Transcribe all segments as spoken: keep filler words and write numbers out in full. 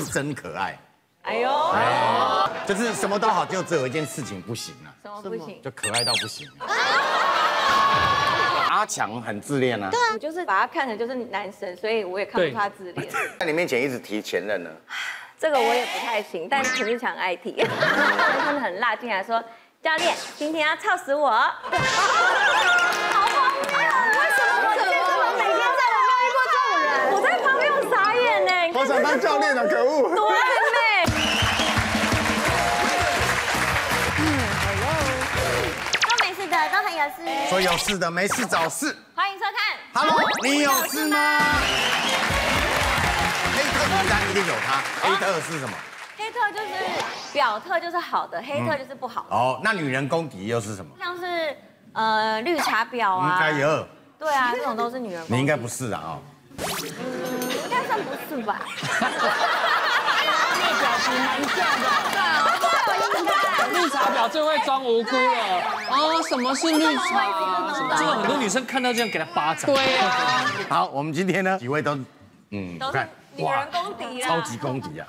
真可爱。 哎呦， 哎，就是什么都好，就只有一件事情不行啊。 什么不行？ 就可爱到不行。阿强很自恋啊。 对啊，我就是把他看成就是男神，所以我也看不出他自恋。 在你面前一直提前任呢。 这个我也不太行，但是陈志强爱提，真的很辣，进来说教练，今天要操死我。好荒谬！为什么我见这么每天在我没有遇过这种人？我在旁边我傻眼呢。 好想当教练啊，可恶！ 多暧昧。嗯 ，Hello。都没事的，都很有事。 说有事的没事找事。 欢迎收看。 Hello， 你有事吗？黑特名单一定有他。黑特是什么？ 黑特就是表特就是好的，黑特就是不好的。 哦，那女人公敌又是什么？ 像是呃绿茶婊啊。 哎呦。 对啊，这种都是女人公敌。 你应该不是啊，哦。 嗯，应该算不是吧？ 那表情蛮像的。对啊，绿茶婊最会装无辜了。哦，什么是绿茶？ 就有很多女生看到这样给他巴掌。 对啊。 好，我们今天呢几位都，嗯， 都是女人公敌啊， 超级公敌啊。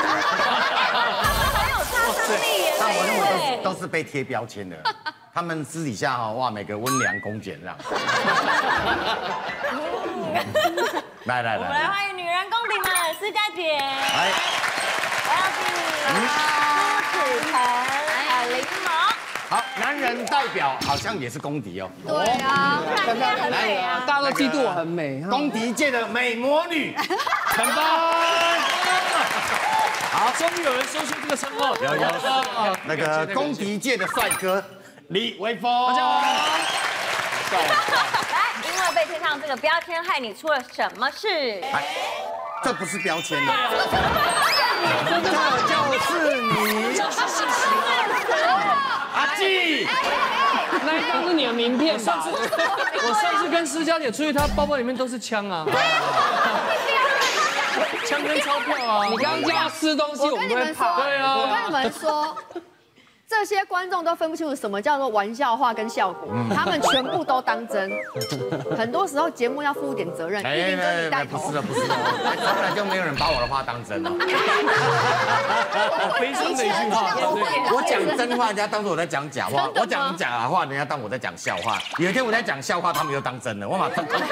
很有杀伤力耶。 但我认为都是都是被贴标签的。他们私底下哈，哇，每个温良恭俭让。来来来， 我们来欢迎女人公敌们，思佳姐， 来， 我要你，朱子腾，还有林萌。 好，男人代表好像也是公敌哦。 对啊，不然今天很美啊。 大家都嫉妒我很美。 公敌界的美魔女， 陈芳。好，终于有人说出这个称号。 有有，那个公敌界的帅哥李微峰。大家好。 来，因为被贴上这个标签，害你出了什么事？ 哎，这不是标签的，这就是你， 这是事实。阿纪， 那一张是你的名片吧？ 上次我上次跟施佳姐出去，她包包里面都是枪啊，枪跟钞票啊。 你刚刚叫她撕东西，我们都会怕。 对啊， 我跟你们说，这些观众都分不清楚什么叫做玩笑话跟效果，他们全部都当真。很多时候节目要负一点责任，一定跟你带头。 不是的，不是的，从来就没有人把我的话当真哦。 好悲伤的一句话。 我讲真话，人家当作我在讲假话；我讲假话，人家当我在讲笑话。有一天我在讲笑话，他们又当真了，我马上困了。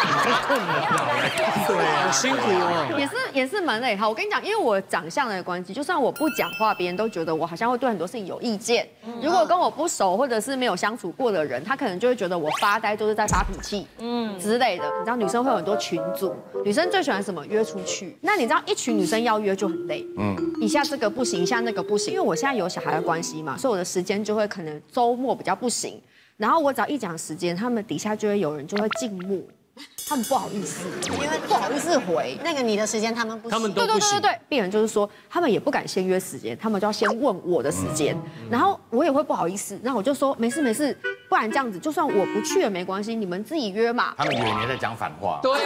对啊， 辛苦哦。 也是也是蛮累。好，我跟你讲，因为我长相的关系，就算我不讲话，别人都觉得我好像会对很多事情有意见。如果跟我不熟或者是没有相处过的人，他可能就会觉得我发呆都是在发脾气，嗯之类的。你知道女生会有很多群组，女生最喜欢什么？约出去。那你知道一群女生要约就很累，嗯，一下这个不行，一下那个不行。因为我现在有小孩的关系嘛，所以我的时间就会可能周末比较不行。然后我只要一讲时间，他们底下就会有人就会静默。他们不好意思，因为不好意思回那个你的时间，他们不行， 他们都不行。 对对对对，病人就是说，他们也不敢先约时间，他们就要先问我的时间，然后我也会不好意思，然后我就说没事没事，不然这样子，就算我不去也没关系，你们自己约嘛。 他们以为你在讲反话。 对。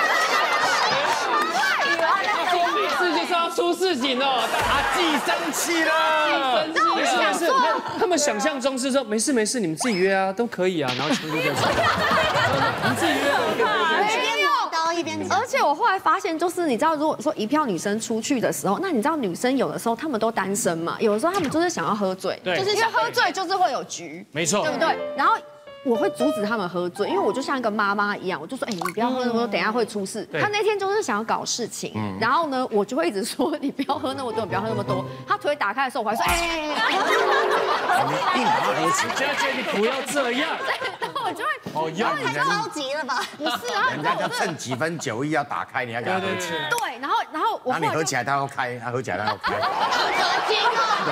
世界上要出事情了， 阿纪生气了， 生气了。 是，他们想象中是说没事没事，你们自己约啊，都可以啊，然后全部就走。你们自己约啊。 一边讲。 而且我后来发现，就是你知道，如果说一票女生出去的时候，那你知道女生有的时候她们都单身嘛，有的时候她们就是想要喝醉， 对， 就是因为喝醉就是会有局， 没错， 对不对？然后我会阻止他们喝醉，因为我就像一个妈妈一样，我就说，哎，你不要喝那么多，等一下会出事。他那天就是想要搞事情，然后呢，我就会一直说，你不要喝那么多，不要喝那么多。他腿打开的时候，我还说，哎， 硬把喝起。 佳姐，你不要这样。 然后我就会， 哦，要你太着急了吧？ 不是啊， 人家叫趁几分酒意要打开，你要给他喝起来。 对，然后然后我， 然后你喝起来，他要开，他喝起来，他要开。 可惊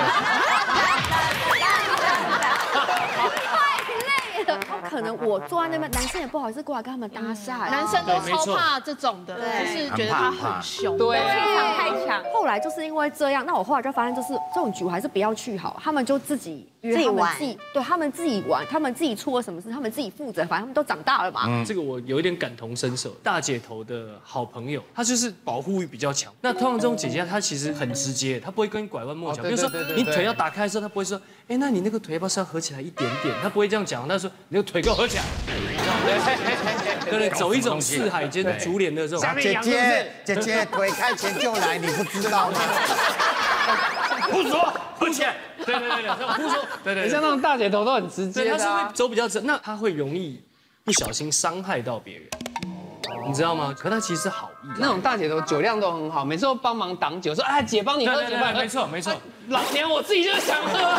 可能我坐在那边，男生也不好意思过来跟他们搭讪， 男生都超怕这种的，就是觉得他很凶， 对， 气场太强。 后来就是因为这样，那我后来就发现，就是这种局我还是不要去好，他们就自己约，他们自己对他们自己玩，他们自己出了什么事，他们自己负责，反正他们都长大了嘛。 嗯，这个我有一点感同身受。大姐头的好朋友，她就是保护欲比较强。那通常这种姐姐，她其实很直接，她不会跟你拐弯抹角。比如说你腿要打开的时候，她不会说，哎，那你那个腿要不要稍微合起来一点点？她不会这样讲，她说你那个腿给我合起来。 对对，走一种四海间竹帘的这种。 姐姐姐姐腿开前就来，你不知道吗？ 不说不钱，对对对对，不说，对对， 像那种大姐头都很直接的， 他是会走比较直，那他会容易不小心伤害到别人，你知道吗？可他其实是好意， 那种大姐头酒量都很好，每次都帮忙挡酒，说啊姐帮你喝酒， 没错没错， 老娘我自己就是想喝。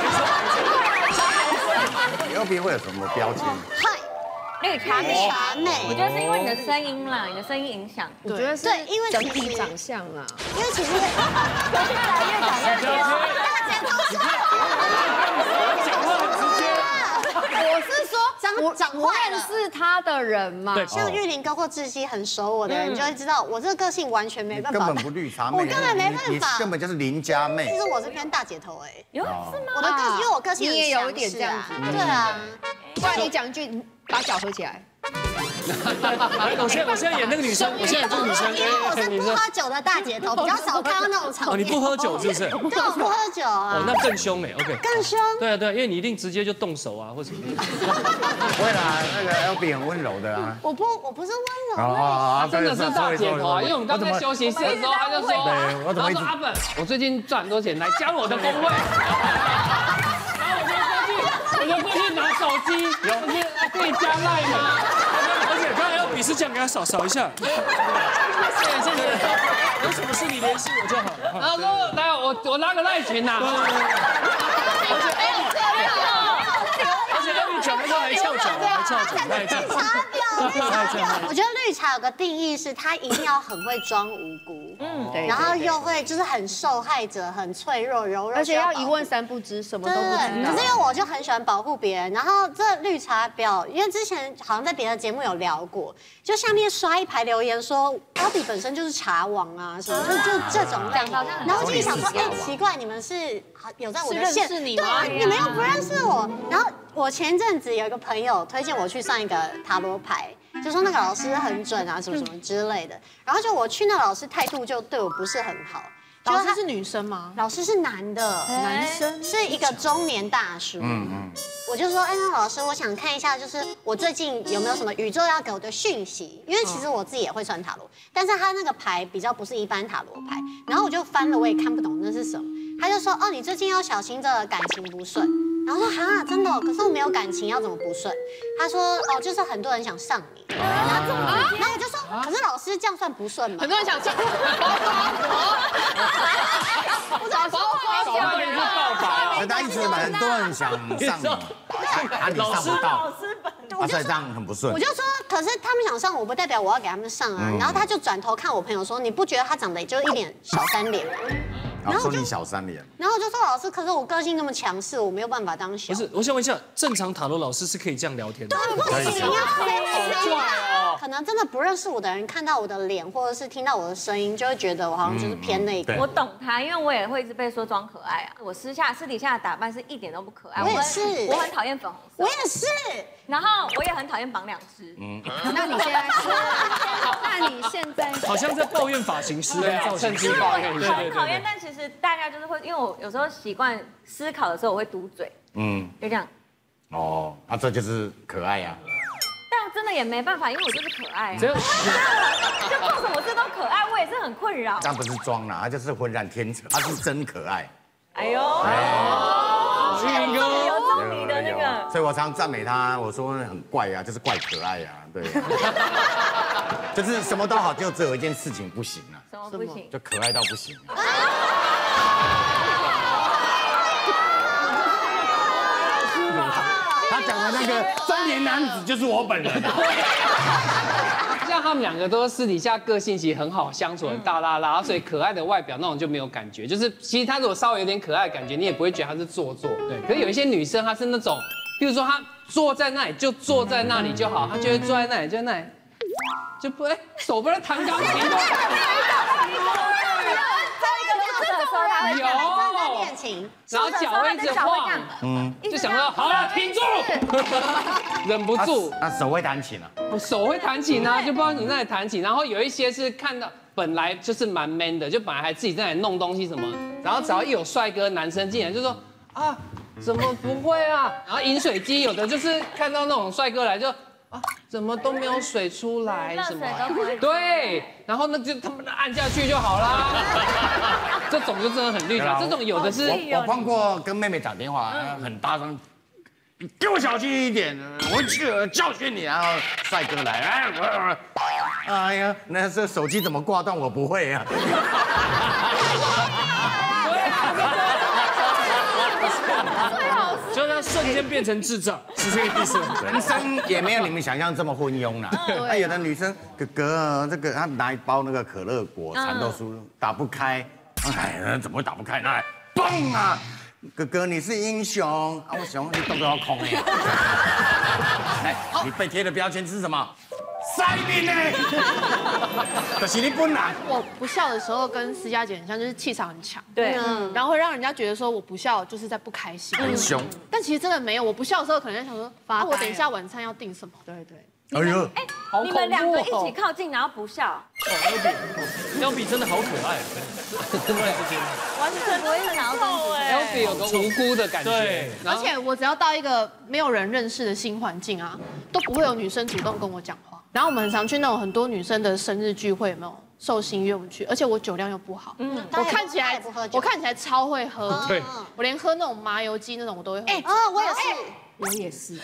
你右边会有什么标签？ 绿茶妹， 绿茶妹我觉得是因为你的声音啦，你的声音影响。 我觉得是对，因为整其实体长相啦， 因为其实越来越长越接大姐头是。 讲话很直接。 我是说长长不坏了。 认识他的人嘛。 对像玉林哥或志熙很熟我的人就会知道，我这个个性完全没办法。 根本不绿茶妹， 我根本没办法你根本就是邻家妹其。实我是偏大姐头哎， 有是吗？ 我的个性，因为我个性很你也有强一点势啊这样子对啊， 不然你讲一句，把脚合起来。 我现在我现在演那个女生，我现在演这个女生， 因为我是不喝酒的大姐头，比较少看到那种场哦， 面。 你不喝酒是不是？ 对，我不喝酒啊。 哦，那更凶哎 ，OK。 更凶。 对啊对啊，因为你一定直接就动手啊，或者什么。 不会啦，那个 L B 很温柔的啊。 我不，我不是温柔。 哦他真的是大姐头啊，因为我们刚才休息室的时候，他就说， 对我怎么一直他说阿本，我最近赚很多钱，来加入我的工会。然后我就过去，我就过去拿手机，就是可以加赖吗？ 而且刚才要比是这样，给他扫扫一下。谢谢谢谢。有什么事你联系我就好了。 然后说来，我我拉个赖群呐。 而且要你讲的时候还翘脚，还翘脚，还翘脚。 茶婊，绿茶婊。我觉得绿茶有个定义是，他一定要很会装无辜，嗯， 对然后又会就是很受害者，很脆弱、柔弱， 而且要一问三不知，什么都不知道。 可是因为我就很喜欢保护别人，然后这绿茶婊，因为之前好像在别的节目有聊过，就下面刷一排留言说高迪本身就是茶王啊什么，就就这种类。然后我就想说，哎，奇怪，你们是有在我的线， 是认识你吗？ 对，你们又不认识我。然后我前阵子有一个朋友推荐我去上一个塔罗牌。就说那个老师很准啊，什么什么之类的。然后就我去，那老师态度就对我不是很好。 老师是女生吗？ 老师是男的， 男生是一个中年大叔。嗯嗯。我就说，哎，那老师，我想看一下，就是我最近有没有什么宇宙要给我的讯息？因为其实我自己也会算塔罗，但是他那个牌比较不是一般塔罗牌。然后我就翻了，我也看不懂那是什么。他就说，哦，你最近要小心这个感情不顺。然后说哈，真的、哦，可是我没有感情，要怎么不顺？他说哦，就是很多人想上你。然后啊，然后我就说，可是老师这样算不顺吗？ 很多人想上，我找包花搞半天是告白所以他一直很多人想上你，啊你上不到，啊所以这样很不顺我。就说，可是他们想上我，不代表我要给他们上啊。然后他就转头看我朋友说，你不觉得他长得也就一脸小三脸吗？ 然后说你小三脸， 然后我就说老师，可是我个性那么强势，我没有办法当小。 不是，我想问一下，正常塔罗老师是可以这样聊天的？ 不行啊， 好帅哦！ 可能真的不认识我的人看到我的脸，或者是听到我的声音，就会觉得我好像就是偏那个。 我懂他，因为我也会一直被说装可爱啊。我私下私底下的打扮是一点都不可爱。 我也是我很讨厌粉红色。 我也是。 然后我也很讨厌绑两只。 嗯，那你现在是？那你现在好像在抱怨发型师跟造型趁机抱怨一下。 很讨厌，但其实大家就是会，因为我有时候习惯思考的时候，我会嘟嘴， 嗯， 就这样。 哦，啊这就是可爱呀。 但真的也没办法，因为我就是可爱啊。 这样就做什么事都可爱，我也是很困扰。 那不是装啦，他就是浑然天成，他是真可爱。 哎呦， 玉林哥。 有中你的那个。 所以我常赞美他，我说很怪呀，就是怪可爱呀，对。就是什么都好，就只有一件事情不行啊。 什么不行？ 就可爱到不行。他讲的那个中年男子就是我本人。 像他们两个都私底下个性其实很好相处，很大拉拉，所以可爱的外表那种就没有感觉。就是其实他如果稍微有点可爱的感觉，你也不会觉得他是做作。对。可是有一些女生，她是那种，比如说她坐在那里就坐在那里就好，她就会坐在那里就在那里，就不哎手不是弹钢琴的。有， 恋情， 然后脚会一直晃，嗯，就想说好了，停住，忍不住。 啊，手会弹琴啊？ 手会弹琴啊，就不知道你在那里弹琴。然后有一些是看到本来就是蛮 man 的，就本来还自己在那里弄东西什么，然后只要一有帅哥男生进来，就说啊，怎么不会啊？然后饮水机有的就是看到那种帅哥来就。 啊，怎么都没有水出来， 热什么水都不会。 对，然后那就他们按下去就好啦。这种就真的很绿茶，这种有的是。 我碰过跟妹妹打电话，很大声。给我小心一点，我去教训你。然后帅哥来，哎，我，哎呀，那这手机怎么挂断？我不会啊。 就他瞬间变成智障，是这个意思。 人生也没有你们想象这么昏庸啦。那有的女生，哥哥，这个他拿一包那个可乐果蚕豆酥打不开，哎，怎么会打不开？那嘣啊！哥哥，你是英雄啊！我熊，你动作要空哎。来，你被贴的标签是什么？塞宾呢？可是你本人。 我不笑的时候跟思佳姐很像，就是气场很强， 对， 然后会让人家觉得说我不笑就是在不开心， 很凶。 但其实真的没有，我不笑的时候可能在想说，啊，我等一下晚餐要订什么？ 对对。 哎呦， 哎，你们两个一起靠近，然后不笑， L B 真的好可爱，真的之间， 完全不会想要动哎。 L B 有个无辜的感觉， 对， 而且我只要到一个没有人认识的新环境啊，都不会有女生主动跟我讲话。然后我们很常去那种很多女生的生日聚会，有没有？寿星约我们去，而且我酒量又不好，嗯，我看起来我看起来超会喝， 对， 我连喝那种麻油鸡那种我都会喝。哎， 哦，我也是， 我也是。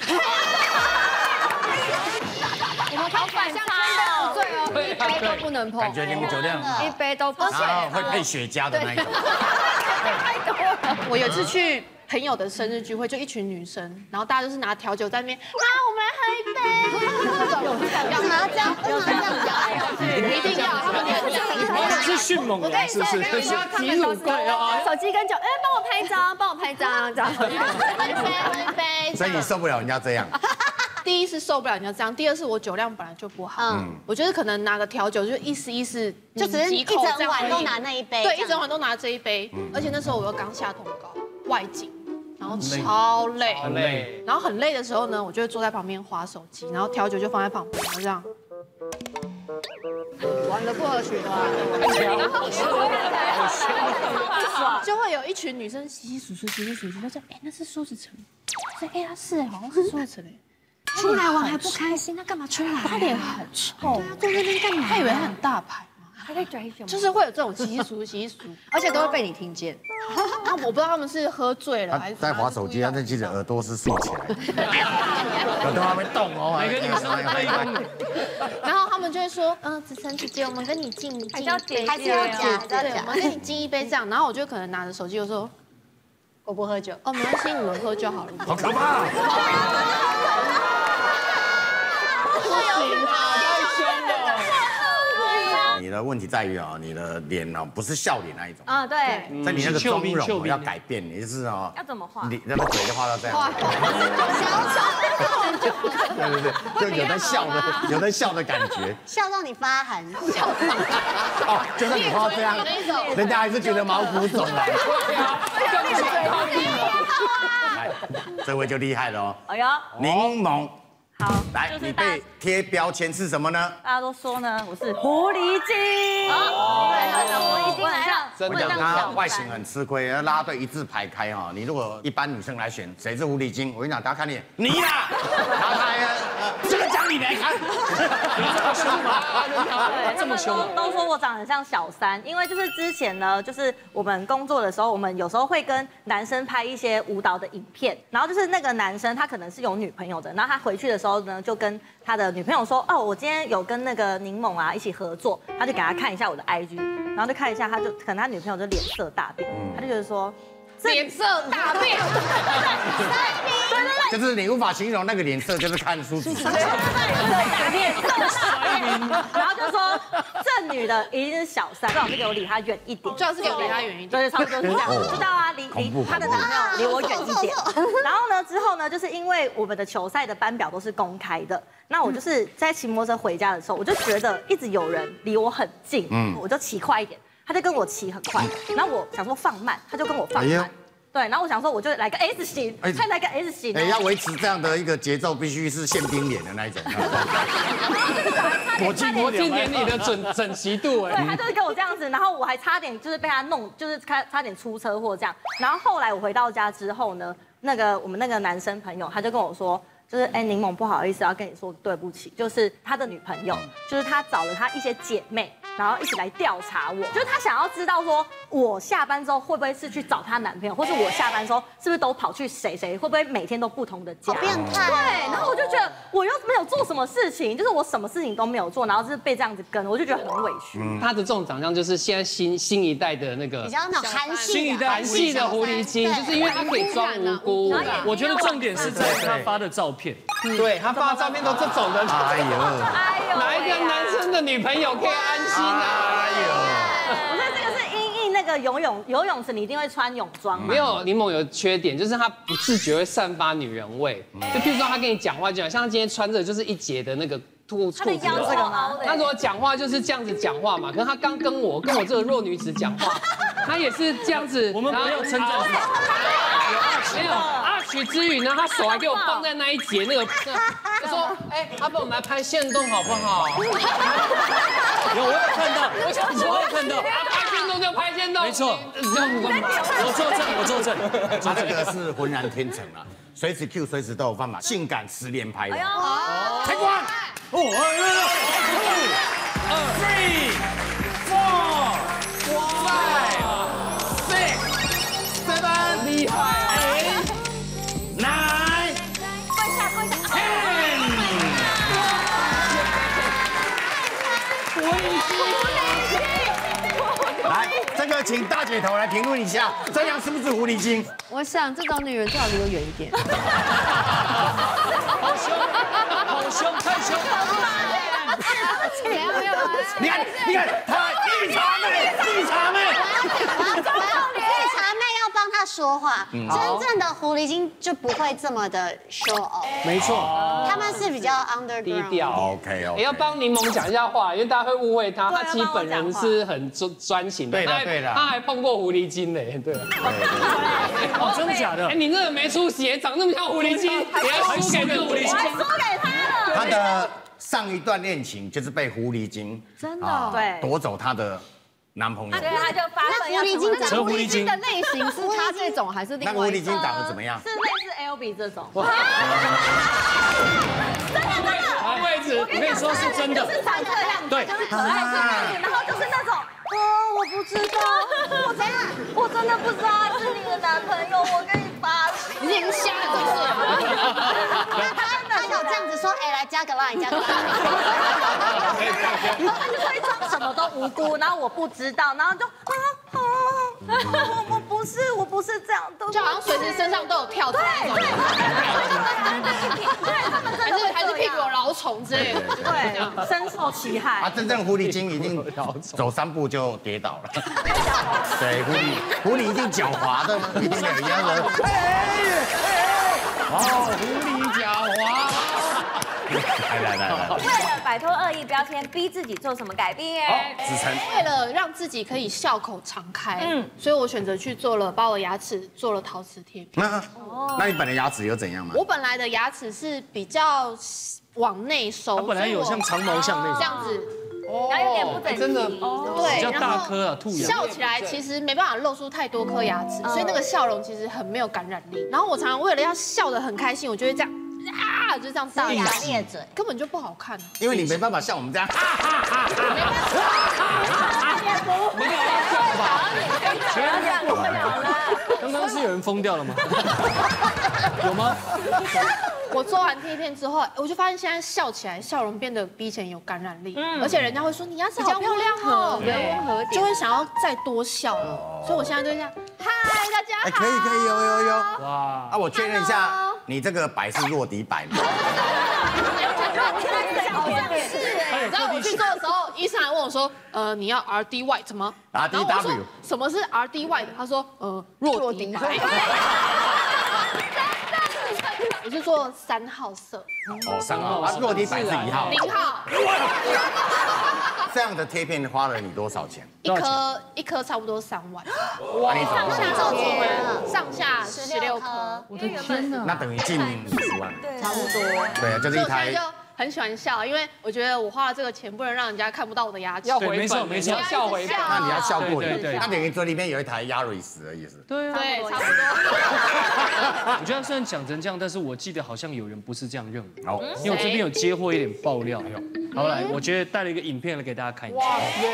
我们好反差哦， 对哦，一杯都不能碰， 感觉你们酒量， 一杯都不然行。 后会配雪茄的那一种。 我有一次去朋友的生日聚会，就一群女生，然后大家就是拿调酒在那边，啊，我们来喝一杯。有干嘛这样？干嘛这样讲？ 一定要，他们一定要。 是迅猛龙是不是？ 跟你说，他们手机手机跟酒，哎，帮我拍一张，帮我拍一张，这样。 喝一杯，喝一杯。 所以你受不了人家这样。 第一是受不了人家这样，第二是我酒量本来就不好，嗯，我觉得可能拿个调酒就意思意思， 就只是一整晚都拿那一杯， 对，一整晚都拿这一杯，而且那时候我又刚下通告，外景，然后超累， 很累， 然后很累的时候呢，我就会坐在旁边滑手机，然后调酒就放在旁边，然后这样， 玩得过去的， 然后就会有一群女生稀稀疏疏、稀稀疏疏，就说，哎，那是苏子成，说，哎，他是，好像是苏子成哎。 出来玩还不开心，他干嘛出来？ 他脸很臭， 对啊，在那边干嘛？ 他以为他很大牌吗？ 还在追什么？ 就是会有这种稀稀疏稀稀疏， 而且都会被你听见。 那我不知道他们是喝醉了还是在滑手机，他就记得耳朵是竖起来的，耳朵还没动哦。 每个女生都一然后他们就会说，嗯，子晨姐姐，我们跟你敬敬要姐还是要姐讲， 对，我们跟你敬一杯这样。然后我就可能拿着手机，我说， 我不喝酒。 哦，没关系，你们喝就好了。 好可怕！你的问题在于啊，你的脸哦不是笑脸那一种， 啊，对， 在你那个妆容要改变，你就是哦， 要怎么画？ 你那个嘴就画到这样，对对对，就有在笑的，有在笑的感觉， 笑到你发寒，笑哦，就算你画这样，人家还是觉得毛骨悚然。来，这位就厉害了哦， 哎呦， 柠檬。 好， 来，你被贴标签是什么呢？ 大家都说呢，我是狐狸精。哦，狐狸精来了， 我讲他外形很吃亏，啦啦队一字排开哈。你如果一般女生来选，谁是狐狸精？我跟你讲，大家看脸，你呀，然后他还这个奖你来看， 这么凶吗？这么凶？ 都说我长得很像小三，因为就是之前呢，就是我们工作的时候，我们有时候会跟男生拍一些舞蹈的影片，然后就是那个男生他可能是有女朋友的，然后他回去的时候呢，就跟他的女朋友说，哦，我今天有跟那个柠檬啊一起合作，他就给他看一下我的 I G， 然后就看一下，他就可能他女朋友就脸色大变，他就觉得说。 脸色大变， 就是你无法形容那个脸色，就是看书子。 脸色大变，然后就说这女的一定是小三，最好是给我离她远一点， 最好是给我离她远一点。 对，差不多是这样。知道啊，离离她的男朋友离我远一点。然后呢，之后呢，就是因为我们的球赛的班表都是公开的，那我就是在骑摩托车回家的时候，我就觉得一直有人离我很近，嗯，我就骑快一点。他就跟我骑很快，然后我想说放慢，他就跟我放慢，对，然后我想说我就来个 S 型，再来个 S 型， 哎，要维持这样的一个节奏，必须是宪兵脸的那一种。 国际国际典礼的整整齐度， 哎，对，他就是跟我这样子，然后我还差点就是被他弄，就是差差点出车祸这样。然后后来我回到家之后呢，那个我们那个男生朋友他就跟我说。 就是哎，柠檬不好意思要跟你说对不起，就是他的女朋友，就是他找了他一些姐妹，然后一起来调查我，就是他想要知道说我下班之后会不会是去找她男朋友，或是我下班之后是不是都跑去谁谁，会不会每天都不同的家？ 好变态。 对，然后我就觉得我又没有做什么事情，就是我什么事情都没有做，然后就是被这样子跟，我就觉得很委屈。 他的这种长相就是现在新新一代的那个比较那种韩系的韩系的狐狸精，就是因为他可以装无辜。 我觉得重点是在他发的照片， 对他发的照片都这种的。 哎呦， 哎呦， 哪一个男生的女朋友可以安心啊？ 哎呦， 我觉得这个是因应那个游泳游泳池，你一定会穿泳装嘛。 没有，柠檬有缺点，就是他不自觉会散发女人味。就譬如说他跟你讲话，就像他今天穿着就是一截的那个裤裤子， 他的腰这个吗？ 他如果讲话就是这样子讲话嘛，可是他刚跟我跟我这个弱女子讲话，他也是这样子。 我们不要称赞他。 没有阿曲之余呢，他手还给我放在那一节那个，他说：“哎，阿宝，我们来拍线动好不好？” 有，我有看到，我有看到， 拍线动就拍线动， 没错，我作证，我作证， 他这个是浑然天成啊，随时 Q 随时都有办法，性感十连拍的。开关，哦，二、three、four、five、six、seven， 厉害。 nine， 跪下跪下。 ten。来，这个请大姐头来评论一下，这样是不是狐狸精？ 我想这种女人最好离我远一点。 好凶，好凶，太凶！ 没有没有， 你看，你看，他绿茶妹，绿茶妹。 绿茶妹要帮他说话，真正的狐狸精就不会这么的 show off。 没错， 他们是比较 underground。 低调。 OK OK。 也要帮柠檬讲一下话，因为大家会误会他，他其实本人是很专专情的。 对的对的他还碰过狐狸精嘞，对。 哦，真的假的哎，？你这个没出息，长那么像狐狸精，你还输给这个狐狸精？ 输给他了。 他的上一段恋情就是被狐狸精真的啊对夺走他的男朋友。 所以他就发奋要那狐狸精成为成狐狸精的类型是他这种还是另那外一种？ 个狐狸精长得怎么样？ 是类似 L B 这种。 换位置， 我跟你说是真的， 是长这个样子， 对就是可爱是妹子，然后就是那种，哦，我不知道，我真的，我真的不知道他是你的男朋友，我跟你发誓， 你眼睛瞎了是不是？ 他他有这样子说，哎，来加个 line，加个 line。 然后他就会装什么都无辜，然后我不知道，然后就啊啊，我我不是，我不是这样的， 就好像随时身上都有跳蚤那种， 对，他们还是还是屁股有老虫之类的。 对，深受其害。 啊，真正狐狸精一定走三步就跌倒了。对，狐狸狐狸一定狡猾的，一定有一样的。哦，狐狸狡猾。来来来来， 为了摆脱恶意标签，逼自己做什么改变？ 子晨， 为了让自己可以笑口常开，嗯，所以我选择去做了，把我牙齿做了陶瓷贴片。 那那你本来牙齿有怎样吗？ 我本来的牙齿是比较往内收， 他本来有像长毛象那种， 这样子， 然后有点不整齐， 真的对， 比较然后大颗啊，兔牙。 笑起来其实没办法露出太多颗牙齿，所以那个笑容其实很没有感染力。然后我常常为了要笑得很开心，我就会这样啊，就这样大牙咧嘴， 根本就不好看。 因为你没办法像我们这样。 没有要笑吧？ 刚刚是有人疯掉了吗？有吗？ 我做完贴片之后，我就发现现在笑起来笑容变得比以前有感染力，而且人家会说你牙齿好漂亮哦， 比较温和点， 就会想要再多笑。所以我现在就这样，嗨，大家好。 哎，可以可以，有有有。 哇， 啊，我确认一下，你这个摆是落底摆吗？ 然后我去做的时候，医生还问我说，呃，你要 R D white 吗 R D W 然后我说什么是 R D white？ 他说，呃，弱底白。我是做三号色， 哦，三号啊，落底摆是一号。 零号， 这样的贴片花了你多少钱？ 一颗一颗差不多三万， 哇，你上下找贴，上下十六颗， 我的天哪！ 那等于近五十万。 差不多。 对啊，就是一台所以我现在就很喜欢笑，因为我觉得我花了这个钱，不能让人家看不到我的牙齿。 要回没错本， 没错要笑回本。 那你要笑过瘾， 对对对那等于嘴里面有一台 Yaris 的意思。 对啊， 对，差不多。 我觉得虽然讲成这样，但是我记得好像有人不是这样认为。 好， 因为我这边有接获一点爆料。好来，我觉得带了一个影片来给大家看一下。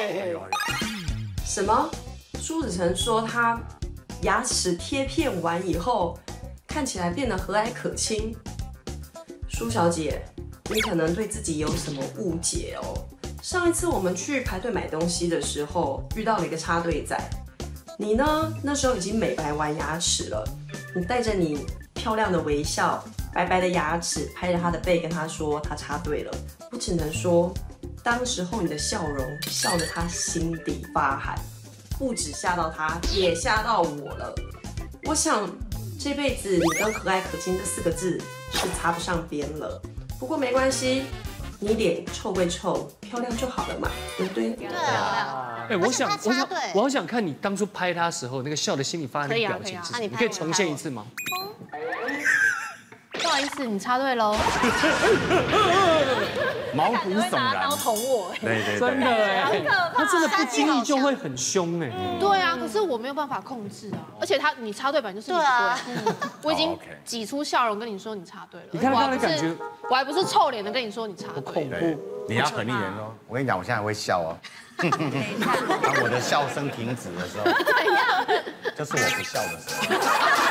什么？朱子成说他牙齿贴片完以后，看起来变得和蔼可亲。舒小姐，你可能对自己有什么误解哦。上一次我们去排队买东西的时候，遇到了一个插队仔，你呢那时候已经美白完牙齿了，你带着你漂亮的微笑，白白的牙齿，拍着他的背跟他说他插队了。我只能说，当时候你的笑容笑得他心底发寒，不止吓到他，也吓到我了。我想这辈子你跟和蔼可亲这四个字是擦不上边了。不过没关系，你脸臭归臭，漂亮就好了嘛，对不对？ 对啊。 哎，我想，我想，我好想看你当初拍他时候那个笑的心里发寒的表情是什么，你可以重现一次吗？ 不好意思，你插队喽。 毛骨悚然， 捅我， 对对， 真的哎，他真的不经意就会很凶哎。 对啊，可是我没有办法控制啊，而且他你插队本来就是你不对，我已经挤出笑容跟你说你插队了。 你看他的感觉， 我还不是臭脸的跟你说你插队， 恐怖。 你要狠一点哦，我跟你讲，我现在会笑哦。当我的笑声停止的时候， 怎样？ 就是我不笑的时候。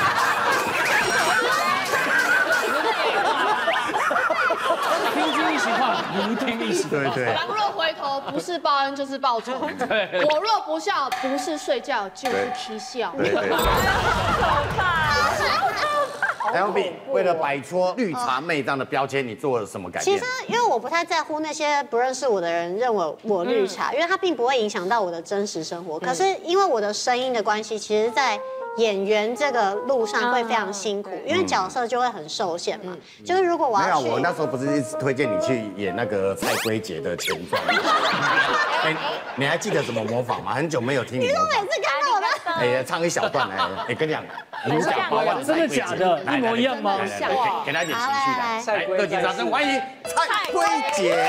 听君一席话，如听一席话。 对对。 狼若回头，不是报恩就是报仇。 对。 我若不笑，不是睡觉就是啼笑。 对对对。 可怕。 L B 为了摆脱绿茶妹这样的标签，你做了什么改变？ 其实因为我不太在乎那些不认识我的人认为我绿茶，因为它并不会影响到我的真实生活。可是因为我的声音的关系，其实在演员这个路上会非常辛苦，因为角色就会很受限嘛。就是如果我要没有，我那时候不是一直推荐你去演那个蔡圭姐的前传。哎，你还记得怎么模仿吗？很久没有听你。 你说每次看到我的， 哎，唱一小段，哎，哎，跟你讲，如假包换， 真的假的？一模一样吗？ 来来来，给他一点情绪来，来，热情掌声欢迎蔡圭姐。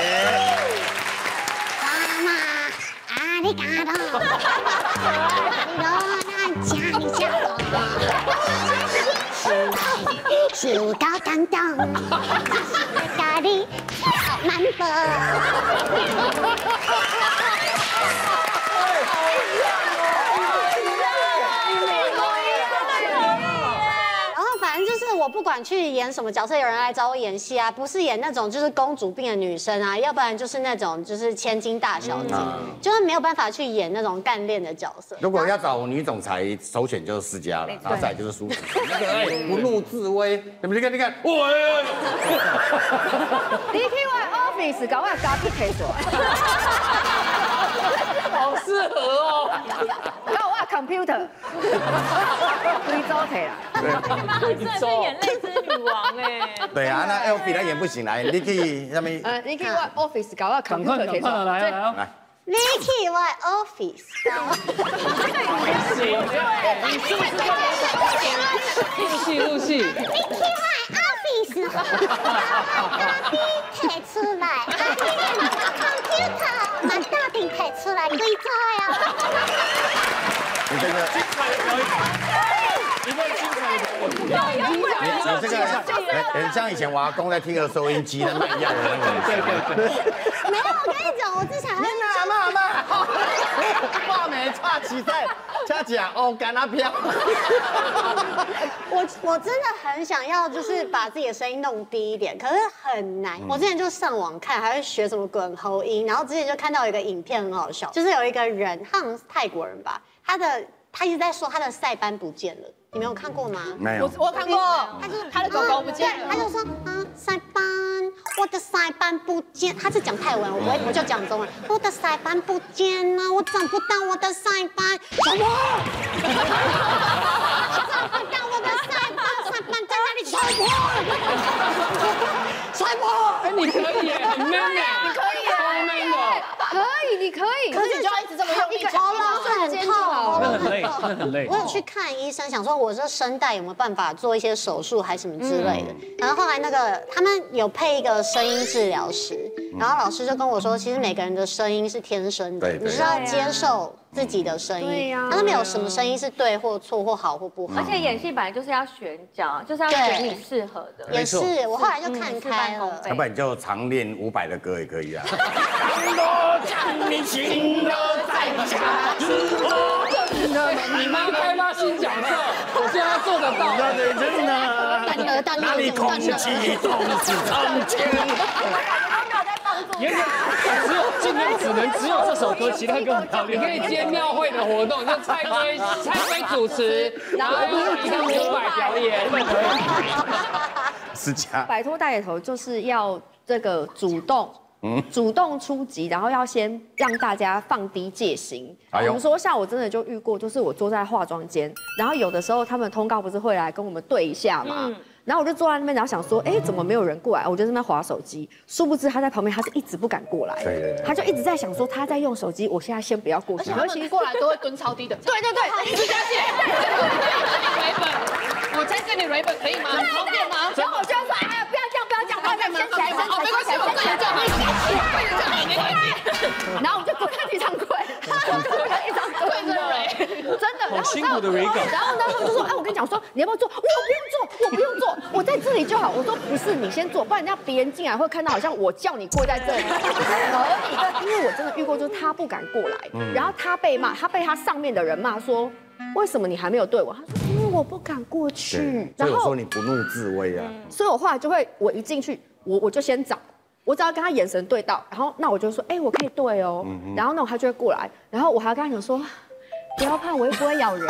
妈妈，阿里嘎多，家里家树高刚刚，咖喱好难喝。就是我不管去演什么角色，有人来找我演戏啊，不是演那种就是公主病的女生啊，要不然就是那种就是千金大小姐，就是没有办法去演那种干练的角色。 如果要找女总裁，首选就是施家了，然后再就是舒淇，那个哎不怒自威，你们你看你看，哇！ 你去我 office 搞我咖啡提出来， 好适合哦。 搞我 computer， 贵州提啦。 真的是眼泪之女王哎。 对啊，那 L B 他演不醒来，你可以下面。 呃，你去我 office 搞我 computer 提出来。 来来来。 你去我 office。 入戏入戏。 你去我 office， 咖啡提出来，computer 嘛到底提出来贵州呀？ 你这个。 一段精彩的，我你这个很很像以前我阿公在听个收音机在卖药的那种。 对对对。 没有，我跟你讲，我之前还妈妈妈，话没差起在，恰讲哦，干阿飘。 我我真的很想要，就是把自己的声音弄低一点，可是很难。我之前就上网看，还会学什么滚喉音，然后之前就看到一个影片很好笑，就是有一个人，他好像是泰国人吧，他的他一直在说他的塞班不见了。你们有看过吗？ 没有， 我我看过， 他就他的狗狗不见了， 他就说啊塞班，我的塞班不见，他是讲泰文，我我就讲中文，我的塞班不见了，我找不到我的塞班，什么？找不到我的塞班，塞班在哪里？塞班，塞班， 哎，你可以耶，很 man 耶， 你可以耶， 超 man 的， 可以你可以， 可是你就要一直这么用力， 喉咙很痛， 那很累，那很累。 我有去看医生，想说我这声带有没有办法做一些手术还是什么之类的。然后后来那个他们有配一个声音治疗师，然后老师就跟我说，其实每个人的声音是天生的，你是要接受自己的声音。对呀，他没有什么声音是对或错或好或不好。 而且演戏本来就是要选角，就是要选你适合的。 也是，我后来就看开了。 要不然你就常练伍佰的歌也可以啊。 你情都在下之后，你妈开发新角色，我现在做得到。 哪里空气总是成千。 也只有今天只能只有这首歌，其他歌很漂亮。 你可以接庙会的活动，就蔡圭蔡圭主持，然后你跟伍佰表演。 是假。 摆脱大姐头就是要这个主动。嗯，主动出击，然后要先让大家放低戒心。比如说，像我真的就遇过，就是我坐在化妆间，然后有的时候他们通告不是会来跟我们对一下嘛，嗯、然后我就坐在那边，然后想说，哎，怎么没有人过来？我就在那边滑手机，殊不知他在旁边，他是一直不敢过来，对对对，他就一直在想说他在用手机，我现在先不要过去。 而且过来都会蹲超低的。 对对对， 思佳姐，我在这里 r 本可以吗？方便吗？ 然后我就说，哎呀，不要这样，不要这样，快点掀起来，掀起来，掀起来，掀起来，这样，没关系。然后我就跪在地上跪，我就跪在地上跪着蕊，真的。 好辛苦的蕊梗。 然后呢，他们就说，哎，我跟你讲说，你要不要做？我不用做，我不用做，我在这里就好。我说不是，你先做，不然人家别人进来会看到好像我叫你跪在这里。可以，因为我真的遇过，就是他不敢过来，然后他被骂，他被他上面的人骂说。为什么你还没有对我？他说因为我不敢过去。 然后我说你不怒自威啊。 所以我后来就会，我一进去，我我就先找，我只要跟他眼神对到，然后那我就说，哎，我可以对哦。然后那他就会过来，然后我还要跟他讲说，不要怕，我又不会咬人。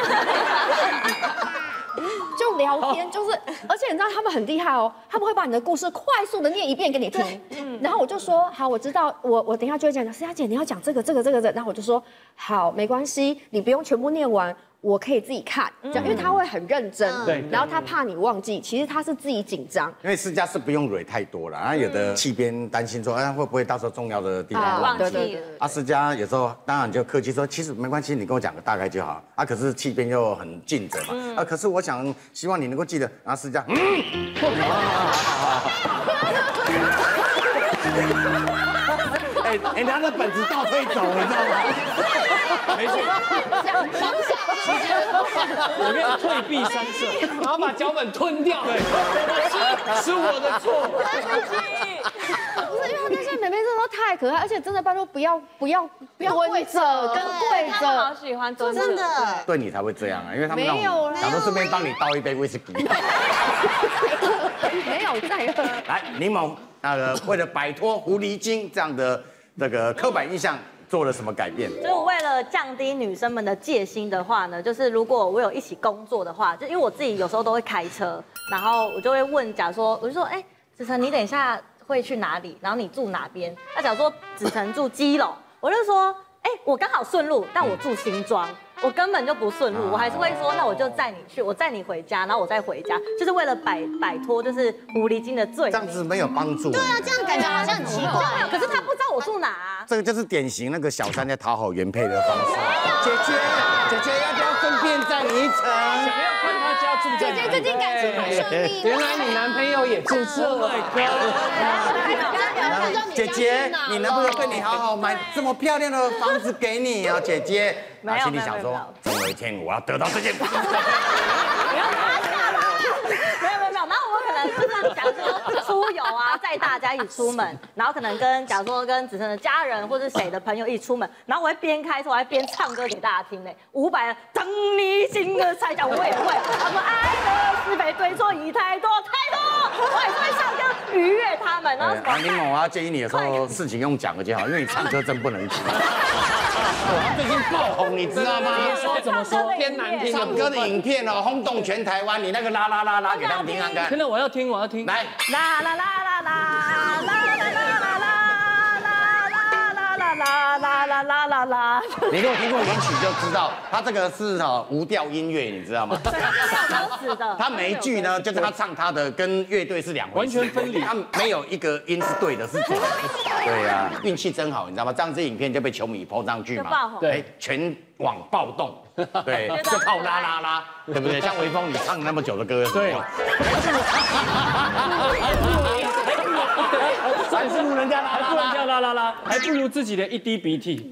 就聊天，就是，而且你知道他们很厉害哦，他们会把你的故事快速的念一遍给你听，然后我就说好，我知道，我我等一下就会讲，思佳姐你要讲这个这个这个这个，然后我就说好，没关系，你不用全部念完，我可以自己看，这样，因为他会很认真，对，然后他怕你忘记，其实他是自己紧张， 因为思佳是不用蕊太多了，然后有的气边担心说，哎，会不会到时候重要的地方忘记了？啊，思佳有时候当然就客气说，其实没关系，你跟我讲个大概就好，啊，可是气边又很尽责嘛，啊，可是我想希望你能够记得，然后思佳，嗯，哎哎，他的本子倒退走，你知道吗？ 没错，直接我跟你退避三舍， 然后把脚本吞掉。 对，是我的错。 不是因为那些妹妹真的都太可爱，而且真的拜托不要不要不要跪着跟跪着， 好喜欢蹲着。 真的， 对你才会这样啊，因为他们没有，想说顺便帮你倒一杯威士忌。 没有在喝。 来，柠檬，那个为了摆脱狐狸精这样的那个刻板印象。做了什么改变？ 就是为了降低女生们的戒心的话呢，就是如果我有一起工作的话，就因为我自己有时候都会开车，然后我就会问，假如说我就说，哎，子晨你等一下会去哪里？然后你住哪边？那假如说子晨住基隆，我就说，哎，我刚好顺路，但我住新庄。我根本就不顺路，我还是会说，那我就载你去，我载你回家，然后我再回家，就是为了摆摆脱就是狐狸精的罪名。 这样子没有帮助。 对啊，这样感觉好像很奇怪。 可是他不知道我住哪啊。 这个就是典型那个小三在讨好原配的方式。姐姐，姐姐要不要顺便载你一程？ 想要看他家住在哪里？ 姐姐最近感情很顺利。 原来你男朋友也住这。Oh my god！ 姐姐，你能不能对你好好买这么漂亮的房子给你啊，姐姐？ 没有， 心里想说，总有一天我要得到这件房子。 没有没有没有，然后我可能就是假如说出游啊，载大家一起出门，然后可能跟假如说跟子晨的家人或是谁的朋友一起出门，然后我会边开车，我还边唱歌给大家听呢。伍佰的等你心的猜想我也会，他们爱的是非对错已太多太多，我也是会唱歌愉悦他们。然后啊，柠檬，我要建议你的时候事情用讲的就好，因为你唱歌真不能听。他最近爆红，你知道吗？ 怎么说？怎么说？偏难听。 唱歌的影片哦，轰动全台湾。你那个啦啦啦啦，给他们听看看。 真的，我要听，我要听。 来， 啦啦啦啦啦啦啦啦啦啦啦啦啦啦啦啦啦啦啦啦啦啦。 你如果听过原曲就知道，他这个是哈无调音乐，你知道吗？ 是的。 他每一句呢，就是他唱他的，跟乐队是两回事， 完全分离。 他没有一个音是对的，是错的。对呀，运气真好，你知道吗？这样子影片就被球迷 po 上去嘛，对，全网暴动，对，就靠啦啦啦，对不对？像微风，你唱那么久的歌， 对。 还不如人家啦啦啦， 人家啦啦啦，还不如自己的一滴鼻涕。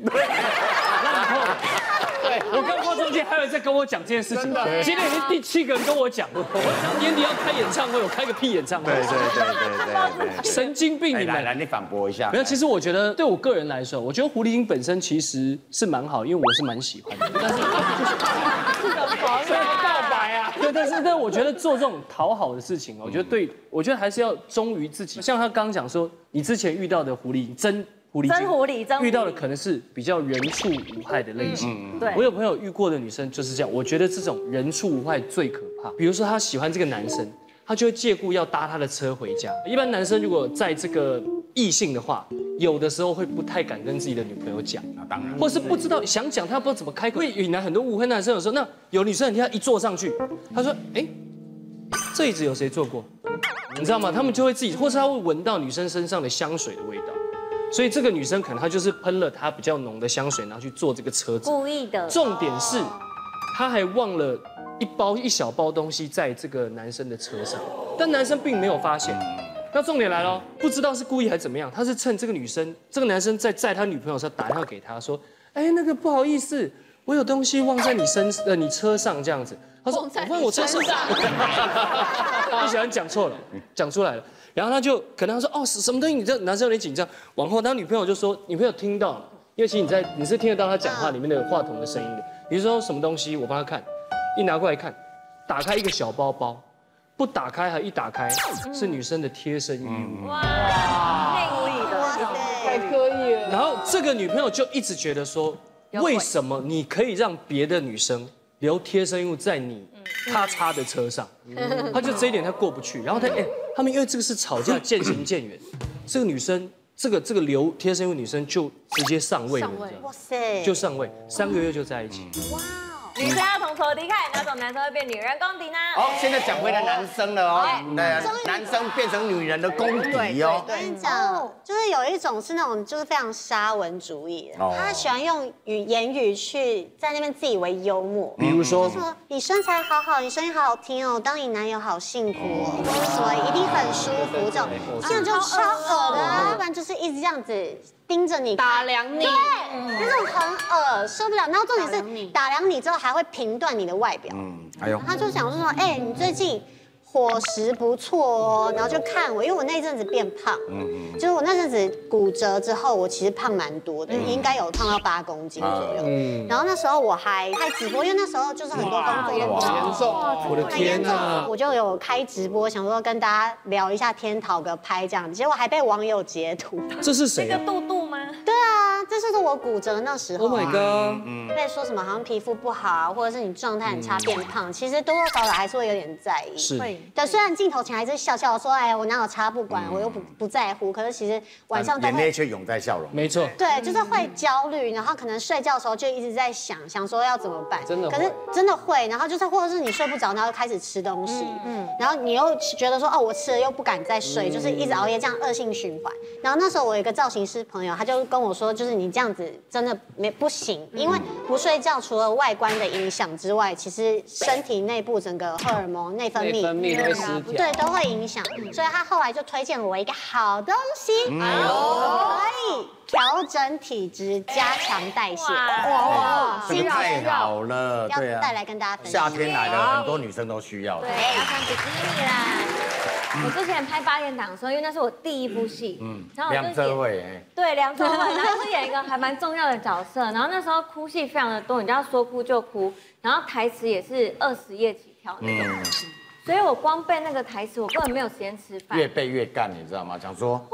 对，我刚刚中间还有人在跟我讲这件事情，今天已经第七个人跟我讲，我年底要开演唱会，我开个屁演唱会。 对对对对对， 神经病！你来来，你反驳一下。 没有，其实我觉得对我个人来说，我觉得狐狸精本身其实是蛮好，因为我是蛮喜欢的。但是， 什么告白啊？对，但是但我觉得做这种讨好的事情，我觉得对，我觉得还是要忠于自己。像他刚刚讲说，你之前遇到的狐狸真。狐狸真狐狸，真遇到的可能是比较人畜无害的类型。 对， 我有朋友遇过的女生就是这样，我觉得这种人畜无害最可怕。比如说她喜欢这个男生，她就会借故要搭他的车回家。一般男生如果在这个异性的话，有的时候会不太敢跟自己的女朋友讲， 那当然， 或是不知道想讲，他不知道怎么开口，会引来很多误会。男生有时候，那有女生，你看一坐上去，他说，哎，这椅子有谁坐过？你知道吗？他们就会自己，或是他会闻到女生身上的香水的味道。所以这个女生可能她就是喷了她比较浓的香水，然后去坐这个车子。 故意的。 重点是，她还忘了一包一小包东西在这个男生的车上，但男生并没有发现。那重点来了，不知道是故意还是怎么样，他是趁这个女生，这个男生在载他女朋友的时候打电话给他说，哎，那个不好意思，我有东西忘在你身呃你车上这样子。他说，我放我车上。不喜欢讲错了，讲出来了。然后他就可能他说哦什么东西，你这男生有点紧张，往后他女朋友就说，女朋友听到了，因为其实你在你是听得到他讲话里面的话筒的声音的。你说什么东西，我帮他看，一拿过来看，打开一个小包包，不打开还一打开是女生的贴身衣物。哇， 内故意的， 太可以了。 然后这个女朋友就一直觉得说，为什么你可以让别的女生留贴身衣物在你咔嚓的车上？他就这一点他过不去。然后他哎。他们因为这个是吵架渐行渐远，这个女生，这个这个留贴身衣物女生就直接上位了，哇塞，就上位，三个月就在一起。哇， 女生要从头离开，哪种男生会变女人公敌呢？ 好，现在讲回来男生了哦，对，男生变成女人的公敌哦。 我跟你讲，就是有一种是那种就是非常沙文主义的，他喜欢用语言语去在那边自以为幽默， 比如说说你身材好好，你声音好好听哦，当你男友好幸福哦，或者什么一定很舒服这种，这样就超恶的啊，要不然就是一直这样子。盯着你打量你， 对，那种很恶，受不了。然后重点是打量你之后还会评断你的外表，嗯，哎呦，他就想说，哎，你最近伙食不错哦，然后就看我，因为我那阵子变胖，嗯嗯，就是我那阵子骨折之后，我其实胖蛮多的，应该有胖到八公斤左右。嗯，然后那时候我还开直播，因为那时候就是很多工作严重， 我的天哪！ 我就有开直播，想说跟大家聊一下天，讨个拍这样，结果还被网友截图。 这是谁？ 那个杜杜吗？ 对啊，这就是我骨折那时候。 Oh my god！ 嗯， 被说什么好像皮肤不好，或者是你状态很差变胖，其实多多少少还是会有点在意。 是。 对，虽然镜头前还是笑笑说，哎，我哪有差不管，我又不不在乎，可是其实晚上都会眼泪却涌在笑容。 没错。 对，就是会焦虑，然后可能睡觉的时候就一直在想，想说要怎么办。 真的。 可是真的会，然后就是或者是你睡不着，然后开始吃东西，嗯，然后你又觉得说，哦，我吃了又不敢再睡，就是一直熬夜，这样恶性循环。然后那时候我有一个造型师朋友，他就跟我说，就是你这样子真的没不行，因为不睡觉除了外观的影响之外，其实身体内部整个荷尔蒙、内分泌、 内分泌会失调， 对，都会影响。所以他后来就推荐我一个好东西，哎呦，可以调整体质、加强代谢。 哇，这个太好了， 要对啊， 带来跟大家分享。 夏天来了，很多女生都需要。 对，要穿比基尼啦。我之前拍八点档的时候，因为那是我第一部戏，嗯，然后我就梁哲伟，哎， 对，梁哲伟，然后是演一个还蛮重要的角色，然后那时候哭戏非常的多，你知道说哭就哭，然后台词也是二十页起跳那种，所以我光背那个台词，我根本没有时间吃饭， 越背越干，你知道吗？想说会耶，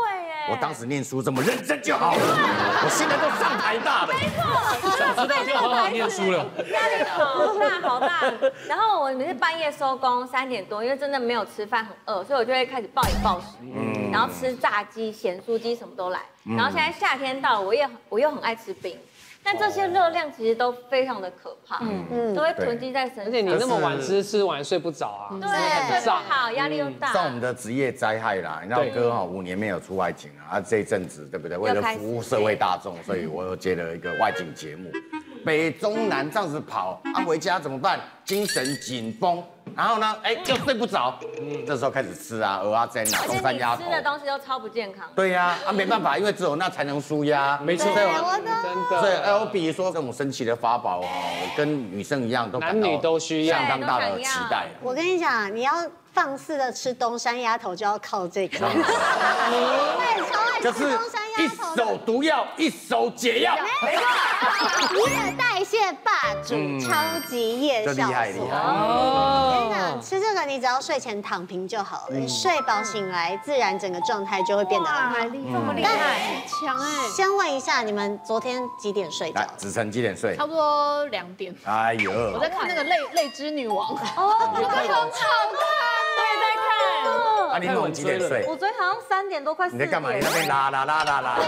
我当时念书这么认真就好了，我现在都上台大了。 没错， 早知道就好好念书了。 压力好大好大。然后我每次半夜收工三点多，因为真的没有吃饭，很饿，所以我就会开始暴饮暴食，嗯，然后吃炸鸡、咸酥鸡什么都来。然后现在夏天到了，我也我又很爱吃冰。但这些热量其实都非常的可怕，嗯嗯，都会囤积在身上。 而且你那么晚吃，吃完睡不着啊， 对，睡不好，压力又大。 像我们的职业灾害啦，你知道哥哈五年没有出外景啊，啊这一阵子对不对？为了服务社会大众，所以我又接了一个外景节目，北中南这样子跑，啊回家怎么办？精神紧绷，然后呢，哎又睡不着，嗯，这时候开始吃啊，鹅啊煎啊，东山鸭头， 吃的东西都超不健康。 对呀，啊没办法，因为只有那才能舒压， 没错， 真的。 所以，哎，我比如说这种神奇的法宝哦，跟女生一样，都男女都需要， 相当大的期待。 我跟你讲，你要放肆的吃东山鸭头，就要靠这个。 就是一手毒药，一手解药。 没错，夜代谢霸主，超级夜效素。 厉害厉害！ 我跟你讲，吃这个你只要睡前躺平就好了，睡饱醒来，自然整个状态就会变得很好。 这么厉害，强哎！ 先问一下，你们昨天几点睡着？ 子晨几点睡？ 差不多两点。 哎呦！ 我在看那个《泪泪之女王》 哦，很好看，我也在看。 啊，你们几点睡？ 我昨天好像三点多，快四点。 你在干嘛？你那边啦啦啦啦啦。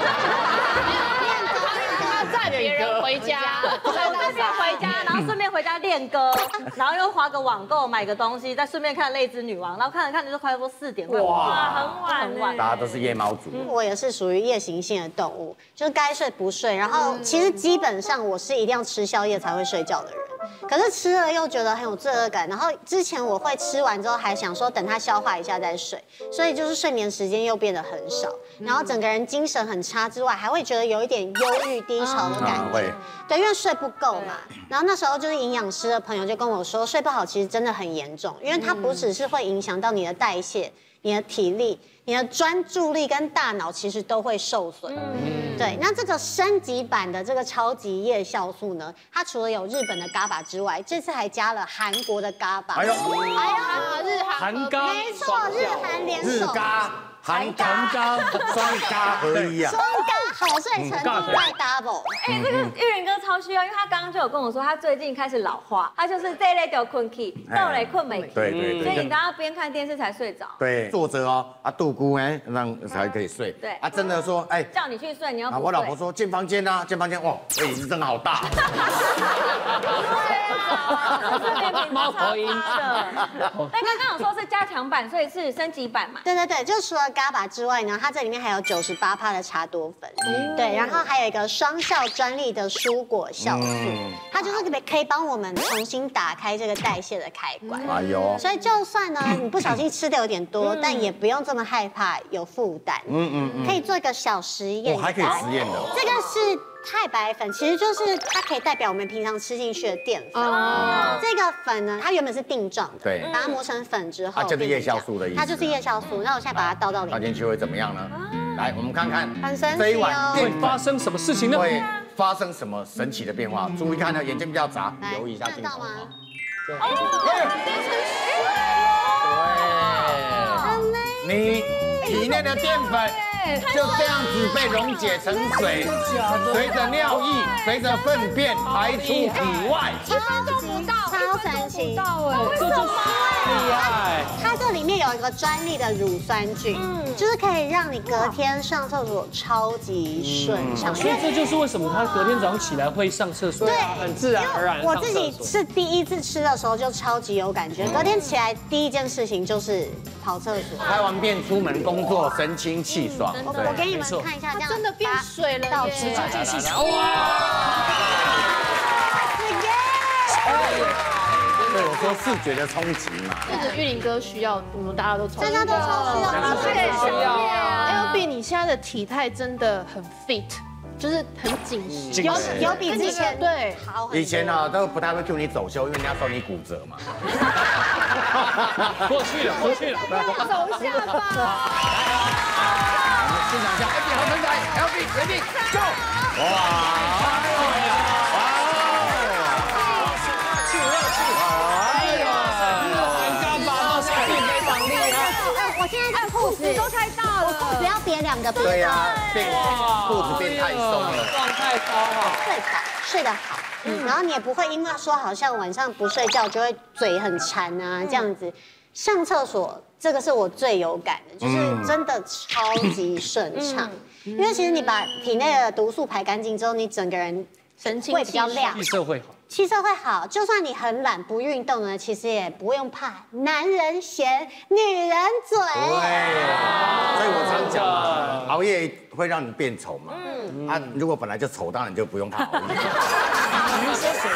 载别人回家， 我顺便回家，然后顺便回家练歌，然后又划个网购买个东西，再顺便看《泪之女王》，然后看着看着就快过四点，哇，很晚很晚。 大家都是夜猫族， 我也是属于夜行性的动物，就是该睡不睡。然后其实基本上我是一定要吃宵夜才会睡觉的人。可是吃了又觉得很有罪恶感，然后之前我会吃完之后还想说等它消化一下再睡，所以就是睡眠时间又变得很少，然后整个人精神很差之外，还会觉得有一点忧郁低潮的感觉。对，因为睡不够嘛。然后那时候就是营养师的朋友就跟我说，睡不好其实真的很严重，因为它不只是会影响到你的代谢、你的体力、你的专注力跟大脑其实都会受损。嗯，对。那这个升级版的这个超级夜酵素呢，它除了有日本的 GABA 之外，这次还加了韩国的 GABA。哎呦， 哎呀，日韩韩咖， 没错，日韩联手。 日咖。韩咖、双咖合一啊， 双咖好睡程度在 double。 哎，这个玉林哥超需要，因为他刚刚就有跟我说，他最近开始老化，他就是这一类就困起，到嘞困没起， 对对对， 所以你都要边看电视才睡着。 对，坐着哦，啊，杜姑哎，让才可以睡。 对， 啊，真的说，哎， 叫你去睡，你要不睡。 我老婆说进房间啊，进房间，哇，这椅子真的好大。 猫头鹰的。但刚刚有说是加强版，所以是升级版嘛？ 对对对，就除了 GABA 之外呢，它这里面还有九十八趴的茶多酚，对，然后还有一个双效专利的蔬果酵素，它就是可以帮我们重新打开这个代谢的开关。哎呦，所以就算呢你不小心吃的有点多，但也不用这么害怕有负担。嗯嗯嗯，可以做一个小实验， 我还可以实验的。 这个是太白粉，其实就是它可以代表我们平常吃进去的淀粉。哦，这个粉呢，它原本是定状的， 对， 把它磨成粉之后， 它就是夜酵素的意思。 它就是夜酵素。那我现在把它倒到里面， 倒进去会怎么样呢？来，我们看看很神这一碗会发生什么事情呢？ 会发生什么神奇的变化？注意看呢，眼睛不要眨，留意一下镜头。对，你体内的淀粉就这样子被溶解成水，随着尿液、随着粪便排出体外。 超级超神奇， 这就是厉害。 它这里面有一个专利的乳酸菌，就是可以让你隔天上厕所超级顺畅。 所以这就是为什么他隔天早上起来会上厕所， 对， 很自然而然。 我自己是第一次吃的时候就超级有感觉，隔天起来第一件事情就是跑厕所。 拍完便出门工作，神清气爽。 我给你们看一下，这样真的变水了耶！ 直接进去哇！ 对，我说视觉的冲击嘛。 这个玉林哥需要，我们大家都超大家都超需要， 对，需要。L B， 你现在的体态真的很 fit， 就是很紧实， 有有比之前对好。 以前呢都不太会 cue 你走秀，因为人家说你骨折嘛。 过去了，过去了， 走下吧。 我们欣赏一下 L B 好身材 ，L B ready go！ 哇！ 我现在这裤子都太大了， 不要别两个鼻对呀，变裤子变太松了， 状态超好， 睡饱，睡得好。嗯，然后你也不会因为说好像晚上不睡觉就会嘴很馋啊这样子。上厕所这个是我最有感的，就是真的超级顺畅。因为其实你把体内的毒素排干净之后，你整个人神清会比较亮， 气色会好。 气色会好，就算你很懒不运动呢，其实也不用怕男人嫌女人嘴。 对，所以我常讲嘛，熬夜会让你变丑嘛。嗯，啊，如果本来就丑，当然就不用怕熬夜。 你是说谁？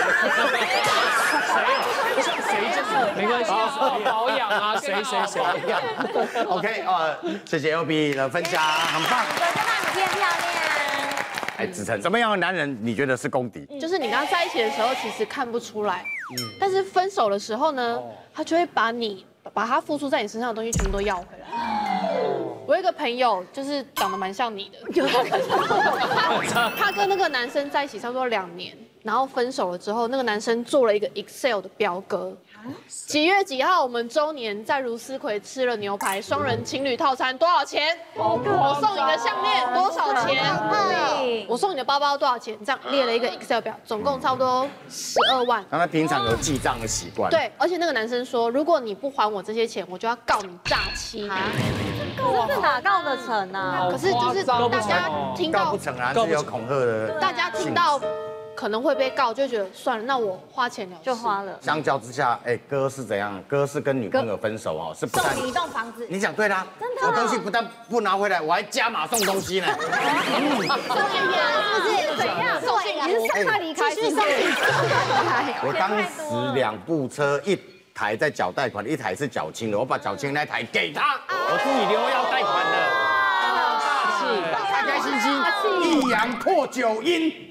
谁？谁就是没关系，保养啊，谁谁谁保养。 OK， 呃，谢谢 L B 的分享，很棒。 我觉得你变漂亮。 哎，子晨，什么样的男人你觉得是公敌？ 就是你跟他在一起的时候，其实看不出来，但是分手的时候呢，他就会把你把他付出在你身上的东西全部都要回来。我有一个朋友，就是长得蛮像你的，他他跟那个男生在一起差不多两年，然后分手了之后，那个男生做了一个 Excel 的表格，几月几号我们周年在如斯葵吃了牛排，双人情侣套餐多少钱？我送你的项链多少钱？我送你的包包多少钱？这样列了一个 Excel 表，总共差不多十二万。 那他平常有记账的习惯。 对，而且那个男生说，如果你不还我这些钱，我就要告你诈欺。 这是哪告得成啊？ 可是就是大家听到告不成啊，是有恐吓的。 大家听到可能会被告，就觉得算了，那我花钱了就花了。 相较之下，哎，哥是怎样？哥是跟女朋友分手哦，是不但送你一栋房子。 你讲对啦， 真的， 我东西不但不拿回来，我还加码送东西呢。 送你呀，是不是？怎样？送你你是送他离开，继续送你离开。 我当时两部车一。台在缴贷款，一台是缴清的，我把缴清那台给他，我自己留要贷款的，大气，开开心心，一阳破九阴。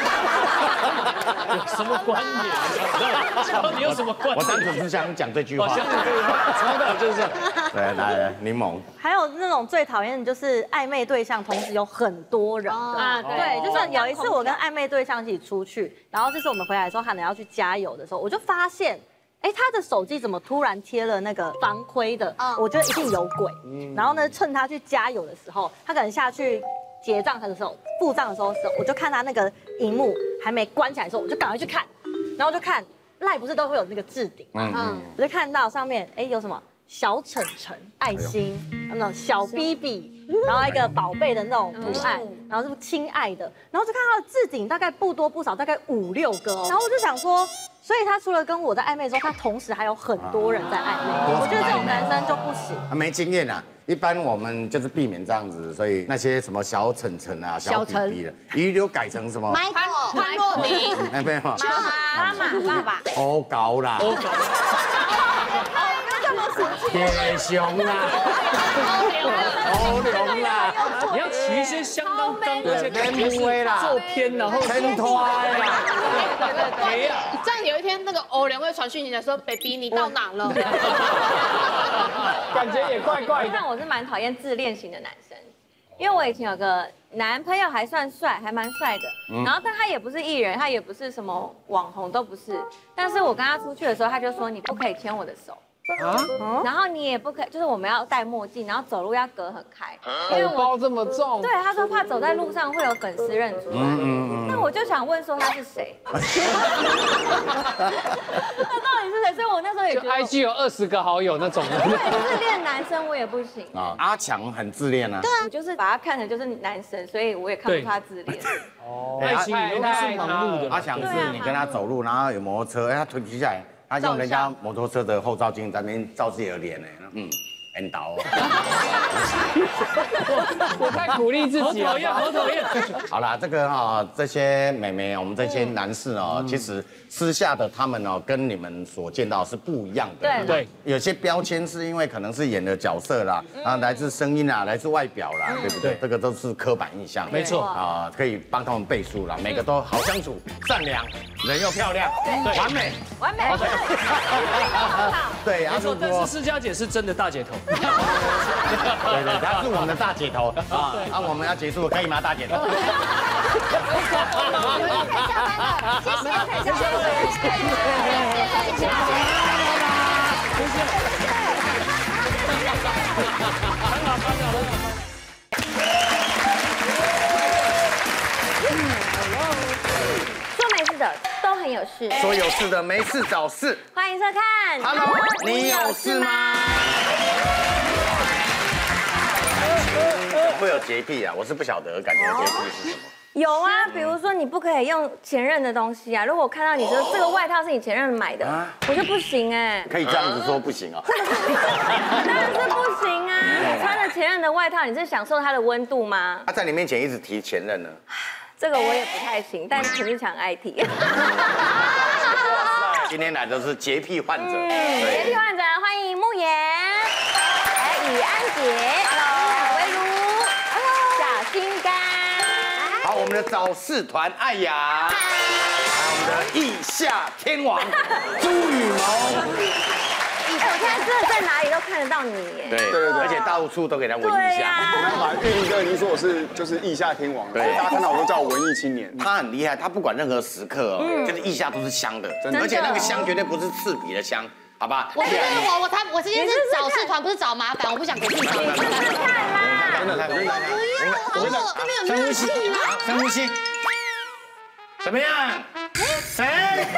什么观点？你有什么观点？ 我单纯是想讲这句话。 从头就是这样。 对，来柠檬。 还有那种最讨厌的就是暧昧对象同时有很多人啊，对，就是有一次我跟暧昧对象一起出去，然后就是我们回来的时候，可能要去加油的时候，我就发现。哎，他的手机怎么突然贴了那个防窥的？我觉得一定有鬼。然后呢，趁他去加油的时候，他可能下去结账的时候、付账的时候，我就看他那个荧幕还没关起来的时候，我就赶快去看，然后就看赖不是都会有那个置顶嘛，嗯，我就看到上面哎有什么小晨晨爱心，那种小 B B， 然后一个宝贝的那种图案，然后是亲爱的，然后就看他的置顶大概不多不少，大概五六个哦，然后我就想说。所以他除了跟我在暧昧之后，他同时还有很多人在暧昧。我觉得这种男生就不行。 没经验啊，一般我们就是避免这样子，所以那些什么小晨晨啊、小 B B 的，一律改成什么？ 潘潘若明， 哎，没有， 妈妈爸爸， 欧高啦，欧高，铁熊啦，欧龙啦， 你要取一些相当刚，而且感觉是做偏，然后撑拖啦。 对呀，这样有一天那个欧良会传讯息来说 ，baby 你到哪了？ 感觉也怪怪的。 但我是蛮讨厌自恋型的男生，因为我以前有个男朋友还算帅，还蛮帅的，然后但他也不是艺人，他也不是什么网红，都不是。但是我跟他出去的时候，他就说你不可以牵我的手。啊，然后你也不可以，就是我们要戴墨镜，然后走路要隔很开， 因为我包这么重。 对，他说怕走在路上会有粉丝认出来。嗯嗯嗯。那我就想问说他是谁？他到底是谁？所以我那时候也觉得 I G 有二十个好友那种。 对，自恋男生我也不行啊。阿强很自恋啊。 对啊，我就是把他看成就是男生，所以我也看不出他自恋。 哦，爱情里都是盲目的。 阿强是你跟他走路，然后有摩托车，哎，他腿提下来。他用人家摩托车的后照镜在那边照自己的脸呢，嗯，很倒。 我太鼓励自己了， 讨厌，好讨厌。 好啦，这个哈，这些美眉，我们这些男士哦，其实私下的他们哦，跟你们所见到是不一样的。 对对， 有些标签是因为可能是演的角色啦，啊，来自声音啦，来自外表啦，对不对？这个都是刻板印象。 没错啊，可以帮他们背书啦，每个都好相处、善良，人又漂亮，完美， 完美。 对， 没错。但是施佳姐是真的大姐头。 对对，她是我们的大姐头啊！啊，我们要结束可以吗，大姐头？ 谢谢，谢谢，谢谢，谢谢， 很好，很好，很好。 很有事， 说有事的没事找事。 欢迎收看。 Hello， 你有事吗？怎么会有洁癖啊？我是不晓得，感觉洁癖是什么？ 有啊，比如说你不可以用前任的东西啊。如果我看到你说这个外套是你前任买的，我就不行哎。 可以这样子说不行啊？ 当然是不行啊！你穿着前任的外套，你是享受它的温度吗？ 他在你面前一直提前任呢。 这个我也不太行，但陈志强爱提。 今天来的是洁癖患者， 洁癖患者，欢迎慕言，还有雨安姐 ，Hello， 维如 ，Hello， 小心肝。 好，我们的早市团艾雅，还有我们的腋下天王朱雨萌。 哎，我现在真的在哪里都看得到你耶。 对对对，而且到处都给他闻一下。 没办法，玉林哥已经说我是就是腋下天王了，大家看到我都叫我文艺青年。 他很厉害，他不管任何时刻哦，就是腋下都是香的，而且那个香绝对不是刺鼻的香，好吧？ 我觉得我我才我今天是找社团，不是找麻烦，我不想给自己找麻烦。 真的太厉害了！ 我跟你讲，我深呼吸，深呼吸，怎么样？谁？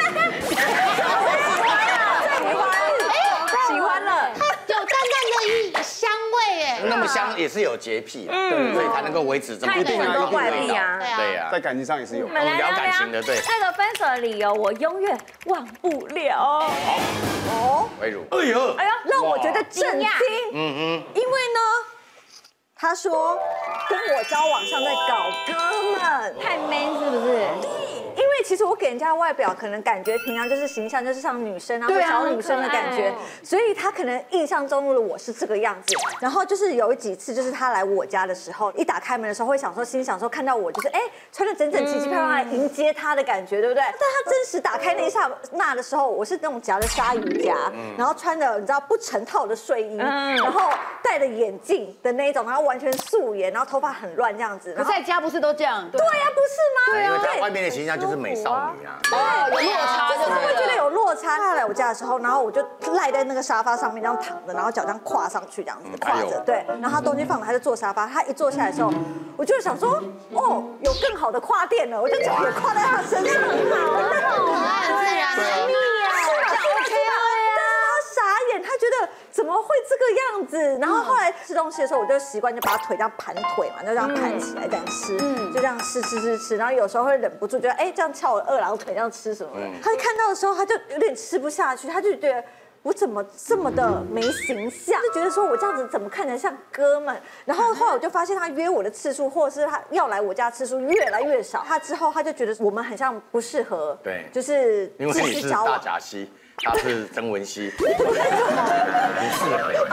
喜欢了， 有淡淡的香味哎， 那么香也是有洁癖，对，所以才能够维持这么他一定很多怪癖啊， 对呀， 在感情上也是有。 我们来聊感情的，对，那个分手的理由我永远忘不了。好， 哦，维如，哎呦， 哎呀，让我觉得震惊，嗯哼，因为呢，他说跟我交往像在搞哥们， 太 man 是不是？ 因为其实我给人家外表可能感觉平常就是形象就是像女生啊或小女生的感觉，所以他可能印象中的我是这个样子。然后就是有几次就是他来我家的时候，一打开门的时候会想说心想说看到我就是哎穿的整整齐齐漂亮来迎接他的感觉，对不对？但他真实打开那一刹那的时候，我是那种夹着鲨鱼夹，然后穿的你知道不成套的睡衣，然后戴着眼镜的那一种，然后完全素颜，然后头发很乱这样子。 可在家不是都这样？ 对呀，不是吗？ 对啊，因为在外面的形象就是美少女啊。 哦，有落差，就是会觉得有落差。他来我家的时候，然后我就赖在那个沙发上面这样躺着，然后脚这样跨上去这样子跨着，对。然后他东西放了，他就坐沙发。他一坐下来的时候，我就想说，哦，有更好的跨垫了，我就脚也跨在他身上，很好，很很自然， 很蜜啊，这样 OK 啊。但是他傻眼，他觉得怎么会这个样子？然后后来吃东西的时候，我就习惯就把他腿这样盘腿嘛，就这样盘起来这样吃，就这样吃吃吃吃。然后有时候会忍不住觉得，哎，这样翘我二郎腿这样吃什么？他看到的时候，他就有点吃不下去，他就觉得。我怎么这么的没形象？就觉得说我这样子怎么看起来像哥们？然后后来我就发现他约我的次数，或者是他要来我家次数越来越少。他之后他就觉得我们很像不适合， 对， 就是因为你是大甲溪，他是曾文溪，不适合，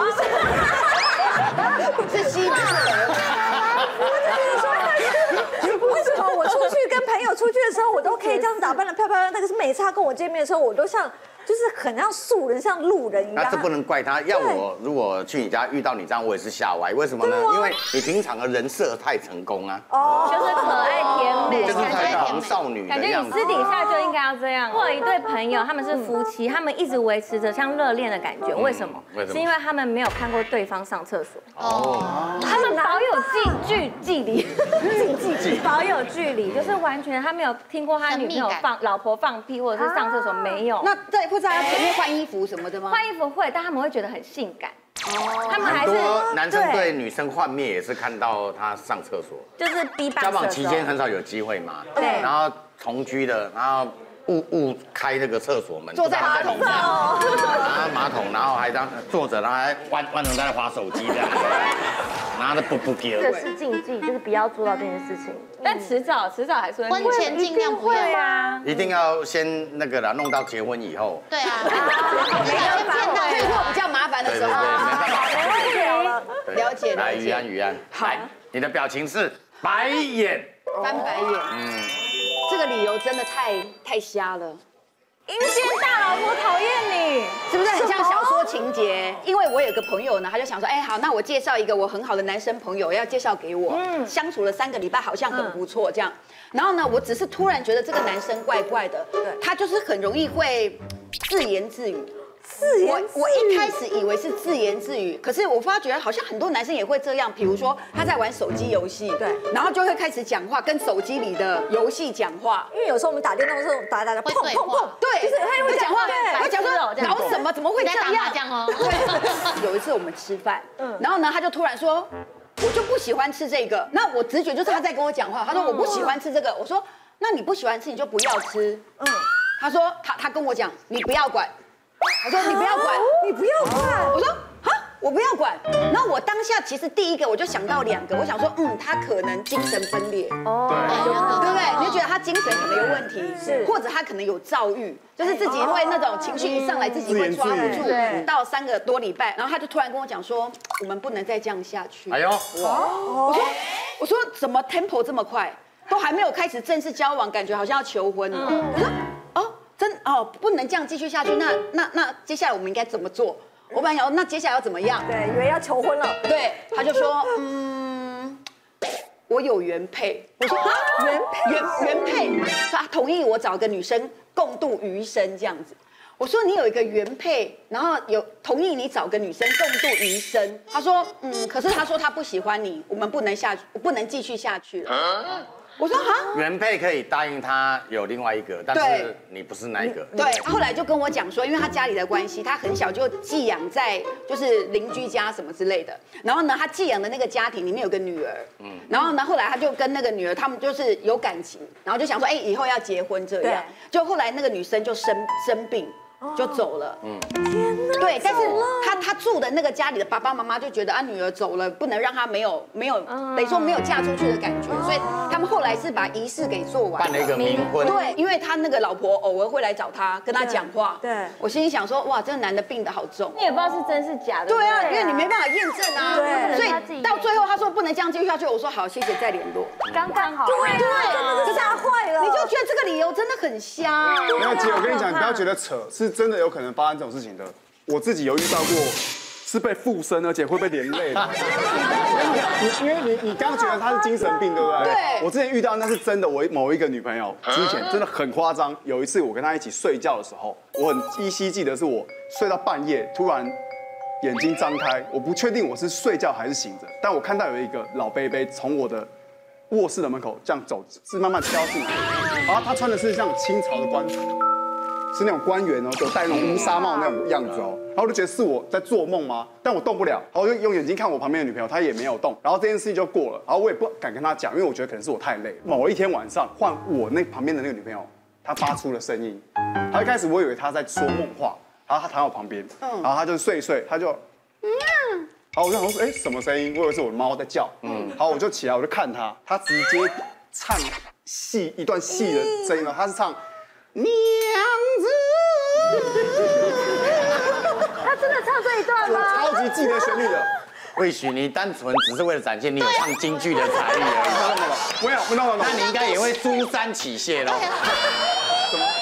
不是溪，不是河。为什么我出去跟朋友出去的时候，我都可以这样打扮的漂漂亮亮？但是每次他跟我见面的时候，我都像。就是很像素人，像路人一样。 那这不能怪他。要我如果去你家遇到你这样，我也是吓歪。为什么呢？因为你平常的人设太成功啊。 哦，就是可爱甜美， 就是太红少女感觉你私底下就应该要这样。我有一对朋友，他们是夫妻，他们一直维持着像热恋的感觉。为什么？是因为他们没有看过对方上厕所。哦。他们保有距距距离，距距保有距离，就是完全他没有听过他女朋友放老婆放屁或者是上厕所没有。 那在。不知道要前面换衣服什么的吗？ 换衣服会，但他们会觉得很性感。哦，他们还是很多男生对女生幻灭也是看到他上厕所， 就是逼巴。 交往期间很少有机会嘛， 对。 然后同居的，然后误误开那个厕所门， 坐在马桶上， 然后马桶，然后还当坐着，然后还弯弯成在那滑手机这样，然后不不给。 这是禁忌，就是不要做到这件事情。但迟早迟早还是会。 婚前尽量不要啊， 一定要先那个啦，弄到结婚以后。 对啊， 没有办法，退货比较麻烦的时候。 没问题，了解。 来，于安，于安，来，你的表情是白眼， 翻白眼。嗯，这个理由真的太太瞎了。 阴间大老婆讨厌你， 是不是很像小说情节？因为我有个朋友呢，他就想说，哎，好，那我介绍一个我很好的男生朋友，要介绍给我。嗯，相处了三个礼拜，好像很不错这样。然后呢，我只是突然觉得这个男生怪怪的，他就是很容易会自言自语。 自言我我一开始以为是自言自语，可是我发觉好像很多男生也会这样，比如说他在玩手机游戏，对，然后就会开始讲话，跟手机里的游戏讲话。 因为有时候我们打电动的时候打打打，砰砰砰， 对， 就是他会讲话， 会讲说搞什么，怎么会这样？ 打麻将哦。 对，有一次我们吃饭，然后呢，他就突然说，我就不喜欢吃这个。那我直觉就是他在跟我讲话，他说我不喜欢吃这个，我说那你不喜欢吃你就不要吃。嗯，他说他他跟我讲你不要管。我说你不要管， 你不要管。 我说啊，我不要管。然后我当下其实第一个我就想到两个，我想说，嗯，他可能精神分裂，哦，对不对？你就觉得他精神可能有问题，是，或者他可能有躁郁，就是自己会那种情绪一上来自己会抓不住，到三个多礼拜，然后他就突然跟我讲说，我们不能再这样下去。哎呦，哇！我说我说怎么 tempo 这么快，都还没有开始正式交往，感觉好像要求婚了。我说哦。真哦，不能这样继续下去。那那那接下来我们应该怎么做？我本来想，那接下来要怎么样？ 对，以为要求婚了。 对，他就说，嗯，我有原配。我说啊，原配，原原配，他同意我找个女生共度余生这样子。我说你有一个原配，然后有同意你找个女生共度余生。他说，嗯，可是他说他不喜欢你，我们不能下去，不能继续下去了。我说哈， 原配可以答应他有另外一个，但是你不是那一个。 对，后来就跟我讲说，因为他家里的关系，他很小就寄养在就是邻居家什么之类的。然后呢，他寄养的那个家庭里面有个女儿，嗯，然后呢，后来他就跟那个女儿他们就是有感情，然后就想说，哎，以后要结婚这样。就后来那个女生就生生病。就走了，嗯，天哪！对，但是他他住的那个家里的爸爸妈妈就觉得啊，女儿走了，不能让她没有没有，等于说没有嫁出去的感觉，所以他们后来是把仪式给做完， 办了一个冥婚。 对，因为他那个老婆偶尔会来找他，跟他讲话。 对， 我心里想说，哇，这个男的病得好重， 你也不知道是真是假的。 对啊，因为你没办法验证啊。对，所以到最后他说不能这样继续下去，我说好，谢谢，再联络。 刚刚好。 对对，真的吓坏了。 你就觉得这个理由真的很瞎。 没有姐，我跟你讲，你不要觉得扯，是真的有可能发生这种事情的。我自己有遇到过，是被附身，而且会被连累的。因为你你刚刚觉得他是精神病，对不对？ 对。 我之前遇到那是真的，我某一个女朋友之前真的很夸张。有一次我跟她一起睡觉的时候，我很依稀记得是我睡到半夜，突然眼睛张开，我不确定我是睡觉还是醒着，但我看到有一个老伯伯从我的卧室的门口这样走，是慢慢飘进来，然后他穿的是像清朝的官服。是那种官员哦，就戴那种乌纱帽那种样子哦，然后我就觉得是我在做梦吗？但我动不了，然后我就用眼睛看我旁边的女朋友，她也没有动，然后这件事情就过了，然后我也不敢跟她讲，因为我觉得可能是我太累。某一天晚上，换我那旁边的那个女朋友，她发出了声音，她一开始我以为她在说梦话，然后她躺在我旁边，然后她就睡一睡，她就，嗯，然后我就想说，哎，什么声音？我以为是我的猫在叫，嗯，然后我就起来，我就看她，她直接唱戏一段戏的声音了，她是唱。娘子， 他真的唱这一段吗？ 我超级记得旋律的。 或许你单纯只是为了展现你有唱京剧的才艺而已。 没有，没有，没有。 那你应该也会珠山起谢喽。 什么？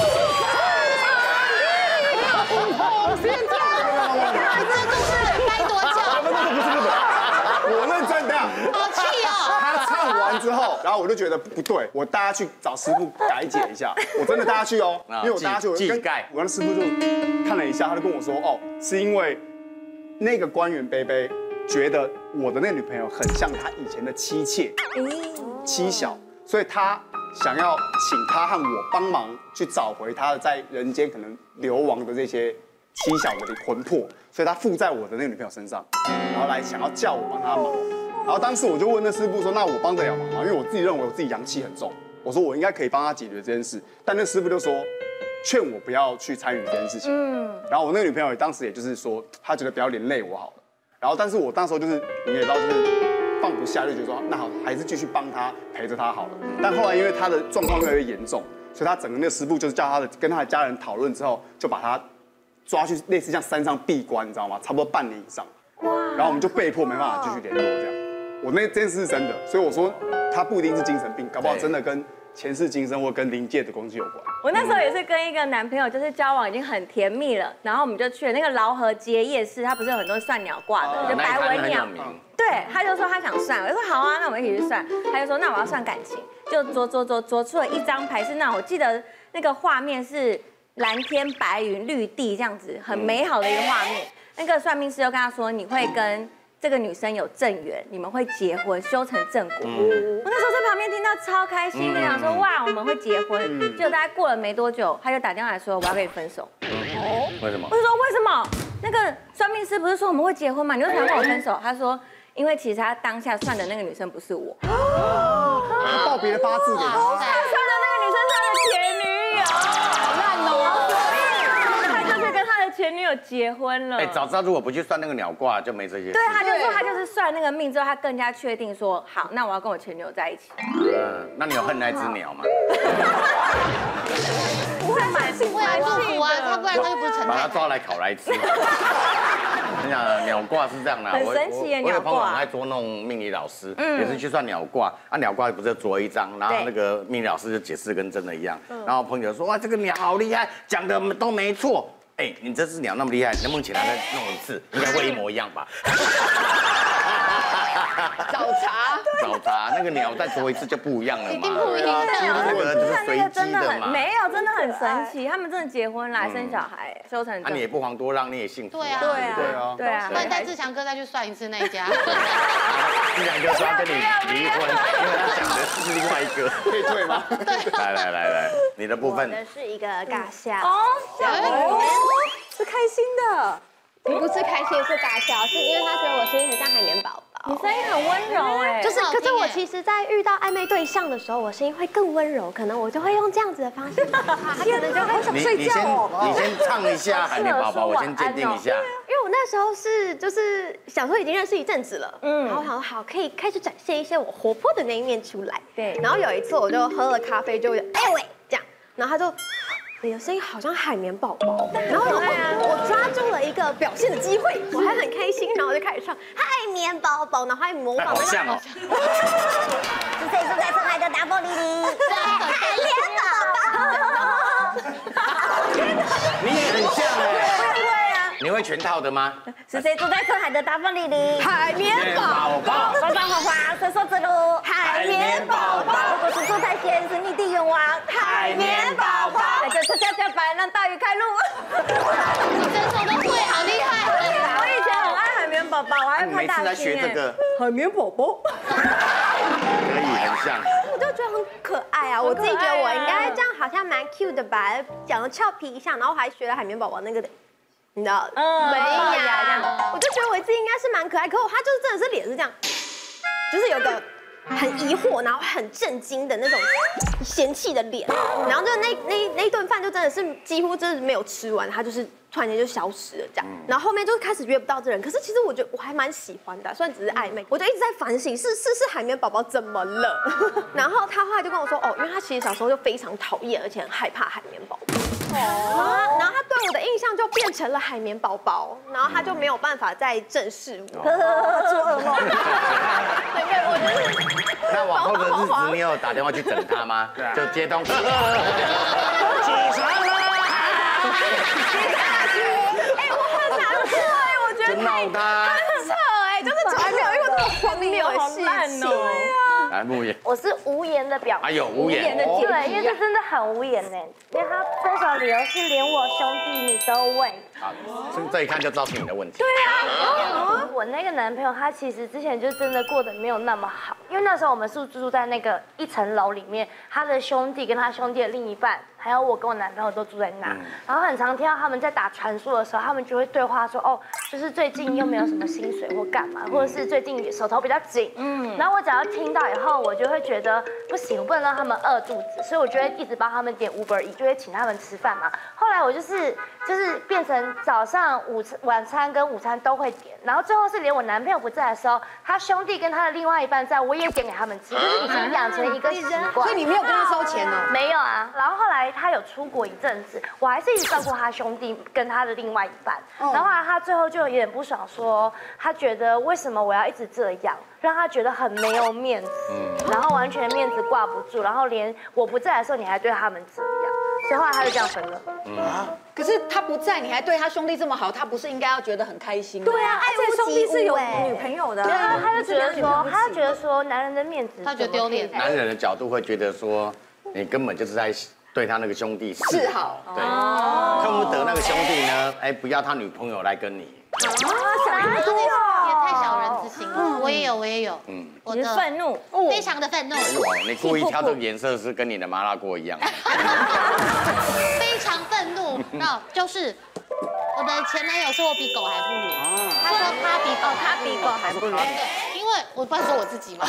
这都是该多久？ 不是不是不是，我认真的。 好气哦！ 他唱完之后，然后我就觉得不对，我带他去找师傅改解一下。我真的带他去哦，因为我带他去，我跟我那师傅就看了一下，他就跟我说，哦，是因为那个官员贝贝觉得我的那个女朋友很像他以前的妻妾、妻小，所以他想要请他和我帮忙去找回他的在人间可能流亡的这些妻小的魂魄，所以他附在我的那个女朋友身上，然后来想要叫我帮他忙。然后当时我就问那师傅说：“那我帮得了忙吗？”因为我自己认为我自己阳气很重，我说我应该可以帮他解决这件事。但那师傅就说劝我不要去参与这件事情。嗯。然后我那个女朋友当时也就是说，她觉得不要连累我好了。然后但是我那时候就是你也知道，就是放不下，就觉得说那好，还是继续帮他陪着他好了。但后来因为他的状况越来越严重，所以他整个那个师傅就是叫他的跟他的家人讨论之后，就把他抓去类似像山上闭关，你知道吗？差不多半年以上。哇。然后我们就被迫没办法继续联络这样。我那这件事是真的，所以我说他不一定是精神病，搞不好真的跟前世今生或跟灵界的东西有关。 我那时候也是跟一个男朋友，就是交往已经很甜蜜了，然后我们就去了那个劳合街夜市，它不是有很多算鸟挂的，就白文鸟。对，他就说他想算，我就说好啊，那我们一起去算。他就说那我要算感情，就啄啄啄啄出了一张牌，是那我记得那个画面是蓝天白云、绿地这样子，很美好的一个画面。那个算命师就跟他说，你会跟这个女生有正缘，你们会结婚，修成正果。我那时候在旁边听到超开心，就想说哇，我们会结婚。结果大概过了没多久，他就打电话来说我要跟你分手。 哦，为什么？ 我就说为什么？那个算命师不是说我们会结婚吗？你为什么要跟我分手？他说。因为其实他当下算的那个女生不是我， 他报别的八字给他， 他算的那个女生是他的前女友，烂哦，所以他就去跟他的前女友结婚了。 哎，早知道如果不去算那个鸟卦，就没这些。 对，他就说他就是算那个命之后，他更加确定说，好，那我要跟我前女友在一起。 嗯，那你有恨那只鸟吗？ 不会蛮幸福祝福啊，他不然他就不是陈太太。 把他抓来烤来吃。我跟你讲，鸟卦是这样的， 很神奇耶， 我有朋友很爱捉弄命理老师，也是去算鸟卦啊，鸟卦不是啄一张，然后那个命理老师就解释跟真的一样，然后朋友说哇这个鸟好厉害，讲的都没错，哎你这只鸟那么厉害，能不能请他再弄一次？应该会一模一样吧？ 找茬， 找茬，那个鸟再啄一次就不一样了嘛， 一定不一样。 那个就是随机的嘛， 没有，真的很神奇，他们真的结婚来生小孩，修成。 那你也不遑多让，你也幸福。 对啊， 对啊， 对啊， 对啊。 那你带志强哥再去算一次那一家。 志强哥说要跟你离婚，因为他想的是另外一个， 可以退吗？ 来来来来，你的部分。 我的是一个尬笑哦，是开心的。 不是开心，是尬笑，是因为他觉得我声音很像海绵宝宝。 你声音很温柔哎， 就是，可是我其实，在遇到暧昧对象的时候，我声音会更温柔，可能我就会用这样子的方式讲话，他可能就会想睡觉哦。 你先唱一下海绵宝宝，我先鉴定一下。 因为我那时候是就是想说已经认识一阵子了，嗯，然后我想说好，可以开始展现一些我活泼的那一面出来。对，然后有一次我就喝了咖啡，就哎喂这样，然后他就。你的声音好像海绵宝宝，然后我我抓住了一个表现的机会，我还很开心，然后我就开始唱海绵宝宝，然后还模仿那个。 好像哦。 是谁住在深海的大玻璃里？海绵宝宝。 你也很像哎。对啊。你会全套的吗？ 是谁住在深海的大玻璃里？ 海绵宝宝。 花花花花，伸手指路。海绵宝宝。如果是住在现实你的愿望，海绵宝宝。那就是跷跷板让大鱼开路。 你整首都会，好厉害！ 我以前很爱海绵宝宝，我还拍大星。 每次在学这个海绵宝宝。 可以很像。 我就觉得很可爱啊，我自己觉得我应该这样好像蛮 cute 的吧，讲的俏皮一下，然后还学了海绵宝宝那个的。你知道，嗯，美雅这样，我就觉得我自己应该是蛮可爱，可我他就是真的是脸是这样，就是有个很疑惑，然后很震惊的那种嫌弃的脸，然后就那那那一顿饭就真的是几乎真的没有吃完，他就是突然间就消失了这样，然后后面就开始约不到这人，可是其实我觉得我还蛮喜欢的，虽然只是暧昧，我就一直在反省是是是海绵宝宝怎么了，然后他后来就跟我说哦，因为他其实小时候就非常讨厌而且很害怕海绵宝宝。哦，然后他对我的印象就变成了海绵宝宝，然后他就没有办法再正视我，做噩梦。对对，我就是。 那往后的日子，你有打电话去整他吗？就接通。起床了。 哎，我很难过哎，我觉得闹他。 很扯哎，就是从来没有遇过这么荒谬的事情。对啊。 来，慕言， 我是无言的表， 哎呦，无言的姐，对，因为这真的很无言呢，因为他分手理由是连我兄弟你都问， 好，这一看就知道是你的问题。 对啊，我那个男朋友他其实之前就真的过得没有那么好，因为那时候我们是住在那个一层楼里面，他的兄弟跟他兄弟的另一半，还有我跟我男朋友都住在那，然后很常听到他们在打传说的时候，他们就会对话说，哦，就是最近又没有什么薪水或干嘛，或者是最近手头比较紧，嗯，然后我只要听到以后，我就会觉得不行，我不能让他们饿肚子，所以我就会一直帮他们点 Uber Eats，就会请他们吃饭嘛。后来我就是就是变成早上、午餐、晚餐跟午餐都会点，然后最后是连我男朋友不在的时候，他兄弟跟他的另外一半在，我也点给他们吃，就是已经养成一个习惯。 所以你没有跟他收钱哦？ 没有啊。然后后来他有出国一阵子，我还是一直照顾他兄弟跟他的另外一半。然后后来他最后就有点不爽，说他觉得为什么我要一直这样，让他觉得很没有面子，然后完全面子挂不住，然后连我不在的时候你还对他们这样，所以后来他就这样分了。 啊！可是他不在，你还对他兄弟这么好，他不是应该要觉得很开心吗？ 对啊，而且兄弟是有女朋友的。 对啊，他就觉得说，他就觉得说男人的面子， 他觉得丢脸。 男人的角度会觉得说，你根本就是在对他那个兄弟示好。 对，恨不得那个兄弟呢，哎，不要他女朋友来跟你。 啊，想太多也太小人之心了。我也有，我也有。嗯，我的愤怒， 非常的愤怒。 你故意挑这个颜色是跟你的麻辣锅一样。 非常愤怒，那就是我的前男友说我比狗还不如。他说他比狗， 他比狗还不如。 对，因为我不是说我自己嘛，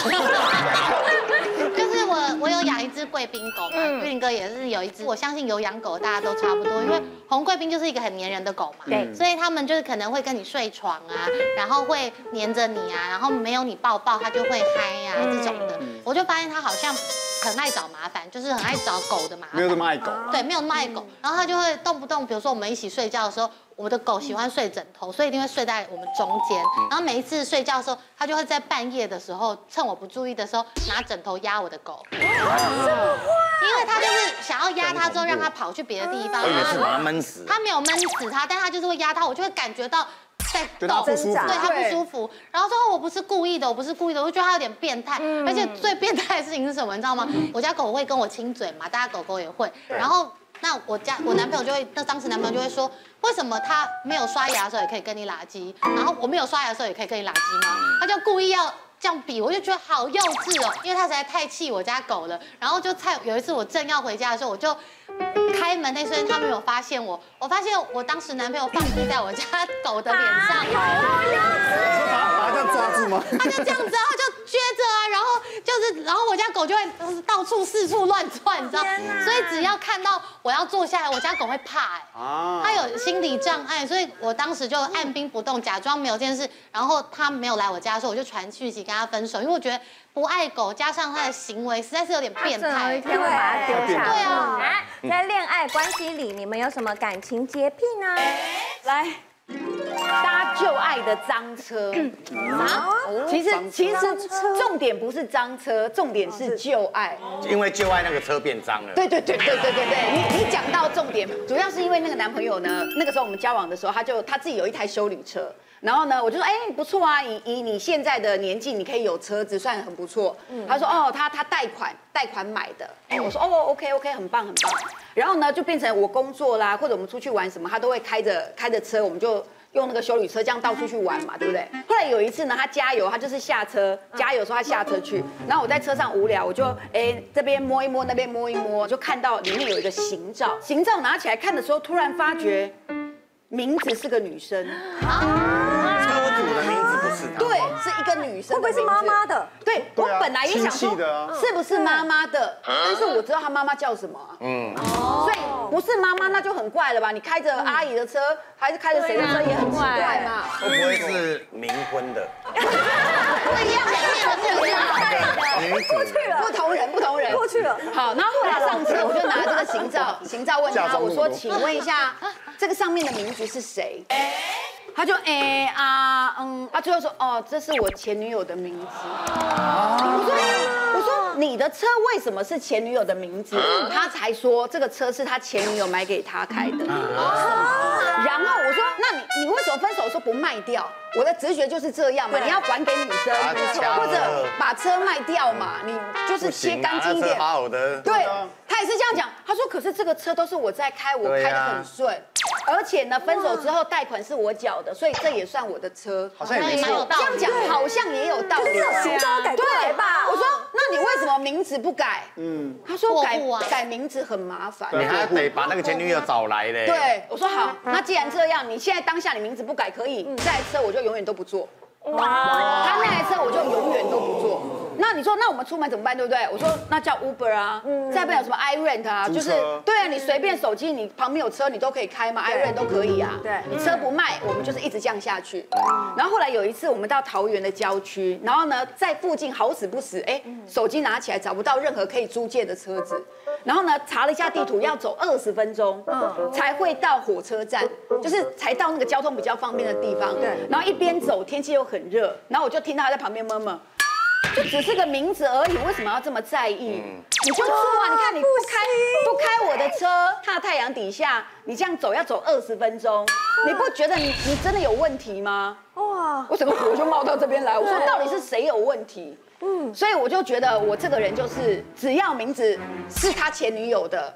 就是我我有养一只贵宾狗嘛，玉林哥也是有一只。我相信有养狗大家都差不多，因为红贵宾就是一个很黏人的狗嘛，对，所以他们就是可能会跟你睡床啊，然后会黏着你啊，然后没有你抱抱它就会嗨呀这种的。我就发现它好像很爱找麻烦，就是很爱找狗的麻烦。 没有那么爱狗。 对，没有那么爱狗，然后它就会动不动，比如说我们一起睡觉的时候。我的狗喜欢睡枕头，所以一定会睡在我们中间。然后每一次睡觉的时候，它就会在半夜的时候，趁我不注意的时候，拿枕头压我的狗。因为它就是想要压它之后，让它跑去别的地方。 我以为是把它闷死。 它没有闷死它，但它就是会压它，我就会感觉到在动， 对它不舒服。然后最后我不是故意的，我不是故意的，我就觉得它有点变态。而且最变态的事情是什么，你知道吗？我家狗会跟我亲嘴嘛，大家狗狗也会。然后。那我家我男朋友就会，那当时男朋友就会说，为什么他没有刷牙的时候也可以跟你拉鸡，然后我没有刷牙的时候也可以跟你拉鸡吗？他就故意要这样比，我就觉得好幼稚哦，因为他实在太气我家狗了。然后就在有一次我正要回家的时候，我就开门那瞬间他没有发现我，我发现我当时男朋友放屁在我家狗的脸上，好幼稚， 把它这样抓住吗？ 他就这样子，然后就撅着啊，然后就是，然后我家狗就会到处四处乱窜，你知道？所以只要看到我要坐下来，我家狗会怕，哎，它有心理障碍，所以我当时就按兵不动，假装没有这件事。然后他没有来我家的时候，我就传讯息跟他分手，因为我觉得不爱狗加上他的行为实在是有点变态， 有一天会把它丢下。 对啊， 在恋爱关系里，你们有什么感情洁癖呢？ 来。搭旧爱的脏车啊！其实其实重点不是脏车，重点是旧爱。 因为旧爱那个车变脏了。 对对对对对对对，你你讲到重点，主要是因为那个男朋友呢，那个时候我们交往的时候，他就他自己有一台休旅车。然后呢，我就说，哎，不错啊，以以你现在的年纪，你可以有车子，算很不错。嗯、他说，哦，他他贷款贷款买的。哎，我说，哦 ，OK OK， 很棒很棒。然后呢，就变成我工作啦，或者我们出去玩什么，他都会开着开着车，我们就用那个休旅车这样到处去玩嘛，对不对？后来有一次呢，他加油，他就是下车加油的时候他下车去，然后我在车上无聊，我就哎这边摸一摸，那边摸一摸，就看到里面有一个行照，行照拿起来看的时候，突然发觉。名字是个女生啊，车主的名字不是她， 对，是一个女生， 会不会是妈妈的？ 对，我本来也想说是不是妈妈的，但是我知道她妈妈叫什么，嗯，所以不是妈妈那就很怪了吧？你开着阿姨的车，还是开着谁的车也很奇怪嘛？ 会不会是冥婚的？ 不一样，不一样， 过去了， 不同人，不同人， 过去了。 好，然后后来上车，我就拿这个行照，行照问他，我说，请问一下。这个上面的名字是谁？他就哎啊嗯，他最后说哦，这是我前女友的名字。我说我说你的车为什么是前女友的名字？他才说这个车是他前女友买给他开的。然后我说那你你为什么分手的时候不卖掉？我的直觉就是这样嘛，你要还给女生，或者把车卖掉嘛，你就是切干净一点。 好的。 对，他也是这样讲。他说可是这个车都是我在开，我开得很顺。而且呢，分手之后贷款是我缴的，所以这也算我的车。 好像也没错， 这样讲好像也有道理。 行照改不改吧？ 我说，那你为什么名字不改？嗯，他说改改名字很麻烦， 你还得把那个前女友找来嘞。 对，我说好，那既然这样，你现在当下你名字不改可以，这台车我就永远都不坐。哇，他那台车我就永远都不坐。那你说，那我们出门怎么办，对不对？我说那叫 Uber 啊，再不然有什么 iRent 啊，就是对啊，你随便手机，你旁边有车，你都可以开嘛 ，iRent 都可以啊。对，你车不卖，我们就是一直这样下去。然后后来有一次，我们到桃园的郊区，然后呢，在附近好死不死，哎，手机拿起来找不到任何可以租借的车子，然后呢，查了一下地图，要走二十分钟，才会到火车站，就是才到那个交通比较方便的地方。对，然后一边走，天气又很热，然后我就听到他在旁边闷闷。就只是个名字而已，为什么要这么在意？嗯、你就坐啊！你看你不开不开我的车，踏太阳底下，你这样走要走二十分钟，你不觉得你你真的有问题吗？哇！我整个火就冒到这边来，我说到底是谁有问题？嗯，所以我就觉得我这个人就是，只要名字是他前女友的。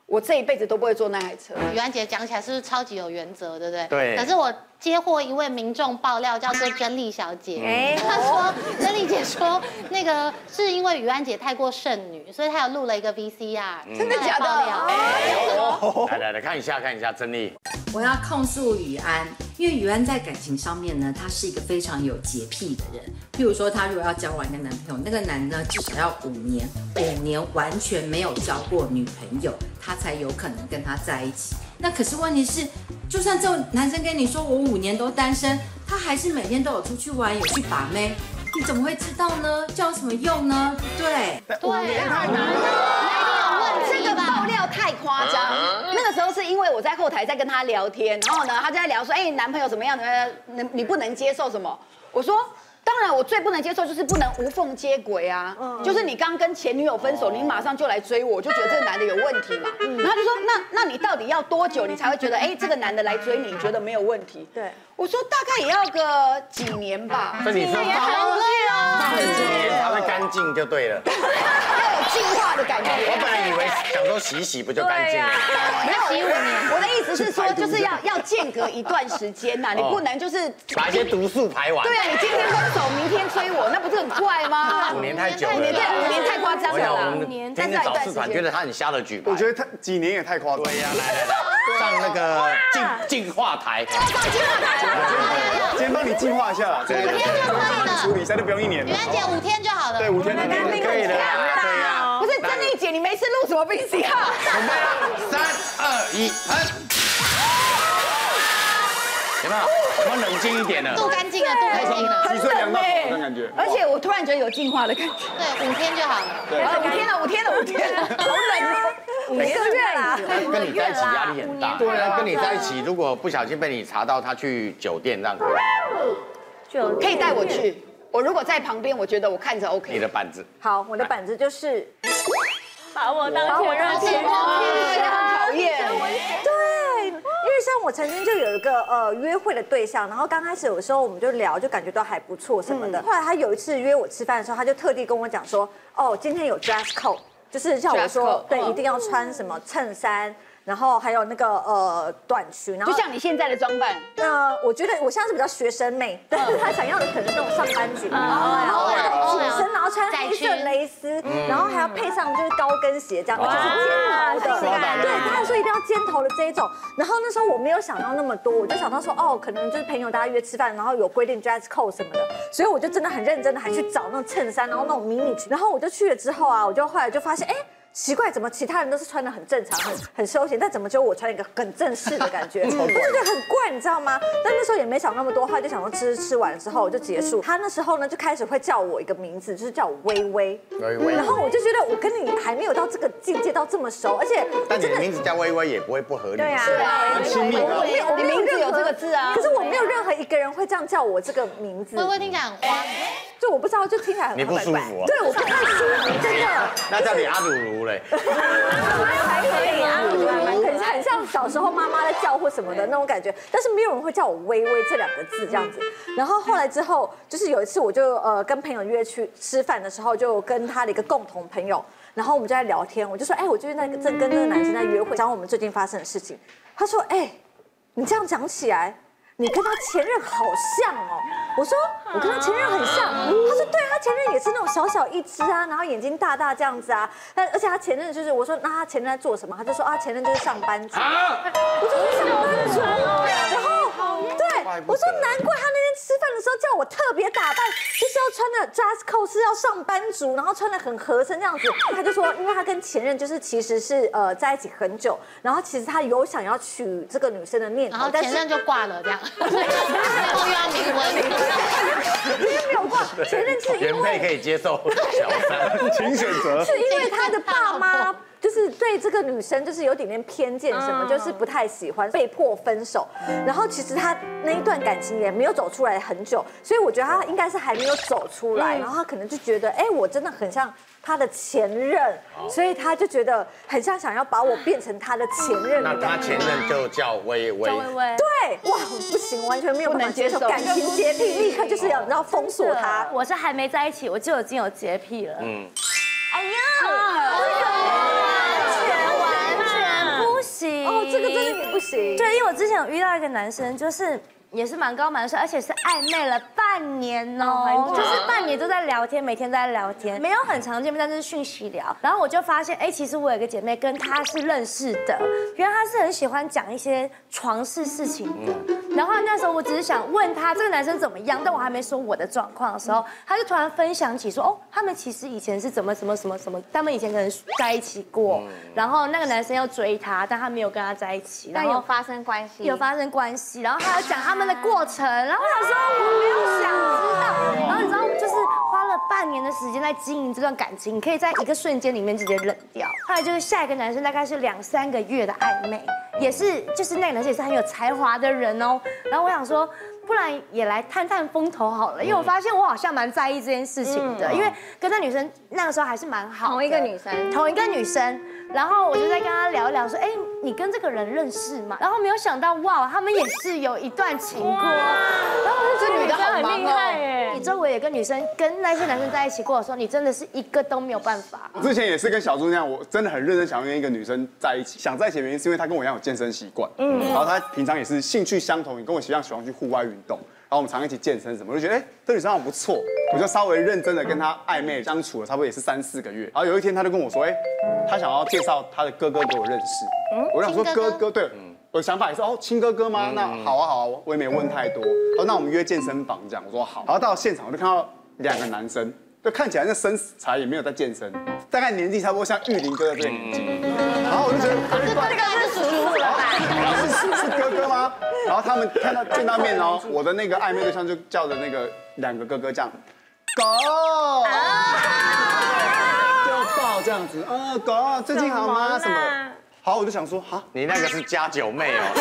我这一辈子都不会坐那台车。 于安姐讲起来是不是超级有原则，对不对？ 对。 可是我接获一位民众爆料，叫做珍丽小姐。哎，她说珍丽姐说，那个是因为于安姐太过剩女，所以她有录了一个 V C R。 真的假的？ 来来来看一下看一下，珍丽。 我要控诉宇安，因为宇安在感情上面呢，他是一个非常有洁癖的人。譬如说，他如果要交往一个男朋友，那个男的至少要五年，五年完全没有交过女朋友，他才有可能跟他在一起。那可是问题是，就算这种男生跟你说我五年都单身，他还是每天都有出去玩，有去把妹，你怎么会知道呢？这有什么用呢？对不对？ 五年太难了。这个爆料太夸张。那个时候是因为我在后台在跟他聊天，然后呢，他就在聊说，哎，你男朋友怎么样？你你不能接受什么？我说。当然，我最不能接受就是不能无缝接轨啊！嗯、就是你刚跟前女友分手，你马上就来追我，我就觉得这个男的有问题嘛。嗯、然后就说，那那你到底要多久，你才会觉得，哎，这个男的来追你，你觉得没有问题？对，我说大概也要个几年吧。 这你说很累哦，几年才会干净就对了。 要有净化的感觉。 我本来以为想说洗洗不就干净了？ 没有洗五年。我的意思是说，就是要要间隔一段时间呐，你不能就是把一些毒素排完。 对啊，你今天分手，明天追我，那不是很怪吗？ 五年太久了， 五年太五年太夸张了。 五年，今天找四团觉得他很瞎的举牌。 我觉得他几年也太夸张。 对呀，来来来，上那个净净化台。 上净化台。 今天帮你净化一下， 五天就可以了。 处理现在都不用一年。 于安姐五天就好了。 对，五天就可以可以了。对呀。 不是珍妮姐，你没事录什么 V C R？ 准备了，三二一，喷！有没有？有没有冷静一点了？ 镀干净了，镀干净了， 几岁凉到头的感觉。 而且我突然觉得有净化的感觉。 对，五天就好了。 对，五天了，五天了，五天了，好冷哦。五个月啦。 跟你在一起压力很大。对啊，跟你在一起，如果不小心被你查到他去酒店，让可以。 可以带我去。我如果在旁边，我觉得我看着 OK。 你的板子。 好，我的板子就是把我当前任前很讨厌。 对，因为像我曾经就有一个呃约会的对象，然后刚开始有时候我们就聊，就感觉都还不错什么的。后来他有一次约我吃饭的时候，他就特地跟我讲说，哦，今天有 dress code， 就是叫我说，对，一定要穿什么衬衫。然后还有那个呃短裙，然后就像你现在的装扮。 呃，我觉得我现在是比较学生妹，但是他想要的可能是那种上班族，然后那种紧身，然后穿黑色蕾丝，然后还要配上就是高跟鞋这样，而且是尖头的。对，他还说一定要尖头的这一种。然后那时候我没有想到那么多，我就想到说哦，可能就是朋友大家约吃饭，然后有规定 dress code 什么的，所以我就真的很认真的还去找那种衬衫，然后那种迷你裙。然后我就去了之后啊，我就后来就发现，哎。奇怪，怎么其他人都是穿的很正常、很很休闲，但怎么只有我穿一个很正式的感觉，我就觉得很怪，你知道吗？但那时候也没想那么多，后来就想说吃吃完之后就结束。他那时候呢就开始会叫我一个名字，就是叫我微微，微微。然后我就觉得我跟你还没有到这个境界到这么熟，而且但你的名字叫微微也不会不合理， 对啊， 很亲密的。 你名字有这个字啊， 可是我没有任何一个人会这样叫我这个名字。 微微听起来很花， 就我不知道，就听起来很你不舒服啊？ 对，我不太舒服，真的。 那叫你阿鲁鲁嘞。 还可以啊，很很像小时候妈妈在叫或什么的那种感觉，但是没有人会叫我微微这两个字这样子。然后后来之后，就是有一次我就呃跟朋友约去吃饭的时候，就跟他的一个共同朋友，然后我们就在聊天，我就说，哎，我最近在正跟那个男生在约会，讲我们最近发生的事情。他说，哎，你这样讲起来。你跟他前任好像哦，我说我跟他前任很像，他说对，他前任也是那种小小一只啊，然后眼睛大大这样子啊，但而且他前任就是我说那他前任在做什么，他就说啊前任就是上班族，我就是上班族，然后对我说难怪他那天吃饭的时候叫我特别打扮，就是要穿的 dress code 是要上班族，然后穿的很合身这样子，他就说因为他跟前任就是其实是呃在一起很久，然后其实他有想要娶这个女生的念头， 然后前任就挂了这样。然后又要冥婚， 今天没有挂，前任是因为原配可以接受小三，请选择。 是因为他的爸妈就是对这个女生就是有点点偏见，什么就是不太喜欢，被迫分手。然后其实他那一段感情也没有走出来很久，所以我觉得他应该是还没有走出来，然后他可能就觉得，哎，我真的很像。他的前任，所以他就觉得很像想要把我变成他的前任。 那他前任就叫微微。 叫微微。对，哇，不行，完全没有办法接受，感情洁癖，立刻就是要你知道封锁他。 我是还没在一起，我就已经有洁癖了。嗯。哎呀，完全完全行。 对，因为我之前有遇到一个男生，就是也是蛮高蛮帅，而且是暧昧了半年哦，就是半年都在聊天，每天都在聊天，没有很常见面，但是讯息聊。然后我就发现，哎，其实我有一个姐妹跟他是认识的，原来他是很喜欢讲一些床事事情的。然后那时候我只是想问他这个男生怎么样，但我还没说我的状况的时候，他就突然分享起说，哦，他们其实以前是怎么什么什么什么，他们以前可能在一起过，然后那个男生要追她，但他没有跟她在一起， 但有发生关系， 有发生关系，然后他要讲他们的过程，然后我想说我没有想知道，然后你知道就是花了半年的时间在经营这段感情，你可以在一个瞬间里面直接冷掉。后来就是下一个男生大概是两三个月的暧昧，也是就是那个男生也是很有才华的人哦，然后我想说。不然也来探探风头好了，因为我发现我好像蛮在意这件事情的，因为跟那女生那个时候还是蛮好的， 同一个女生， 同一个女生，然后我就在跟她聊一聊，说，哎，你跟这个人认识吗？然后没有想到，哇，他们也是有一段情过，然后我就觉得女生很厉害哎，你周围有个女生跟那些男生在一起过的时候，你真的是一个都没有办法。 我之前也是跟小猪那样，我真的很认真想要跟一个女生在一起，想在一起的原因是因为她跟我一样有健身习惯，嗯，然后她平常也是兴趣相同，也跟我一样喜欢去户外运动。然后我们常一起健身什么，我就觉得哎，这女生好不错，我就稍微认真的跟她暧昧相处了，差不多也是三四个月。然后有一天，她就跟我说，哎，她想要介绍她的哥哥给我认识。我想说哥哥，对，我的想法也是哦，亲哥哥吗？那好啊好啊，我也没问太多。哦，那我们约健身房这样，我说好。然后到现场我就看到两个男生，就看起来那身材也没有在健身，大概年纪差不多像玉林哥的这个年纪。然后我就觉得这个是叔叔了吧？ 是是哥哥吗？然后他们看到见到面哦，我的那个暧昧对象就叫着那个两个哥哥这样，狗，就抱这样子，啊狗，最近好吗？什么？好，我就想说，哈， 你那个是加九妹哦。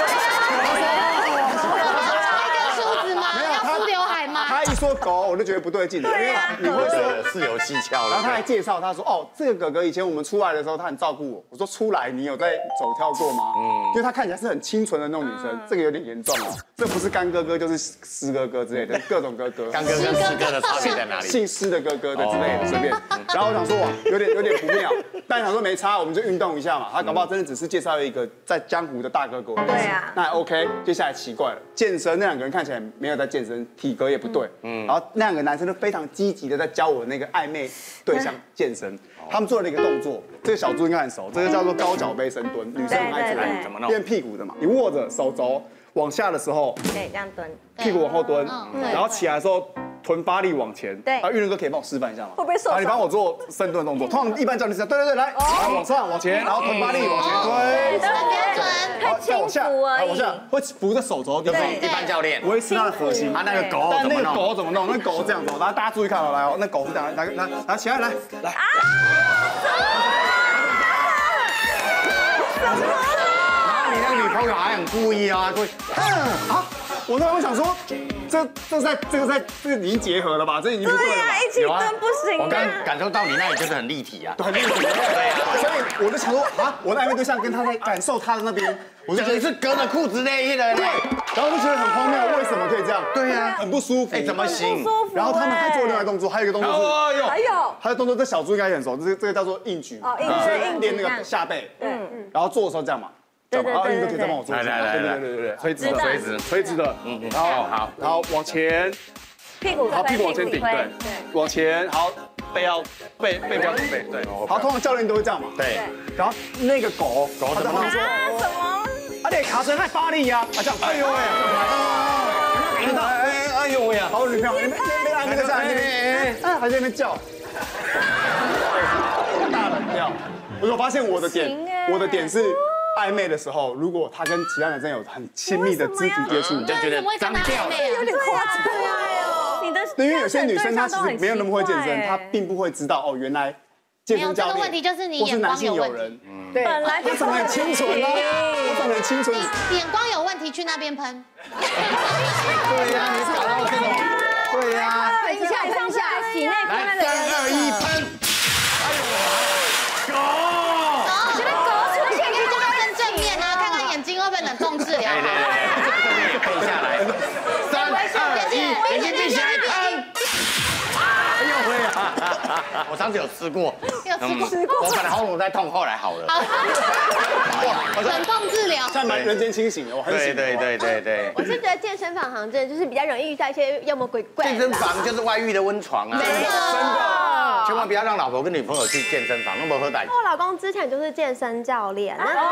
梳子吗？要梳刘海吗？ 他一说狗，我就觉得不对劲，因为你会说是有蹊跷了。 然后他还介绍，他说哦，这个哥哥以前我们出来的时候，他很照顾我。我说出来，你有在走跳过吗？嗯，因为他看起来是很清纯的那种女生，这个有点严重哦。这不是干哥哥，就是湿哥哥之类的，各种哥哥。 干哥跟湿哥的差别在哪里？ 姓施的哥哥的之类的，随便。然后我想说哇，有点有点不妙，但想说没差，我们就运动一下嘛。他搞不好真的只是介绍一个在江湖的大哥给我认识。对啊。那 OK， 接下来奇怪了，健身那两个人看起来没有在健身，体格也不对。嗯。然后那两个男生都非常积极的在教我那个暧昧对象健身。他们做了一个动作，这个小猪应该很熟，这个叫做高脚杯深蹲，女生很爱做，怎么弄？练屁股的嘛，你握着手肘往下的时候， 对，这样蹲， 屁股往后蹲，然后起来的时候臀发力往前。对。啊，玉仁哥可以帮我示范一下吗？ 会不会受伤？ 你帮我做深蹲动作，通常一般教练是这样，对对对，来，往上往前，然后臀发力往前推， 对， 好，再往下，往下，会扶着手肘， 就是一般教练维持他的核心。 他那个狗但那个狗怎么弄？那狗这样子，然后大家注意看哦，来哦，那狗是这样，来来来，起来，来来。 然后你那个女朋友还很故意啊，故意， 啊！我那会想说，这这在这个在这个已经结合了吧？这已经不对了吧？ 一起蹲不行。 我刚感受到你那里就是很立体啊， 很立体。对啊，所以我就想说啊，我的暧昧对象跟他在感受他的那边， 我就觉得是隔着裤子内衣的。 对，然后就觉得很荒谬，为什么可以这样？ 对呀， 很不舒服。 哎，怎么行？ 然后他们还做另外动作，还有一个动作是， 还有， 还有动作，这小猪应该很熟，这这个叫做硬举。 哦，硬举，硬练那个下背。 对， 然后做的时候这样嘛。 对对对对对，可以再帮我做。 来来来来， 对对对对，垂直的， 垂直， 垂直的。嗯嗯。然后好，然后往前， 屁股， 好，屁股往前顶，对，往前，好，背要背背不要挺背，对。好，通常教练都会这样嘛。 对。 然后那个狗， 狗怎么弄？ 什么？ 啊，对，卡绳还发力呀，啊这样，哎呦喂，听到？哎哎呦喂呀，好女朋友，那边那边那个在那边，哎还在那边叫，大冷掉。我有发现我的点，我的点是。暧昧的时候，如果他跟其他男生有很亲密的肢体接触， 你就觉得脏掉， 有点夸张。 你的， 因为有些女生她其实没有那么会健身，她并不会知道哦，原来健身教练问题就是你眼光有问题。 对，本来就长得很清纯哦，我长得很清纯。 眼光有问题，去那边喷。 对呀，你搞到这种，对呀。 等一下，等一下，洗内裤来，三二一，喷！哎呦，狗。 会不会冷冻治疗？ 对对对，这个也可以下来。三二一，眼睛闭起来，喷！哎呦喂！ 我上次有吃过， 有吃过， 我本来喉咙在痛，后来好了。 哇，冷冻治疗， 现在蛮人间清醒的，我很喜欢。 对对对对对。 我是觉得健身房好像真的就是比较容易遇到一些妖魔鬼怪。 健身房就是外遇的温床啊！ 真的， 千万不要让老婆跟女朋友去健身房，那么喝歹。 我老公之前就是健身教练。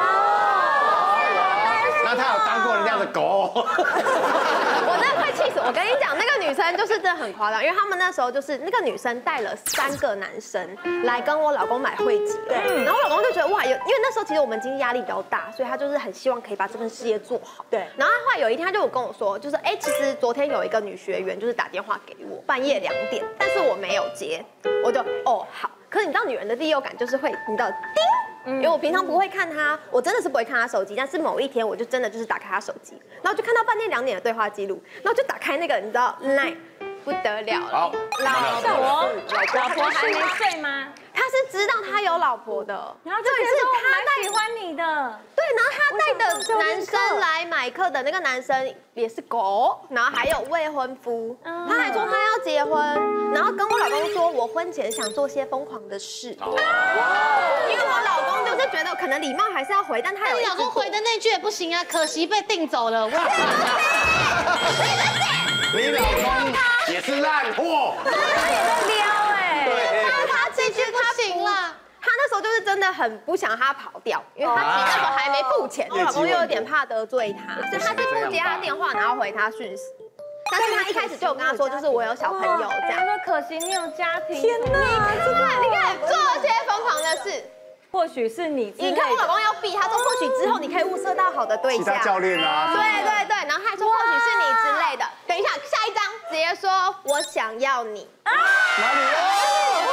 那他有当过人家的狗？ 我真的快气死！我跟你讲，那个女生就是真的很夸张，因为他们那时候就是那个女生带了三个男生来跟我老公买会籍，对。然后我老公就觉得哇，有因为那时候其实我们经济压力比较大，所以他就是很希望可以把这份事业做好，对。然后后来有一天他就有跟我说，就是哎，其实昨天有一个女学员就是打电话给我，半夜两点，但是我没有接，我就哦好。可是你知道女人的第六感就是会，你知道叮。因为我平常不会看他，我真的是不会看他手机，但是某一天我就真的就是打开他手机，然后就看到半夜两点的对话记录，然后就打开那个你知道 Line， 不得了了， 好， 老婆，老婆还没睡吗？ 他是知道他有老婆的， 然后这是他喜欢你的， 对，然后他带的男生来买课的那个男生也是狗，然后还有未婚夫，他还说他要结婚，然后跟我老公说我婚前想做些疯狂的事，因为我老公就是觉得可能礼貌还是要回，但他有你老公回的那句也不行啊，可惜被订走了，哇！ 你老公也是烂货， 他也在撩哎， 他他这句不行啦。他那时候就是真的很不想他跑掉，因为他其实那时候还没付钱，我老公又有点怕得罪他，所以他是不接他电话，然后回他讯息。但是他一开始就有跟他说，就是我有小朋友这样。 他说可惜你有家庭。 天哪，你看你看做了些疯狂的事。 或许是你， 你看我老公要逼他说，或许之后你可以物色到好的对象， 其他教练啊， 对对对，然后他还说或许是你之类的。等一下，下一张直接说我想要你。 哪里哦？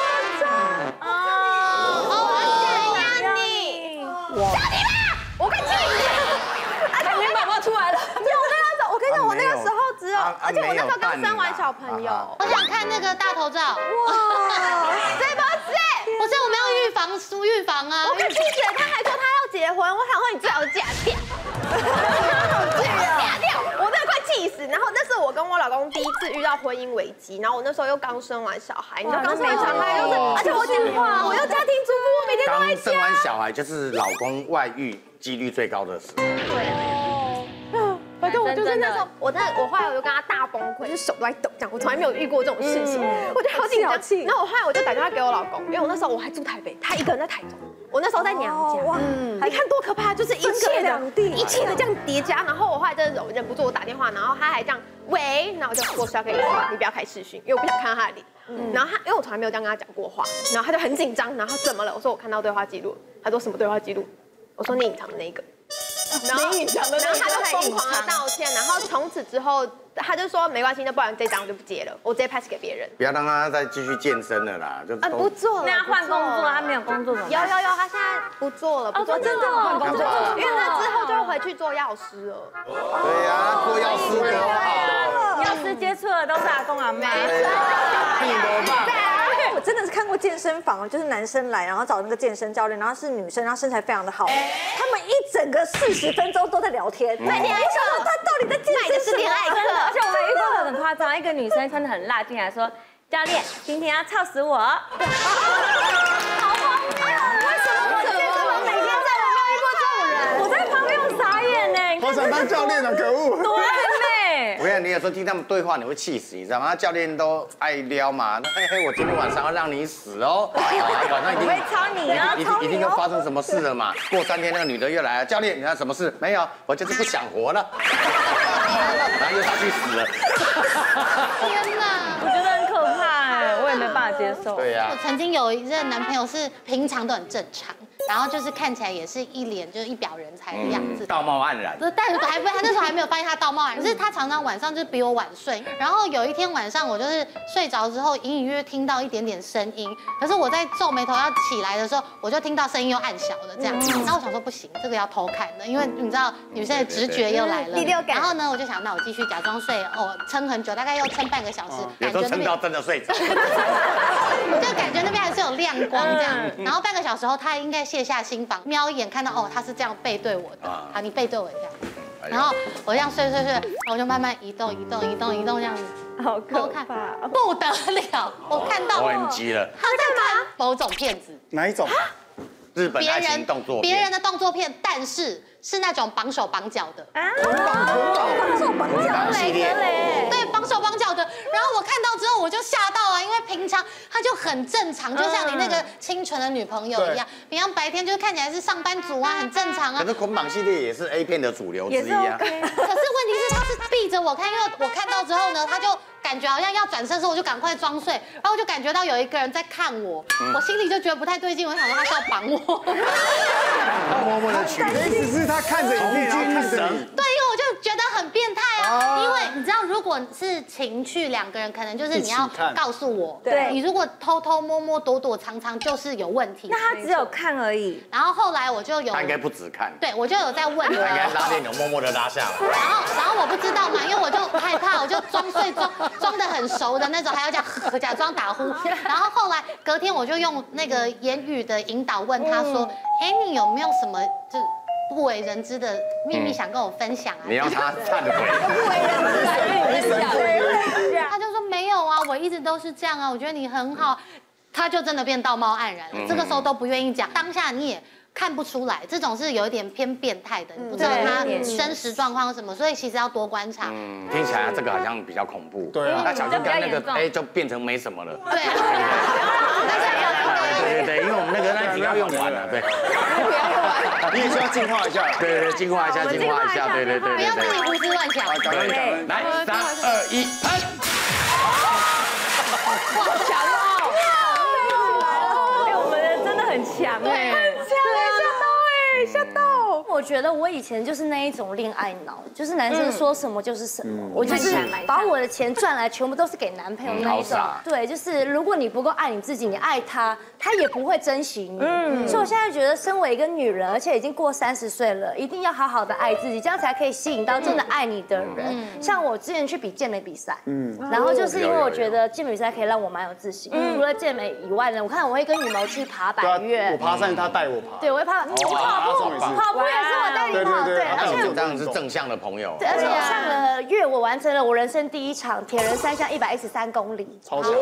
哦，我想要你。哇！要你吧，我快气死！啊，小明宝宝出来了。有那个，我跟你讲，我那个时候只有，而且我那时候刚生完小朋友。 我想看那个大头照。哇！ 对不是？ 不是我们要预防输预防啊！ 我快气死了，他还说他要结婚，我想说你最好嫁掉，嫁掉，我真的快气死。然后那是我跟我老公第一次遇到婚姻危机，然后我那时候又刚生完小孩，你知道刚生完小孩就是，而且我讲话，我又家庭主妇，我每天都在家。 刚生完小孩就是老公外遇几率最高的时候。 对。反正我就是那时候，我那我后来我就跟他大崩溃，就手都在抖，这样我从来没有遇过这种事情，我就好紧张。然后我后来我就打电话给我老公，因为我那时候我还住台北，他一个人在台中，我那时候在娘家。哇，你看多可怕，就是一切两地，一切的这样叠加。然后我后来真的忍不住，我打电话，然后他还这样喂，然后我就我是要跟你说，你不要开视讯，因为我不想看到他的脸。然后他因为我从来没有这样跟他讲过话，然后他就很紧张，然后怎么了？我说我看到对话记录，他说什么对话记录？我说你隐藏的那个。然后，然后他就疯狂的道歉，然后从此之后，他就说没关系，那不然这张我就不接了，我直接 pass 给别人。 不要让他再继续健身了啦，就啊不做了， 那他换工作，他没有工作怎么办？ 有有有，他现在不做了，不做真的换工作，因为那之后就会回去做药师了。 对呀，做药师多好， 药师接触的都是阿公阿妈。 病多棒。 我真的是看过健身房，就是男生来，然后找那个健身教练，然后是女生，然后身材非常的好，他们一整个四十分钟都在聊天，对，恋爱课，他到底在健身什么？ 恋爱课， 而且我还遇过很夸张，一个女生穿的很辣进来说，教练，今天要操死我。好荒谬！为什么我健身房每天在我没有遇过这种人？我在旁边我傻眼呢。 好想当教练啊，可恶！ 多美！ 我跟你有时候听他们对话，你会气死，你知道吗？教练都爱撩嘛，嘿嘿，我今天晚上要让你死哦，晚上一定我会操你哦， 一定一定又发生什么事了嘛？过三天那个女的又来了，教练，你看什么事？没有，我就是不想活了，然后又上去死了。 天哪！ 我觉得很可怕哎，我也没办法接受。 对呀。 我曾经有一任男朋友是平常都很正常，然后就是看起来也是一脸就是一表人才的样子， 道貌岸然。 不是，但是还不，他那时候还没有发现他道貌岸然，可是他常常晚上就比我晚睡。然后有一天晚上，我就是睡着之后，隐隐约约听到一点点声音，可是我在皱眉头要起来的时候，我就听到声音又暗小了这样。然后我想说不行，这个要偷看的，因为你知道女生的直觉又来了。第六感。然后呢，我就想，那我继续假装睡，哦，撑很久，大概要撑半个小时， 有时候撑到真的睡着。 就感觉那边还是有亮光这样。然后半个小时后，他应该卸下心防，瞄一眼看到哦，他是这样背对我的。好，你背对我一下。 然后我这样睡睡睡，然后我就慢慢移动移动移动移动这样子， 好可怕， 不得了！我看到 O M G 了， 他在看某种片子， 哪一种？ 日本爱情动作片， 别人的动作片，但是是那种绑手绑脚的啊， 绑手绑脚系列， 对，绑手绑脚的。然后我看到之后我就吓到啊，因为平常他就很正常，就像你那个清纯的女朋友一样，平常白天就看起来是上班族啊，很正常啊。 可是捆绑系列也是 A 片的主流之一啊。 可是问题是他是闭着我看，因为我看到之后呢，他就感觉好像要转身的时候，我就赶快装睡，然后我就感觉到有一个人在看我，我心里就觉得不太对劲，我想说他是要绑我。 默默的取，意思是他看着影片，然后看着你。 对，因为我就觉得很变态啊。因为你知道，如果是情趣两个人，可能就是你要告诉我， 对， 你如果偷偷摸摸、躲躲藏藏，就是有问题。 那他只有看而已。 然后后来我就有， 他应该不止看， 对我就有在问他， 应该拉链有默默的拉下来。 然后，然后我不知道嘛，因为我就害怕，我就装睡装装的很熟的那种，还要假假装打呼。然后后来隔天我就用那个言语的引导问他说。哎，你有没有什么就不为人知的秘密想跟我分享啊？ 你要他忏悔， 不为人知的秘密想分享。他就说没有啊，我一直都是这样啊，我觉得你很好。他就真的变道貌岸然了，这个时候都不愿意讲。当下你也看不出来，这种是有一点偏变态的，你不知道他真实状况是什么，所以其实要多观察。 嗯，听起来这个好像比较恐怖。 对啊， 那小心刚那个哎就变成没什么了。 对啊。 对对对，因为我们那个那集要用完了，对。 不要用完，你也是要净化一下。 对对，净化一下，净化一下，对对对。 不要自己胡思乱想。 对，来，三二一，喷！ 好强哦！哎，我们的真的很强哎， 很强哎，吓到哎，吓到。 我觉得我以前就是那一种恋爱脑，就是男生说什么就是什么，我就是把我的钱赚来全部都是给男朋友那一种。对，就是如果你不够爱你自己，你爱他，他也不会珍惜你。嗯，所以我现在觉得，身为一个女人，而且已经过三十岁了，一定要好好的爱自己，这样才可以吸引到真的爱你的人。像我之前去比健美比赛，嗯，然后就是因为我觉得健美比赛可以让我蛮有自信。除了健美以外呢，我看我会跟羽毛去爬百岳， 我爬山他带我爬， 对，我会爬，我跑步，跑步也是我带你跑，对，而且这样是正向的朋友。 对，而且上了月，我完成了我人生第一场铁人三项一百一十三公里， 超强。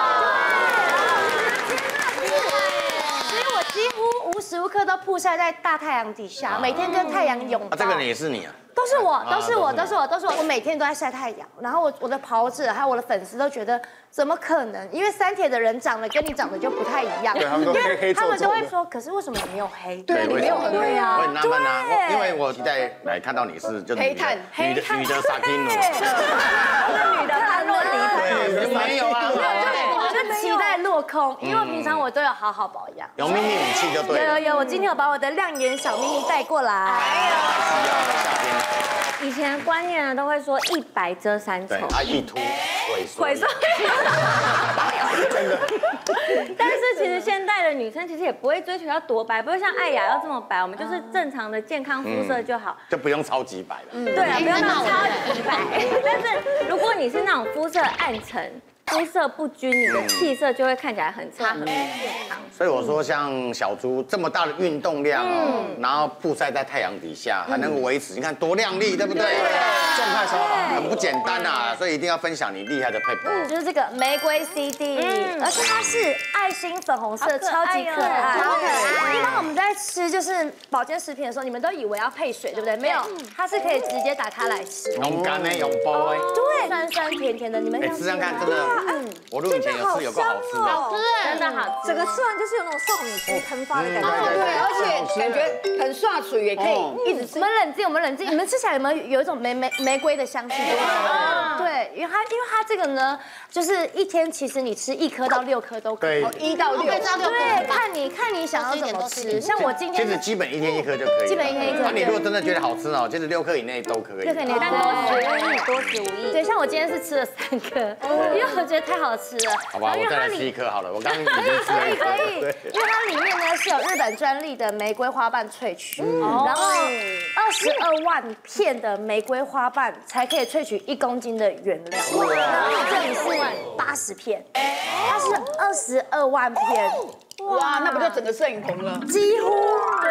所以我几乎无时无刻都曝晒在大太阳底下，每天跟太阳拥抱。 这个人也是你啊？ 都是我，都是我，都是我，都是我。我每天都在晒太阳，然后我我的跑者还有我的粉丝都觉得怎么可能？因为三铁的人长得跟你长得就不太一样， 对，他们都黑黑他们就会说，可是为什么你没有黑？ 对， 你没有很黑啊。 我很纳闷啊，因为我期待来看到你是就是黑炭， 女的女的萨金努， 女的潘洛迪， 对，没有啊， 我就期待落空，因为平常我都有好好保养， 有秘密武器就对了。 有有有，我今天有把我的亮眼小秘密带过来。哎呦。以前观念呢都会说一白遮三丑， 啊一秃萎缩， 萎缩，真的。但是其实现代的女生其实也不会追求要多白，不会像艾雅要这么白，我们就是正常的健康肤色就好， 就不用超级白了。 嗯，对啊，不用那种超级白。但是如果你是那种肤色暗沉，肤色不均，你的气色就会看起来很差，很不健康。 所以我说，像小猪这么大的运动量哦，然后曝晒在太阳底下，还能维持，你看多亮丽，对不对？状态超好，很不简单啊！所以一定要分享你厉害的配方。 嗯，就是这个玫瑰 C D， 而且它是爱心粉红色，超级可爱，超可爱。一般我们在吃就是保健食品的时候，你们都以为要配水，对不对？没有，它是可以直接打开来吃。 用干的，用包的。 对，酸酸甜甜的，你们哎，吃看看，真的。嗯，我录以前有吃，有够好吃的， 好吃，真的好吃。 整个吃完就是有那种少女心喷发的感觉， 对，而且感觉很刷嘴，也可以一直吃。 我们冷静，我们冷静，你们吃起来有没有有一种玫玫玫瑰的香气？对，因为它因为它这个呢，就是一天其实你吃一颗到六颗都可以， 一到六， 对，看你看你想要怎么吃。像我今天其实基本一天一颗就可以， 基本一天一颗。 那你如果真的觉得好吃哦，其实六颗以内都可以， 六颗以内，但多食无益，多食无益。对，像我今天是吃了三颗，因为我觉得太好吃了。 好吧，我再来吃一颗好了，我刚刚已经吃了一颗。 可以，因为它里面呢是有日本专利的玫瑰花瓣萃取，然后二十二万片的玫瑰花瓣才可以萃取一公斤的原料。然后这里是八十片，它是二十二万片。 哇，那不就整个摄影棚了？ 几乎对，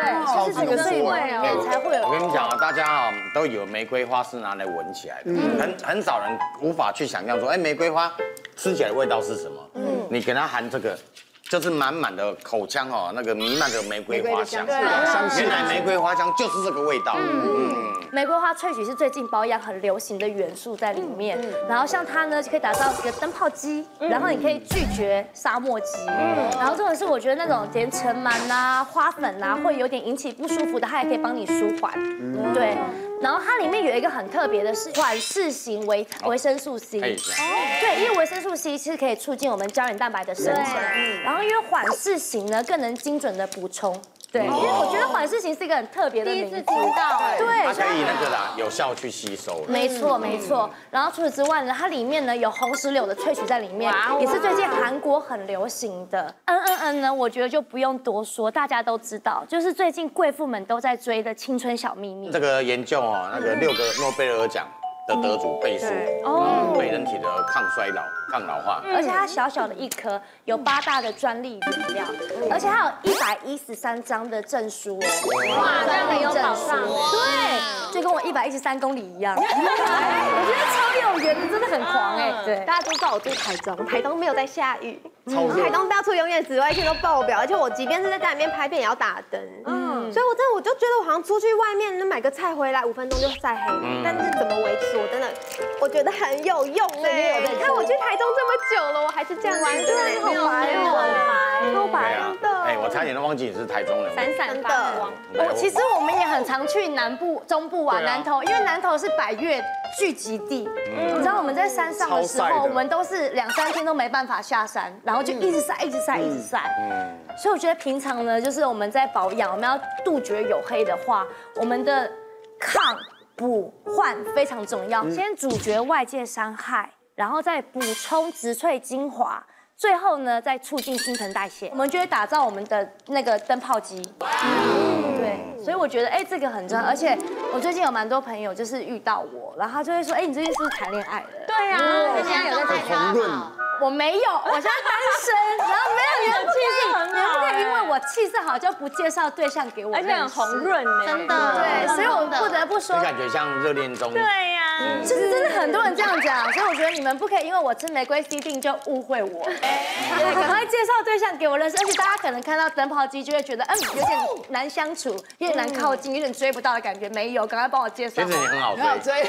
对，是这个是会哦，才会有。 我跟你讲啊，大家啊都有玫瑰花是拿来闻起来的，很很少人无法去想象说，哎，玫瑰花吃起来的味道是什么？嗯，你给它含这个。就是满满的口腔哦，那个弥漫着玫瑰花香，原来玫瑰花香就是这个味道。嗯， 玫瑰花萃取是最近保养很流行的元素在里面，然后像它呢，可以打造一个灯泡肌，然后你可以拒绝沙漠肌，然后这种是我觉得那种连尘螨啊、花粉啊会有点引起不舒服的，它也可以帮你舒缓。对。然后它里面有一个很特别的是缓释型维维生素 C， 对，因为维生素 C 是可以促进我们胶原蛋白的生成，然后因为缓释型呢更能精准的补充。对，因为我觉得缓释型是一个很特别的名字，第一次听到，对， 它可以那个啦，有效去吸收。 没错，没错。然后除此之外呢，它里面呢有红石榴的萃取在里面，也是最近韩国很流行的。嗯嗯嗯呢，我觉得就不用多说，大家都知道，就是最近贵妇们都在追的青春小秘密。 这个研究哦，那个六个诺贝尔奖的得主背书，哦，对人体的抗衰老、抗老化， 而且它小小的一颗有八大的专利原料，而且它有一百一十三张的证书哦，哇，专利证书，对，就跟我一百一十三公里一样，我觉得超有缘的，真的很狂哎，对， 大家都知道我住台中，台东没有在下雨，台东到处永远紫外线都爆表，而且我即便是在家里面拍片也要打灯，嗯，所以我真的我就觉得我好像出去外面买个菜回来五分钟就晒黑了，但是怎么维持？我真的，我觉得很有用哎！你看我去台中这么久了，我还是这样完全没有白哦，超白的。 哎，我差点都忘记你是台中人， 闪闪发光。我其实我们也很常去南部、中部啊，南投，因为南投是百岳聚集地。你知道我们在山上的时候，我们都是两三天都没办法下山，然后就一直晒、一直晒、一直晒。嗯。所以我觉得平常呢，就是我们在保养，我们要杜绝黝黑的话，我们的抗。补焕非常重要，先阻绝外界伤害，然后再补充植萃精华，最后呢再促进新陈代谢，我们就会打造我们的那个灯泡肌。对，所以我觉得哎这个很重要，而且我最近有蛮多朋友就是遇到我，然后他就会说哎你最近是不是谈恋爱了？对呀，你现在有在谈恋爱吗？我没有，我现在单身，然后没有，你们不可以，你们不可以因为我气色好就不介绍对象给我， 而且很红润呢， 真的，对，所以我不得不说， 你感觉像热恋中， 对呀，其实真的很多人这样讲，所以我觉得你们不可以因为我吃玫瑰 C 定就误会我，赶快介绍对象给我认识，而且大家可能看到灯泡肌就会觉得嗯有点难相处，有点难靠近，有点追不到的感觉，没有，赶快帮我介绍， 其实你很好追， 对，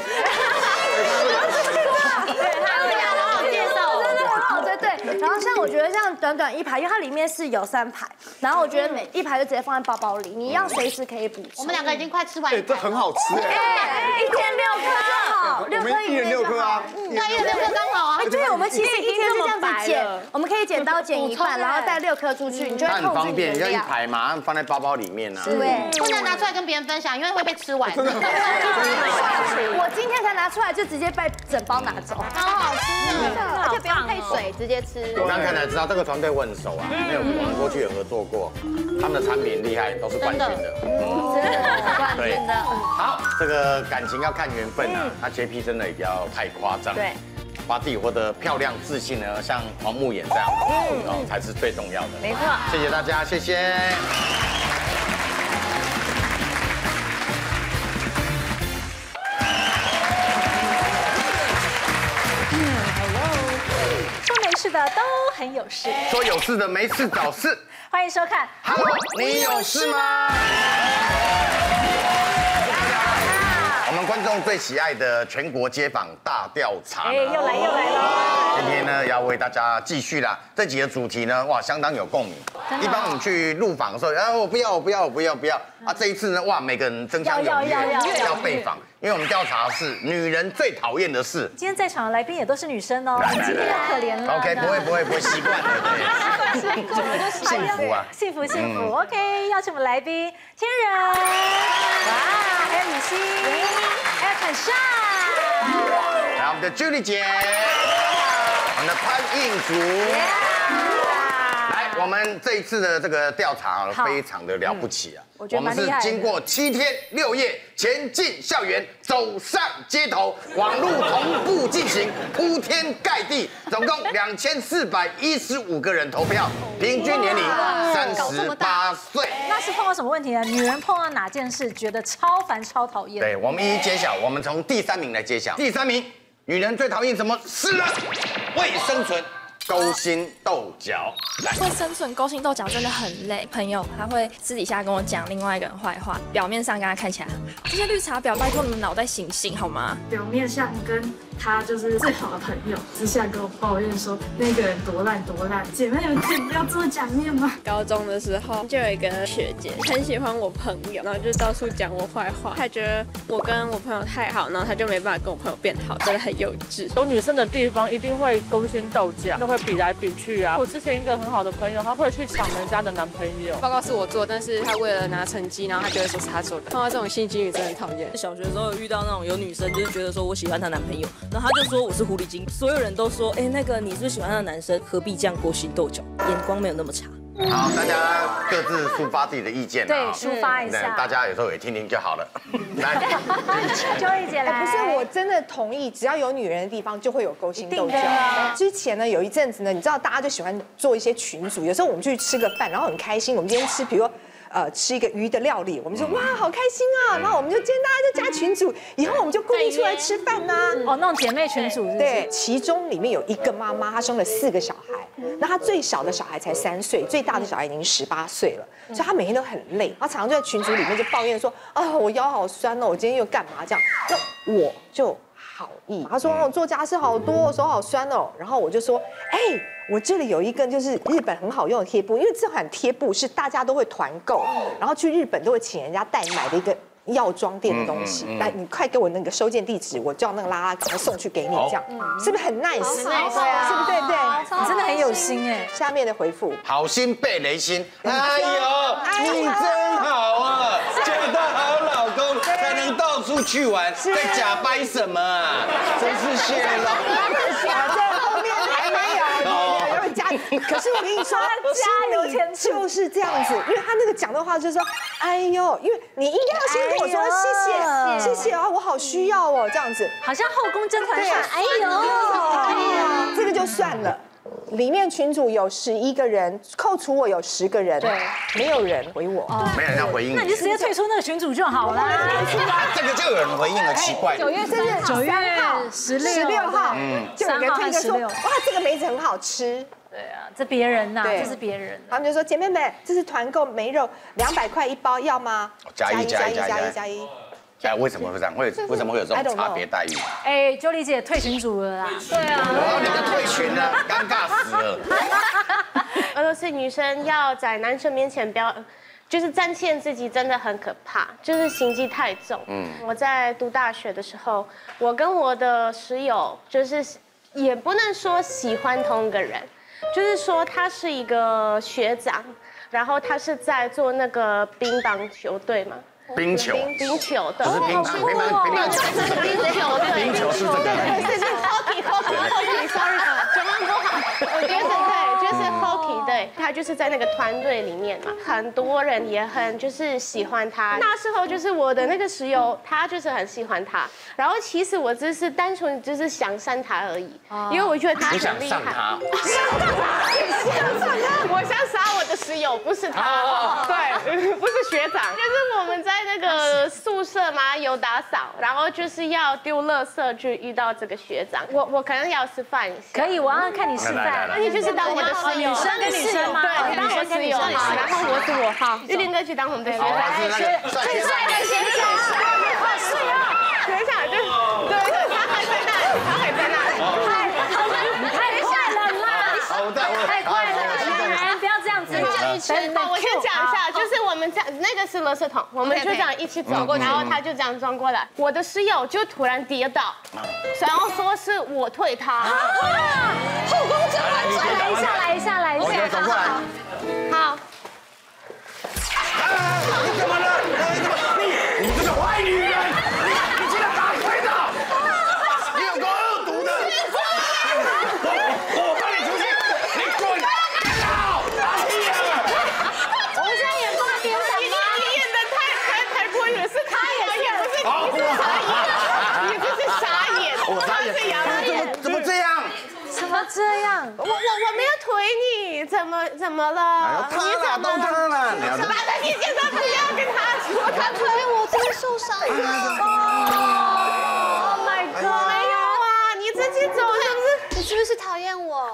他会很好介绍，真的很好追，对。然后像我觉得像短短一排，因为它里面是有三排，然后我觉得每一排就直接放在包包里，你要随时可以补充。 我们两个已经快吃完， 哎，这很好吃哎， 一天六颗就好， 六颗一人六颗啊， 那一人六颗刚好啊。 哎，对，我们其实一天是这样子剪，我们可以剪刀剪一半，然后带六颗出去，你就会很方便，要一排马上放在包包里面啊。 对， 不能拿出来跟别人分享，因为会被吃完。 我今天才拿出来，就直接被整包拿走， 好好吃，而且不用配水，直接吃。 我刚看才知道这个团队我很熟啊，因为我们过去也合作过，他们的产品厉害，都是冠军的， 真的冠军的。 好，这个感情要看缘分啊，他洁癖真的也不要太夸张， 对， 把自己活得漂亮自信呢，像黄沐妍这样，哦，才是最重要的。 没错， 谢谢大家，谢谢。 是的，都很有事。 说有事的没事找事。 欢迎收看。 Hello， 你有事吗？我们观众最喜爱的全国街访大调查， 哎，又来又来了。 今天呢，要为大家继续啦。这集的主题呢，哇，相当有共鸣。一般我们去路访的时候，啊，我不要，我不要，我不要，不要。啊，这一次呢，哇，每个人争相踊跃，要被访。因为我们调查的是女人最讨厌的事。 今天在场的来宾也都是女生哦，今天要可怜了。 OK， 不会不会不会，习惯了，对。幸福啊， 幸福幸福。OK， 邀请我们来宾天人，哇，还有雨欣，还有肯尚， 来我们的 Julie 姐，我们的潘映竹，来我们这一次的这个调查非常的了不起啊！我们是经过七天六夜，前进校园，走上街头，网络同步进行，铺天盖地，总共两千四百一十五个人投票，平均年龄三十八岁。 那是碰到什么问题呢？女人碰到哪件事觉得超烦、超讨厌？ 对，我们一一揭晓。我们从第三名来揭晓。第三名，女人最讨厌什么事呢？为生存。勾心斗角， 为生存勾心斗角真的很累。朋友他会私底下跟我讲另外一个人坏话，表面上跟他看起来很好。这些绿茶婊，拜托你们脑袋醒醒好吗？ 表面上跟他就是最好的朋友，私下跟我抱怨说那个人多烂多烂。姐妹们可以不要这么假面吗？ 高中的时候就有一个学姐很喜欢我朋友，然后就到处讲我坏话。她觉得我跟我朋友太好，然后她就没办法跟我朋友变好，真的很幼稚。 有女生的地方一定会勾心斗角，都会比来比去啊。我之前一个很好的朋友，他会去抢人家的男朋友。 报告是我做，但是他为了拿成绩，然后他就会说是他做的。碰到这种心机女真的很讨厌。 小学的时候遇到那种有女生就是觉得说我喜欢她男朋友，然后他就说我是狐狸精，所有人都说，哎，那个你是不是喜欢他的男生，何必这样勾心斗角？眼光没有那么差。 好，大家各自抒发自己的意见， 对，抒发一下， 大家有时候也听听就好了。来， 秋丽姐来， 不是我真的同意，只要有女人的地方就会有勾心斗角。之前呢，有一阵子呢，你知道大家就喜欢做一些群组，有时候我们去吃个饭，然后很开心，我们今天吃，比如说。呃，吃一个鱼的料理，我们就哇，好开心啊！然后我们就今天大家就加群组，以后我们就固定出来吃饭呐。 哦，那种姐妹群组。 对，其中里面有一个妈妈，她生了四个小孩，那她最小的小孩才三岁，最大的小孩已经十八岁了，所以她每天都很累，她常常就在群组里面就抱怨说，啊，我腰好酸哦，我今天又干嘛这样？那我就好意，她说哦，做家事好多，手好酸哦，然后我就说，哎。我这里有一个就是日本很好用的贴布，因为这款贴布是大家都会团购，然后去日本都会请人家代买的一个药妆店的东西。来，你快给我那个收件地址，我叫那个拉拉赶快送去给你，这样是不是很 nice？ 对啊，是不是对对？ 你真的很有心哎。 下面的回复， 好心被雷心，哎呦，你真好啊，嫁到好老公才能到处去玩，在假掰什么啊？真是谢了。 可是我跟你说，加油添醋就是这样子，因为他那个讲的话就是说，哎呦，因为你应该要先跟我说谢谢，谢谢啊，我好需要哦，这样子， 好像后宫甄嬛传，哎呦， 这个就算了。里面群组有十一个人，扣除我有十个人，对，没有人回我， 没人要回应， 那你就直接退出那个群组就好了。 这个就有人回应了，奇怪。 九月生日， 九月十六十六号，就有人推个说，哇，这个梅子很好吃。 对啊，这别人呐，这是别人。 他们就说姐妹们，这是团购梅肉，两百块一包，要吗？ 加一加一加一加一。 哎，为什么会这样？会为什么会有这种差别待遇？ 哎，九里姐退群组了啦。 对啊。 哦，你就退群了，尴尬死了。 俄罗斯女生要在男生面前表，就是展现自己真的很可怕，就是心机太重。嗯。我在读大学的时候，我跟我的室友就是也不能说喜欢同一个人，就是说他是一个学长，然后他是在做那个乒乓球队嘛。 冰球， 冰球的， 不是乒乓，乒乓，乒乓球， 是冰球，对， 冰球是这个， 对，是是 hockey，hockey，hockey，sorry，中文不好，就是对，就是 hockey，对，他就是在那个团队里面嘛，很多人也很就是喜欢他。那时候就是我的那个室友，他就是很喜欢他，然后其实我只是单纯就是想上他而已，因为我觉得他很厉害。我想杀我的室友，不是他，对，不是学长，就是我们在。在那个宿舍嘛，有打扫，然后就是要丢垃圾，就遇到这个学长。我我可能要示范一下。 可以，我要看你示范。 那你就是当我的室友， 女生跟女生吗？ 对，你当我室友，然后我是我号，玉林哥去当我们的学长。 最帅的学长，好帅啊！ 学长就对对，他还在那里，他还在那里。 太快了啦！ 好的， 太快了，来人不要这样子。 好，我先讲一下，就是我们这样，那个是垃圾桶，我们就这样一起走过去，然后他就这样撞过来，我的室友就突然跌倒，然后说是我推他。 后宫甄嬛传，来一下，来一下，来一下， 走过来。 好。 你怎么了？你你这个坏女人！你竟然打推的！你有够恶毒的！我我帮你出去，你滚！ 这样？ 我我我没有推你，怎么怎么了？ 他啦，都他啦，你要什么？你现在不要跟他说，他推我真的受伤了。Oh my god！ 没有啊，你自己走是不是？ 你是不是讨厌我？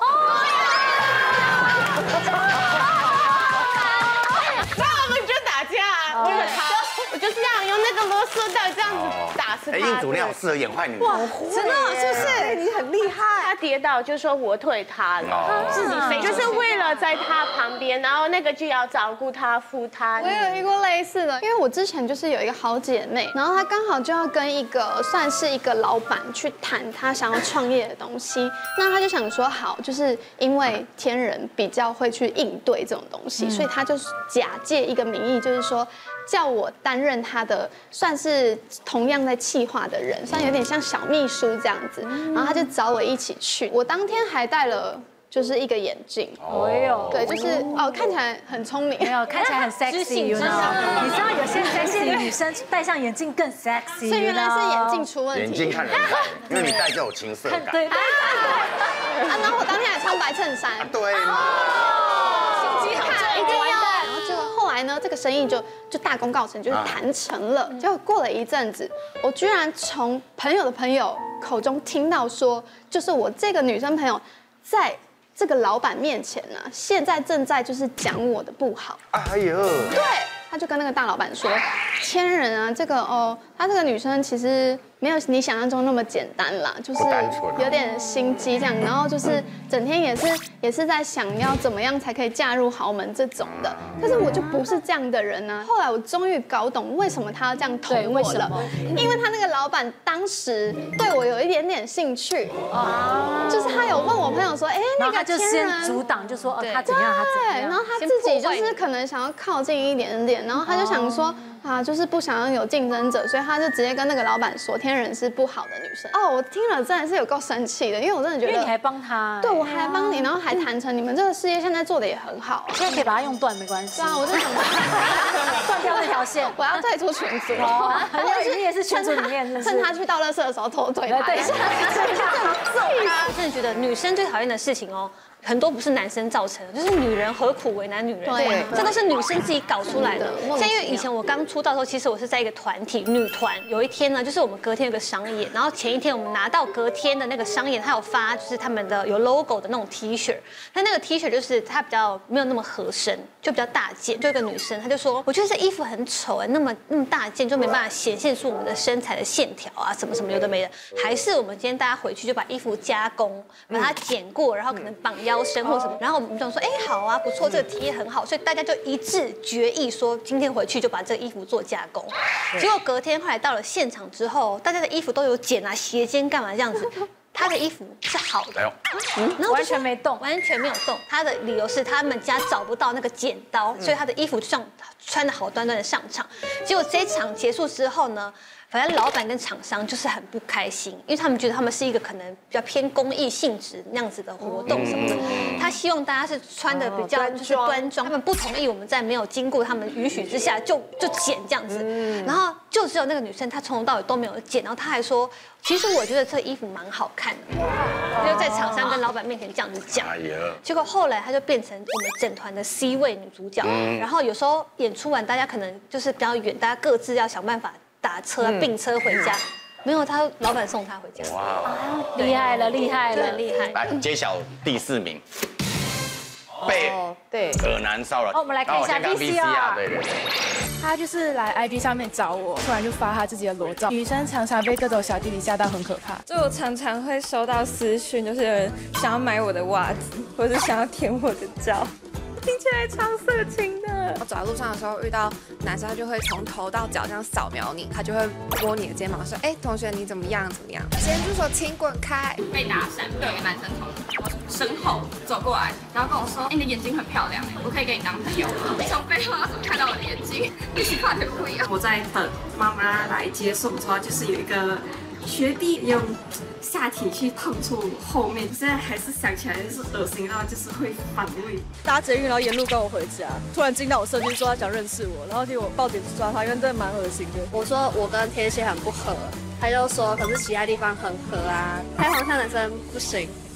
那我们就打架，为了他，我就这样用那个螺丝刀这样子打死他。 哎，印主料适合演坏女人。哇， 真的是不是？你很厉害。他跌倒就说我推他了，自己飞，就是为了在他旁边，然后那个就要照顾他、扶他。 我有遇过类似的，因为我之前就是有一个好姐妹，然后她刚好就要跟一个算是一个老板去谈她想要创业的东西，那她就想说好，就是因为天人比较会去应对这种东西，所以她就是假借一个名义，就是说。叫我担任他的，算是同样在企划的人，算有点像小秘书这样子。然后他就找我一起去，我当天还戴了就是一个眼镜。 哦哟， 对，就是哦，看起来很聪明， 没有看起来很 sexy， you know？ 你知道有些 sexy 的女生戴上眼镜更 sexy， 所以原来是眼镜出问题。 眼镜看人戴，因为你戴就有情色感。 对对对。啊，然后我当天还穿白衬衫。 对。 心机很重，一定要。然后就后来呢，这个生意就就大功告成，就是谈成了。结果过了一阵子，我居然从朋友的朋友口中听到说，就是我这个女生朋友在这个老板面前呢，现在正在就是讲我的不好。 哎呦， 对，他就跟那个大老板说，千人啊，这个哦，她这个女生其实没有你想象中那么简单啦，就是有点心机这样，然后就是整天也是也是在想要怎么样才可以嫁入豪门这种的。但是我就不是这样的人呢、啊。后来我终于搞懂为什么他要这样捅我了，因为他那个老板当时对我有一点点兴趣，哦，就是他有问我朋友说，哎，那个就先阻挡，就说哦他怎样他怎样， 然后他自己就是可能想要靠近一点点，然后他就想说。啊，就是不想要有竞争者，所以他就直接跟那个老板说天人是不好的女生。哦，我听了真的是有够生气的，因为我真的觉得， 因为你还帮他， 对我还帮你，然后还谈成你们这个事业现在做的也很好， 现在可以把它用断没关系。 对啊，我就想断掉那条线， 我要退出群组。 哦，你也是群组里面， 趁他去倒垃圾的时候偷推他一下。 我真的觉得女生最讨厌的事情哦。很多不是男生造成的，就是女人何苦为难女人？对，这都是女生自己搞出来的。像因为以前我刚出道的时候，其实我是在一个团体女团。有一天呢，就是我们隔天有个商演，然后前一天我们拿到隔天的那个商演，他有发就是他们的有 logo 的那种 T 恤，但那个 T 恤就是它比较没有那么合身，就比较大件。就一个女生，她就说，我觉得这衣服很丑哎，那么那么大件就没办法显现出我们的身材的线条啊，什么什么有的没的。还是我们今天大家回去就把衣服加工，把它剪过，然后可能绑腰身或什么，然后我们就说，哎，好啊，不错，这个提议很好，所以大家就一致决议说，今天回去就把这个衣服做加工。结果隔天后来到了现场之后，大家的衣服都有剪啊、斜肩干嘛这样子。他的衣服是好的， 嗯，完全没动， 完全没有动。他的理由是他们家找不到那个剪刀，所以他的衣服就这样穿的好端端的上场。结果这一场结束之后呢，反正老板跟厂商就是很不开心，因为他们觉得他们是一个可能比较偏公益性质那样子的活动什么的。他希望大家是穿的比较就是端庄，他们不同意我们在没有经过他们允许之下就就剪这样子。然后就只有那个女生，她从头到尾都没有剪，然后她还说，其实我觉得这衣服蛮好看的，就在厂商跟老板面前这样子讲。结果后来她就变成我们整团的 C 位女主角，然后有时候演出完，大家可能就是比较远，大家各自要想办法打车并车回家。没有，他老板送他回家。哇， 厉害了，厉害了， 很厉害。 来揭晓第四名，被对耳男骚扰。 哦，我们来看一下 V C R。 对对对。 他就是来 I G 上面找我，突然就发他自己的裸照。女生常常被各种小弟弟吓到，很可怕。 就我常常会收到私讯，就是有人想要买我的袜子，或者想要舔我的照。听起来超色情的。 我走在路上的时候遇到男生，他就会从头到脚这样扫描你，他就会摸你的肩膀说：“哎，同学你怎么样？怎么样？”咸猪手，请滚开！ 被搭讪，有一个男生从我身后走过来，然后跟我说：“哎，你的眼睛很漂亮，我可以跟你当朋友吗？”从背后他看到我的眼睛，一起看的不一样。 我在等妈妈来接送的时候，就是有一个学弟用下体去碰触后面，现在还是想起来就是恶心到就是会反胃。 搭捷运然后沿路跟我回家，突然进到我社区说他想认识我，然后结果我报警抓他，因为真的蛮恶心的。 我说我跟天蝎很不合，他就说可是其他地方很合啊，开黄腔男生不行。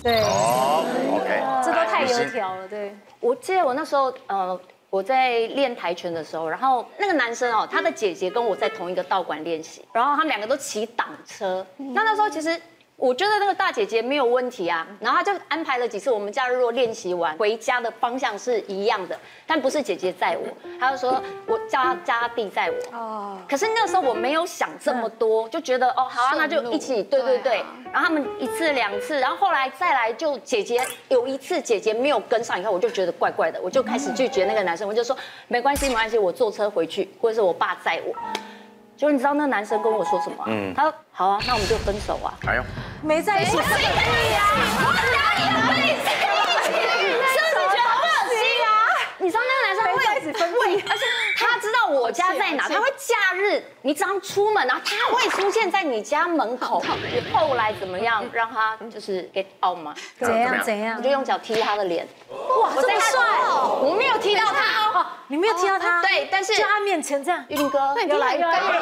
对。 哦 ，OK， 这都太油条了。对，我记得我那时候呃。我在练跆拳的时候，然后那个男生哦，他的姐姐跟我在同一个道馆练习，然后他们两个都骑挡车。那那时候其实我觉得那个大姐姐没有问题啊，然后他就安排了几次我们假日若练习完回家的方向是一样的，但不是姐姐载我，他就说我叫他叫他弟载我。哦。可是那时候我没有想这么多，就觉得哦好啊，那就一起，对对对。然后他们一次两次，然后后来再来就姐姐有一次姐姐没有跟上以后，我就觉得怪怪的，我就开始拒绝那个男生，我就说没关系没关系，我坐车回去，或者是我爸载我。结果你知道那男生跟我说什么？嗯，他说好啊，那我们就分手啊。哎呦， 没在一起。 可以呀，我哪里可以在一起？是不是觉得好恶心啊？你知道那个男生会会，而且他知道我家在哪，他会假日你只要出门，然后他会出现在你家门口。后来怎么样让他就是get out 吗？ 怎样怎样？ 我就用脚踢他的脸。 哇，这么帅！ 我没有踢到他哦， 你没有踢到他？ 对，但是在他面前这样。 玉林哥，又来又来又来又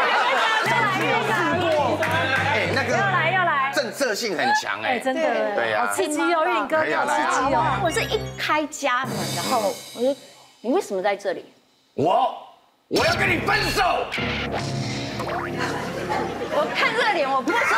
来！哎，那个要来要来， 震慑性很强哎， 真的， 对呀， 好刺激哦，玉林哥，好刺激哦！ 我是一开家门，然后我说你为什么在这里？ 我我要跟你分手。 我看这个脸，我不说。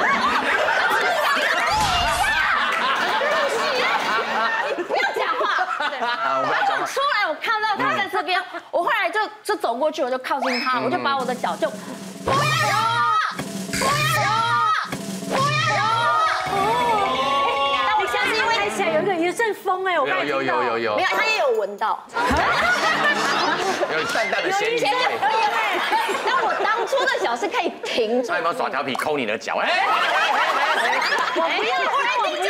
不要讲话。我要出来，我看到他在这边，我后来就就走过去，我就靠近他，我就把我的脚就不要揉我，不要揉我，不要揉我。 但我相信，因为看起来有一个一阵风哎，我刚才有有有有， 没有，他也有闻到， 有淡淡的咸鱼味。 但我当初的脚是可以停住。 他有没有耍调皮抠你的脚？哎， 我不要，我不要。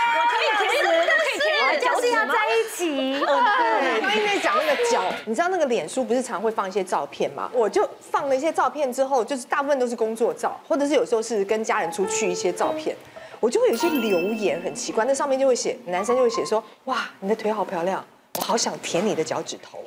就是要在一起。 对，因为讲那个脚，你知道那个脸书不是常会放一些照片吗？我就放了一些照片之后，就是大部分都是工作照，或者是有时候是跟家人出去一些照片，我就会有一些留言很奇怪，那上面就会写，男生就会写说，哇，你的腿好漂亮，我好想舔你的脚趾头。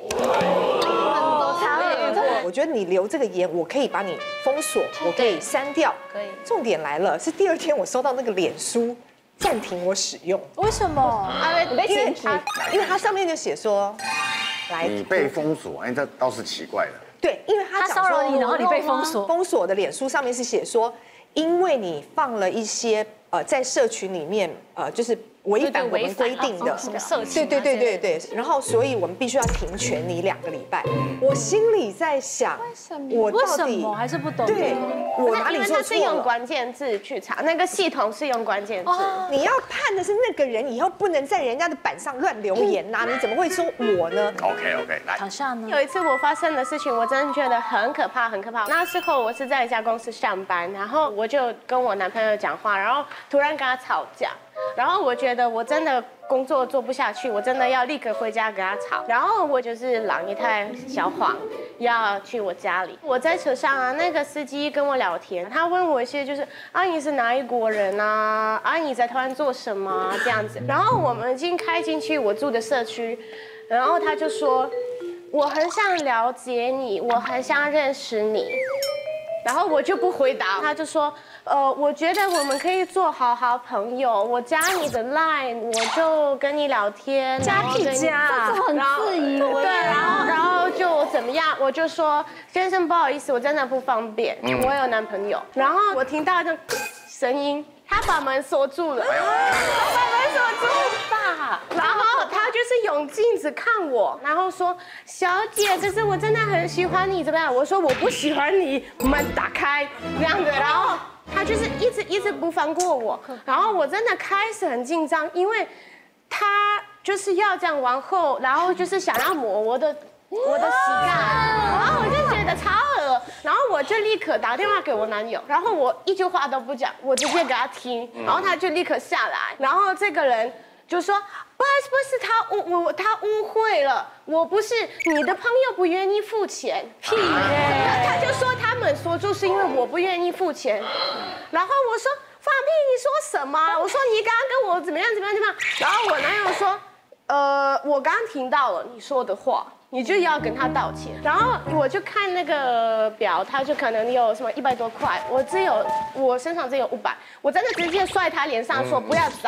我觉得你留这个言，我可以把你封锁，我可以删掉。可以。重点来了，是第二天我收到那个脸书。暂停我使用， 为什么？ 因为因为它上面就写说，来你被封锁，哎，这倒是奇怪了。 对，因为他骚扰你，然后你被封锁。 封锁的脸书上面是写说，因为你放了一些呃在社群里面呃就是违反我们规定的什么社群， 对对对对对，然后所以我们必须要停权你两个礼拜。我心里在想，我为什么还是不懂？ 对，我哪里做错了？ 是用关键字去查，那个系统是用关键字。 你要判的是那个人，以后不能在人家的板上乱留言呐！你怎么会说我呢 ？OK OK， 来。 躺下呢？ 有一次我发生的事情，我真的觉得很可怕，很可怕。那时候我是在一家公司上班，然后我就跟我男朋友讲话，然后突然跟他吵架。然后我觉得我真的工作做不下去，我真的要立刻回家跟他吵。然后我就是嚷一台小谎，要去我家里。我在车上啊，那个司机跟我聊天，他问我一些就是啊你是哪一国人啊？啊你在台湾做什么这样子。然后我们已经开进去我住的社区，然后他就说我很想了解你，我很想认识你。然后我就不回答，他就说，呃，我觉得我们可以做好好朋友，我加你的 line， 我就跟你聊天， 加屁加， 很自以为， 对，然后然后就怎么样，我就说先生不好意思，我真的不方便，我有男朋友。然后我听到那声音，他把门锁住了，他把门锁住吧，然后他就是用镜子看我，然后说小姐，可是我真的很喜欢你，怎么样？我说我不喜欢你，门打开这样子，然后他就是一直一直不放过我，然后我真的开始很紧张，因为他就是要这样往后，然后就是想要摸我的我的膝盖，然后我就觉得超恶，然后我就立刻打电话给我男友，然后我一句话都不讲，我直接给他听，然后他就立刻下来，然后这个人就说不好意思，不是他误我他误会了，我不是你的朋友不愿意付钱，屁耶！他就说他们说就是因为我不愿意付钱，然后我说放屁，你说什么？我说你刚刚跟我怎么样怎么样怎么样，然后我男友说，呃，我刚刚听到了你说的话。你就要跟他道歉，然后我就看那个表，他就可能有什么一百多块，我只有我身上只有五百，我真的直接摔他脸上说不要找，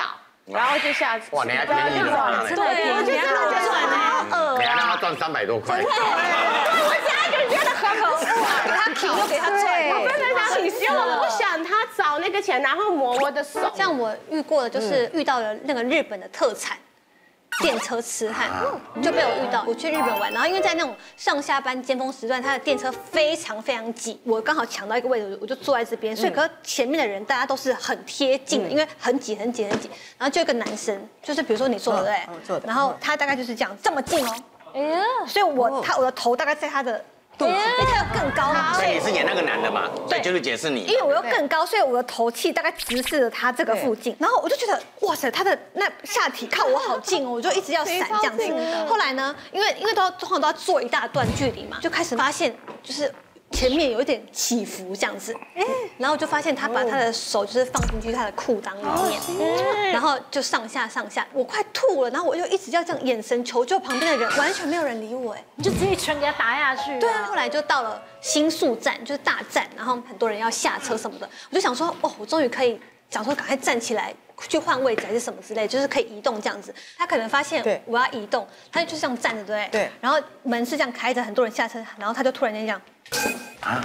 然后就下去。 哇，你还便宜了， 真的便宜，真的赚呢， 你还让他赚三百多块。 我现在就觉得很可恶啊，他皮都给他赚，我真的想，因为我不想他找那个钱，然后磨我的手。 像我遇过的，就是遇到了那个日本的特产。电车痴汉就被我遇到，我去日本玩，然后因为在那种上下班尖峰时段，他的电车非常非常挤，我刚好抢到一个位置，我就坐在这边，所以可是前面的人大家都是很贴近的，因为很挤很挤很挤，然后就有个男生，就是比如说你坐的对不对？然后他大概就是这样这么近哦，哎呀，所以我他我的头大概在他的。肚子，因为他又更高， 所以你是演那个男的嘛？对，就是解释你。 因为我又更高，所以我的头气大概直视着他这个附近，然后我就觉得哇塞，他的那下体靠我好近哦，我就一直要闪这样子。后来呢，因为因为都要通常都要做一大段距离嘛，就开始发现就是前面有一点起伏这样子，然后就发现他把他的手就是放进去他的裤裆里面，然后就上下上下，我快吐了，然后我就一直要这样眼神求救旁边的人，完全没有人理我，哎， 你就直接一拳给他打下去。 对啊，后来就到了新宿站，就是大站，然后很多人要下车什么的，我就想说，哦，我终于可以想说赶快站起来去换位置还是什么之类，就是可以移动这样子。他可能发现我要移动，他就这样站着，对不对？对。然后门是这样开着，很多人下车，然后他就突然间这样。啊！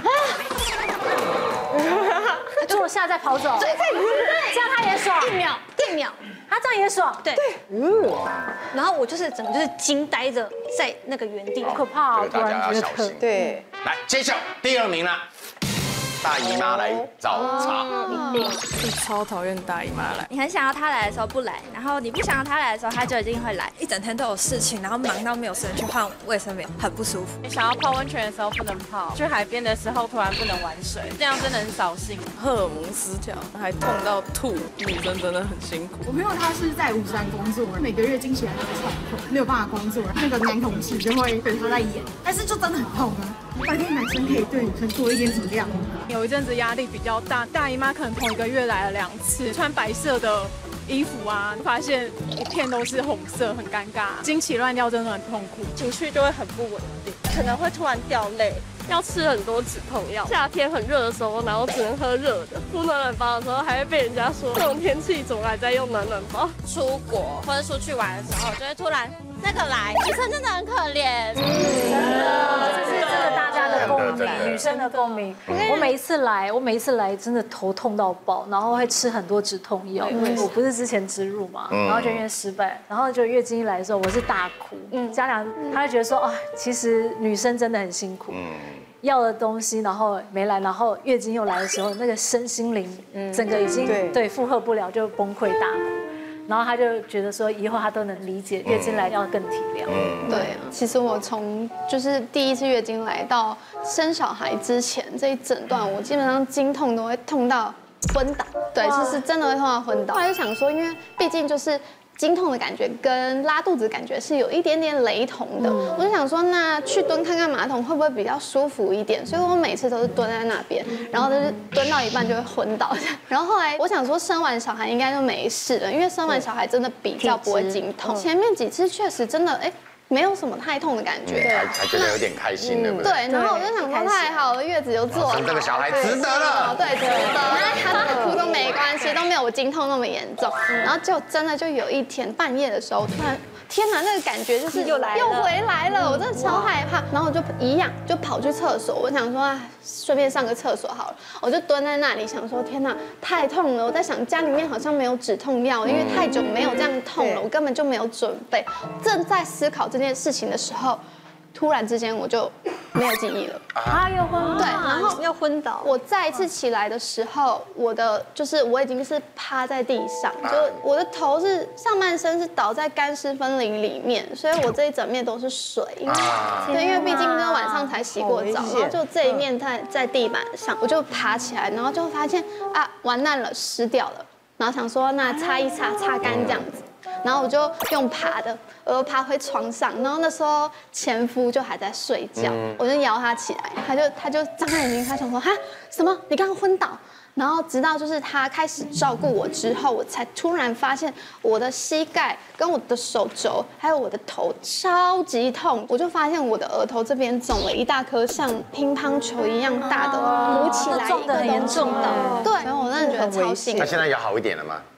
他坐下再跑走， 对对， 这样他也爽， 一秒一秒， 他这样也爽， 对对，嗯。然后我就是整个就是惊呆着在那个原地， 好可怕啊！ 大家要小心。 对， 来揭晓第二名了。大姨妈来找茬， 我超讨厌大姨妈来。你很想要她来的时候不来，然后你不想要她来的时候，她就一定会来。一整天都有事情，然后忙到没有时间去换卫生棉，很不舒服。 你想要泡温泉的时候不能泡，去海边的时候突然不能玩水，这样真的很扫兴。 荷尔蒙失调，还痛到吐，女生真的很辛苦。 我朋友他是在五山工作，每个月经期来都会痛，没有办法工作，那个男同事就会对他在演，但是就真的很痛啊。白天男生可以对女生做一点什么样？ 有一阵子压力比较大，大姨妈可能同一个月来了两次，穿白色的衣服啊，发现一片都是红色，很尴尬，经期乱掉真的很痛苦，情绪就会很不稳定，可能会突然掉泪，要吃很多止痛药。夏天很热的时候，然后只能喝热的，敷暖暖包的时候还会被人家说这种天气怎么还在用暖暖包。 出国或者出去玩的时候，就会突然那个来，女生真的很可怜， 真的，这是真的大家的共鸣，女生的共鸣。我每一次来，我每一次来真的头痛到爆，然后会吃很多止痛药。我不是之前植入嘛，然后就因为失败，然后就月经一来的时候，我是大哭。嗯，家长他就觉得说啊，其实女生真的很辛苦。嗯。要的东西，然后没来，然后月经又来的时候，那个身心灵整个已经对负荷不了，就崩溃大哭。然后他就觉得说，以后他都能理解月经来要更体谅。 对，其实我从就是第一次月经来到生小孩之前这一整段，我基本上经痛都会痛到昏倒。对，就是真的会痛到昏倒。后来就想说，因为毕竟就是经痛的感觉跟拉肚子感觉是有一点点雷同的，我就想说，那去蹲看看马桶会不会比较舒服一点？所以我每次都是蹲在那边，然后就是蹲到一半就会昏倒。然后后来我想说，生完小孩应该就没事了，因为生完小孩真的比较不会经痛。前面几次确实真的哎。没有什么太痛的感觉， 还还觉得有点开心，对不对？ 对，然后我就想说太好了，月子就做， 生这个小孩值得了， 对，值得。那他哭都没关系，都没有我经痛那么严重。然后就真的就有一天半夜的时候，突然天哪，那个感觉就是又来又回来了，我真的超害怕。然后我就一样就跑去厕所，我想说啊，顺便上个厕所好了。我就蹲在那里想说，天哪，太痛了！我在想家里面好像没有止痛药，因为太久没有这样痛了，我根本就没有准备。正在思考这件事情的时候，突然之间我就没有记忆了啊，又昏对，然后又昏倒。 我再一次起来的时候，我的就是我已经是趴在地上，就我的头是上半身是倒在干湿分离里面，所以我这一整面都是水，因为对，因为毕竟今天晚上才洗过澡，然后就这一面在在地板上，我就爬起来，然后就发现啊，完蛋了，湿掉了，然后想说那擦一擦，擦干这样子。然后我就用爬的，我就爬回床上，然后那时候前夫就还在睡觉，我就摇他起来，他就他就张开眼睛，他想说哈什么？你刚刚昏倒？然后直到就是他开始照顾我之后，我才突然发现我的膝盖跟我的手肘还有我的头超级痛，我就发现我的额头这边肿了一大颗像乒乓球一样大的鼓起来， 肿得很严重的， 对，所以我真的觉得超幸福。 那现在有好一点了吗？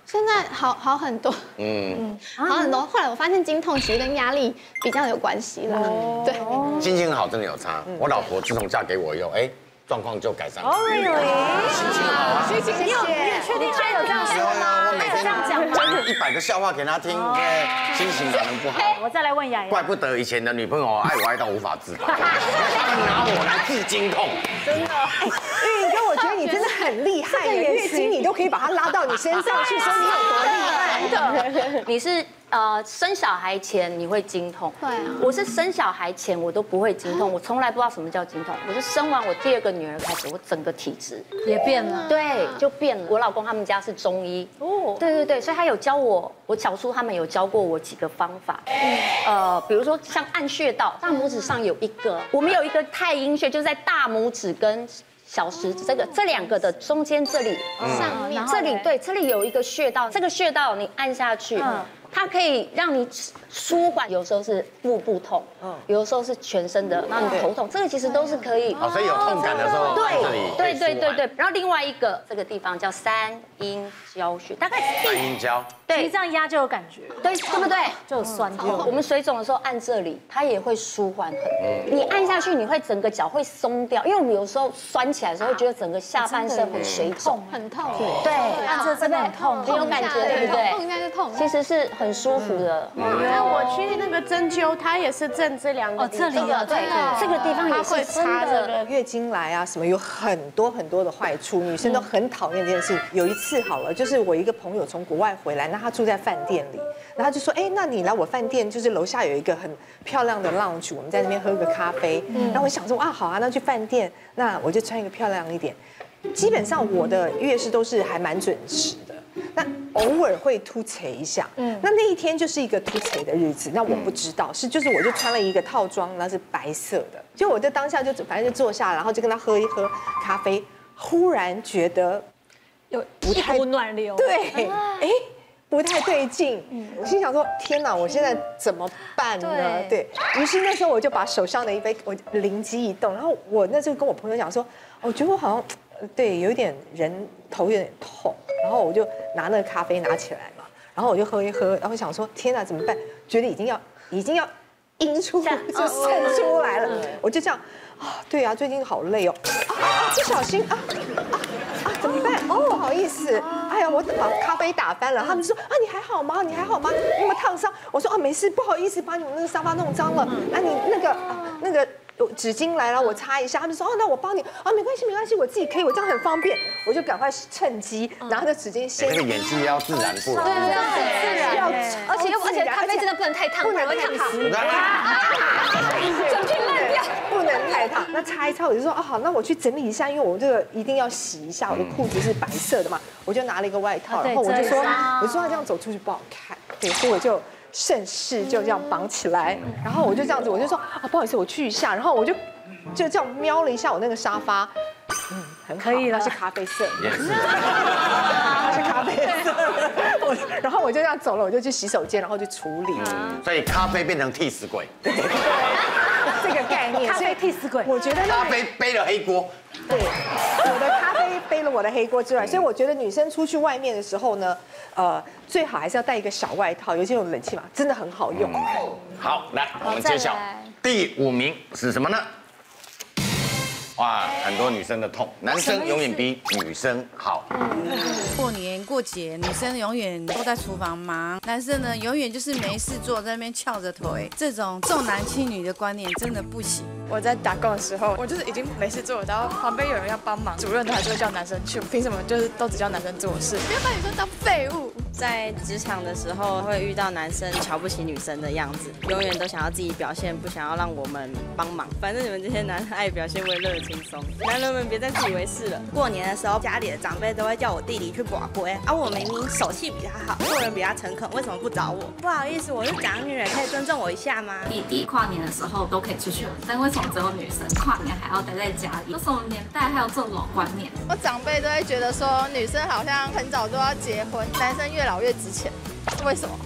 现在好好很多，嗯，好很多。后来我发现经痛其实跟压力比较有关系了，对， 心情好真的有差。我老婆自从嫁给我以后，哎，状况就改善了。 哦，有心情好啊， 心情好，你有确定他有这样说吗？ 我每天这样讲吗？ 讲一百个笑话给他听，对，心情哪能不好？ 我再来问雅雅， 怪不得以前的女朋友爱我爱到无法自拔，他们拿我来治经痛， 真的。玉莹哥，我觉得你真的很厉害，月经你都可以把它拉到你身上去，说你有多厉害。 真的，你是。呃，生小孩前你会经痛，对啊，我是生小孩前我都不会经痛，我从来不知道什么叫经痛，我是生完我第二个女儿开始，我整个体质也变了， 对，就变了。我老公他们家是中医，哦，对对对，所以他有教我，我小叔他们有教过我几个方法，呃，比如说像按穴道，大拇指上有一个，我们有一个太阴穴，就是在大拇指跟小食指这个这两个的中间这里，上面这里对，这里有一个穴道，这个穴道你按下去。它可以让你舒缓，有时候是腹部痛，有的时候是全身的，然后你头痛，这个其实都是可以。 哦，所以有痛感的时候， 对这里对对对对。然后另外一个这个地方叫三阴交穴，大概三阴交， 对，其实这样压就有感觉， 对，对不对？ 就有酸痛。 我们水肿的时候按这里，它也会舒缓很多。你按下去，你会整个脚会松掉，因为我们有时候酸起来的时候，会觉得整个下半身很水肿， 很痛。 对， 按这真的很痛， 很有感觉，对不对？ 痛应该是痛， 其实是很舒服的。 因为我去那个针灸，它也是正这两个地方， 这里对，这个地方也是真的。 月经来啊，什么有很多很多的坏处，女生都很讨厌这件事情。有一次好了，就是我一个朋友从国外回来，那他住在饭店里，然后他就说，哎，那你来我饭店，就是楼下有一个很漂亮的 lounge， 我们在那边喝个咖啡。然后我想说，啊，好啊，那去饭店，那我就穿一个漂亮一点。基本上我的月事都是还蛮准时的。那偶尔会突踩一下，嗯，那那一天就是一个突踩的日子，那我不知道是就是我就穿了一个套装，那是白色的，就我在当下就反正就坐下，然后就跟他喝一喝咖啡，忽然觉得有一股暖流， 对，哎，不太对劲，我心想说天哪，我现在怎么办呢？对于是那时候我就把手上的一杯我灵机一动，然后我那时候跟我朋友讲说，我觉得我好像。对，有一点人头有点痛，然后我就拿那个咖啡拿起来嘛，然后我就喝一喝，然后想说天哪怎么办？觉得已经要已经要阴出就渗出来了，我就这样啊，对啊，最近好累哦，啊不小心啊啊啊怎么办？哦不好意思，哎呀我把咖啡打翻了，他们说啊你还好吗？你还好吗？你有没有烫伤？我说啊没事，不好意思把你们那个沙发弄脏了，啊你那个那个。纸巾来了，我擦一下。他们说哦，那我帮你啊，没关系，没关系，我自己可以，我这样很方便。我就赶快趁机拿着纸巾先。 那个演技要自然，不然对对对，自然，而且而且咖啡真的不能太烫， 不能太烫， 整片烂掉， 不能太烫。那擦一擦，我就说啊好，那我去整理一下，因为我这个一定要洗一下，我的裤子是白色的嘛，我就拿了一个外套，然后我就说，我说他这样走出去不好看，对，所以我就。顺势就这样绑起来，然后我就这样子，我就说啊，不好意思，我去一下，然后我就就这样瞄了一下我那个沙发，嗯，很可以了，是咖啡色， 也是， 是咖啡色，我然后我就这样走了，我就去洗手间，然后去处理， 所以咖啡变成替死鬼， 这个概念， 咖啡替死鬼， 我觉得咖啡背了黑锅， 对，我的咖啡背了我的黑锅之外，所以我觉得女生出去外面的时候呢。呃，最好还是要带一个小外套，尤其有冷气嘛，真的很好用。 好，来我们揭晓第五名是什么呢？哇，很多女生的痛，男生永远比女生好。 过年过节，女生永远都在厨房忙，男生呢永远就是没事做，在那边翘着腿。这种重男轻女的观念真的不行。 我在打工的时候，我就是已经没事做，然后旁边有人要帮忙，主任他就会叫男生去，凭什么就是都只叫男生做事？不要把女生当废物。 在职场的时候会遇到男生瞧不起女生的样子，永远都想要自己表现，不想要让我们帮忙。反正你们这些男人爱表现，为乐得轻松。男人们别再自以为是了。过年的时候，家里的长辈都会叫我弟弟去拔龟，啊，我明明手气比他好，做人比他诚恳，为什么不找我？不好意思，我是长女，可以尊重我一下吗？ 弟弟跨年的时候都可以出去玩，但为什么只有女生跨年还要待在家里？这什么年代还有这种老观念？ 我长辈都会觉得说，女生好像很早都要结婚，男生越老越值钱，为什么？ 这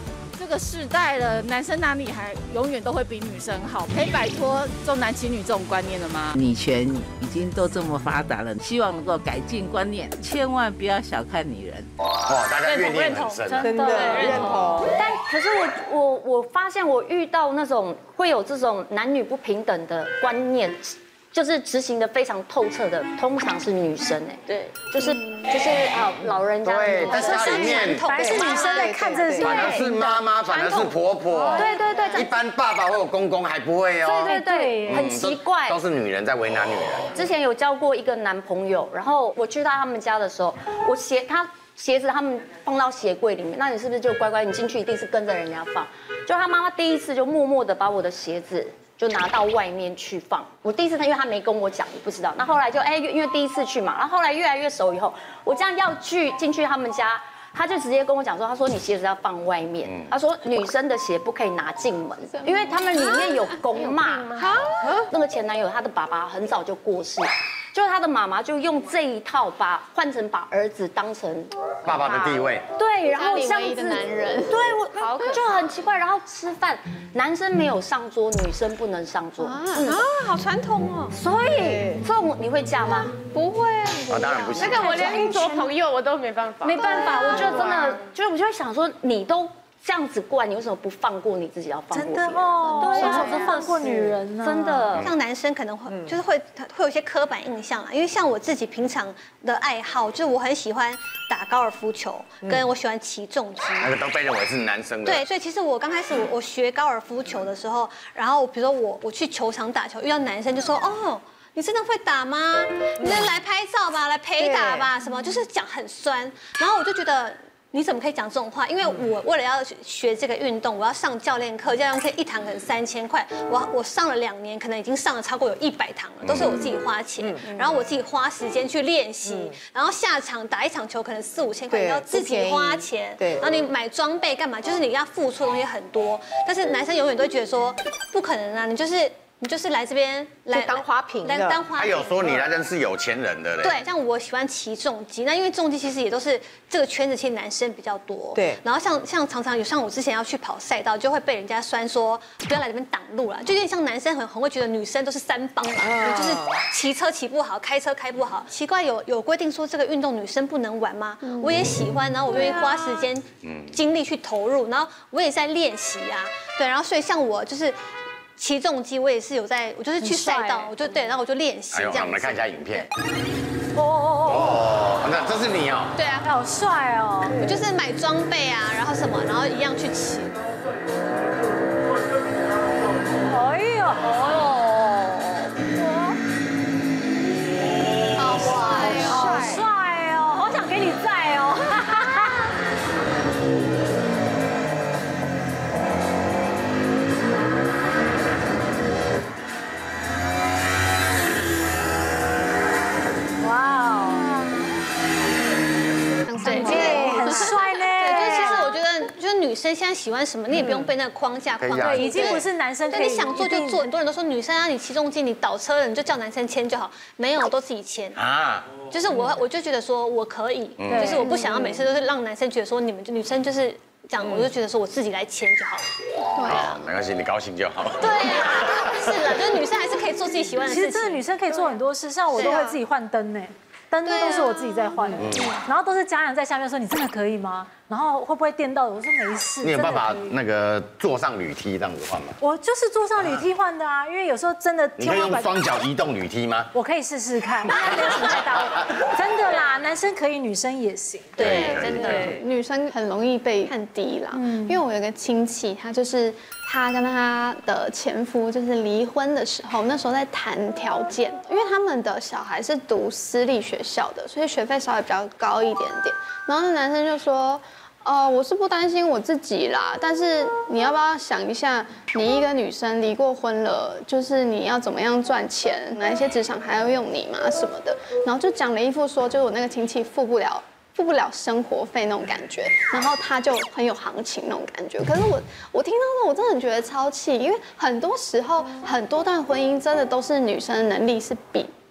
个世代了，男生哪里还永远都会比女生好？可以摆脱重男轻女这种观念了吗？ 女权已经都这么发达了，希望能够改进观念，千万不要小看女人。 哇，大家怨念很深， 真的认同。 但可是我我我发现我遇到那种会有这种男女不平等的观念。就是执行的非常透彻的，通常是女生哎，对，就是就是啊，老人家对，在家里面反而是女生在看这些， 反而是妈妈，反而是婆婆， 对对对， 一般爸爸或者公公还不会哦， 对对对，很奇怪， 都是女人在为难女人。 之前有交过一个男朋友，然后我去到他们家的时候，我鞋他鞋子他们放到鞋柜里面，那你是不是就乖乖，你进去一定是跟着人家放？就他妈妈第一次就默默的把我的鞋子。就拿到外面去放。我第一次他因为他没跟我讲，我不知道。那后来就哎，因为第一次去嘛，然后后来越来越熟以后，我这样要去进去他们家，他就直接跟我讲说，他说你鞋子要放外面，他说女生的鞋不可以拿进门，因为他们里面有公骂。那个前男友他的爸爸很早就过世。就他的妈妈就用这一套把换成把儿子当成爸爸的地位， 对，然后这样子， 男人， 对我就很奇怪。然后吃饭，男生没有上桌，女生不能上桌啊， 好传统哦。 所以这种你会嫁吗？ 不会啊， 啊，当然不行。 那个我连做朋友我都没办法， 没办法，我就真的，就是我就会想说，你都。这样子惯，你为什么不放过你自己？要放过真的哦， 对， 为什么不放过女人呢？ 真的， 像男生可能会就是会会有一些刻板印象啊，因为像我自己平常的爱好，就是我很喜欢打高尔夫球，跟我喜欢骑重机， 那个都被认为是男生的。 对，所以其实我刚开始我我学高尔夫球的时候，然后比如说我我去球场打球，遇到男生就说哦。你真的会打吗？你能来拍照吧，来陪打吧，什么就是讲很酸，然后我就觉得。你怎么可以讲这种话？因为我为了要学这个运动，我要上教练课，教练课一堂可能三千块，我我上了两年，可能已经上了超过有一百堂了，都是我自己花钱，然后我自己花时间去练习，然后下场打一场球可能四五千块，你要自己花钱，对，然后你买装备干嘛？就是你要付出的东西很多，但是男生永远都会觉得说不可能啊，你就是。你就是来这边来当花瓶的， 来当花瓶。 他有说你来认识有钱人的嘞。 对，像我喜欢骑重机，那因为重机其实也都是这个圈子，其实男生比较多。 对。 然后像像常常有像我之前要去跑赛道，就会被人家酸说不要来这边挡路了，就有点像男生很很会觉得女生都是三帮嘛，就是骑车骑不好，开车开不好。奇怪，有有规定说这个运动女生不能玩吗？我也喜欢，然后我愿意花时间、精力去投入，然后我也在练习啊。对，然后所以像我就是。骑重机我也是有在，我就是去赛道，我就对，然后我就练习这样子。 哎呦，我们来看一下影片。 哦哦哦，那这是你哦。 对啊， 好帅哦！ 我就是买装备啊，然后什么，然后一样去骑。 哎呦， 好帅哦， 好帅哦，好想给你载哦。 女生现在喜欢什么，你也不用被那个框架框住， 对，已经不是男生可以。 你想做就做，很多人都说女生啊，你骑重机，你倒车了，你就叫男生牵就好，没有，都自己牵啊。就是我，我就觉得说我可以，就是我不想要每次都是让男生觉得说你们女生就是这样，我就觉得说我自己来牵就好了。 对啊，没关系，你高兴就好。 对啊，是了，就是女生还是可以做自己喜欢的事情。 其实真的女生可以做很多事，像我都会自己换灯呢。灯都是我自己在换的，然后都是家人在下面说你真的可以吗？然后会不会电到？我说没事。 你有办法那个坐上铝梯这样子换吗？ 我就是坐上铝梯换的啊，因为有时候真的。 你可以用双脚移动铝梯吗？ 我可以试试看，没有什么太大。真的啦，男生可以，女生也行。 对，真的，女生很容易被看低啦。嗯，因为我有个亲戚，他就是他跟他的前夫就是离婚的时候，那时候在谈条件，因为他们的小孩是读私立学校的，所以学费稍微比较高一点点。然后那男生就说。哦，我是不担心我自己啦，但是你要不要想一下，你一个女生离过婚了，就是你要怎么样赚钱，哪一些职场还要用你吗什么的，然后就讲了一副说，就是我那个亲戚付不了付不了生活费那种感觉，然后他就很有行情那种感觉。可是我我听到那我真的觉得超气，因为很多时候很多段婚姻真的都是女生的能力是比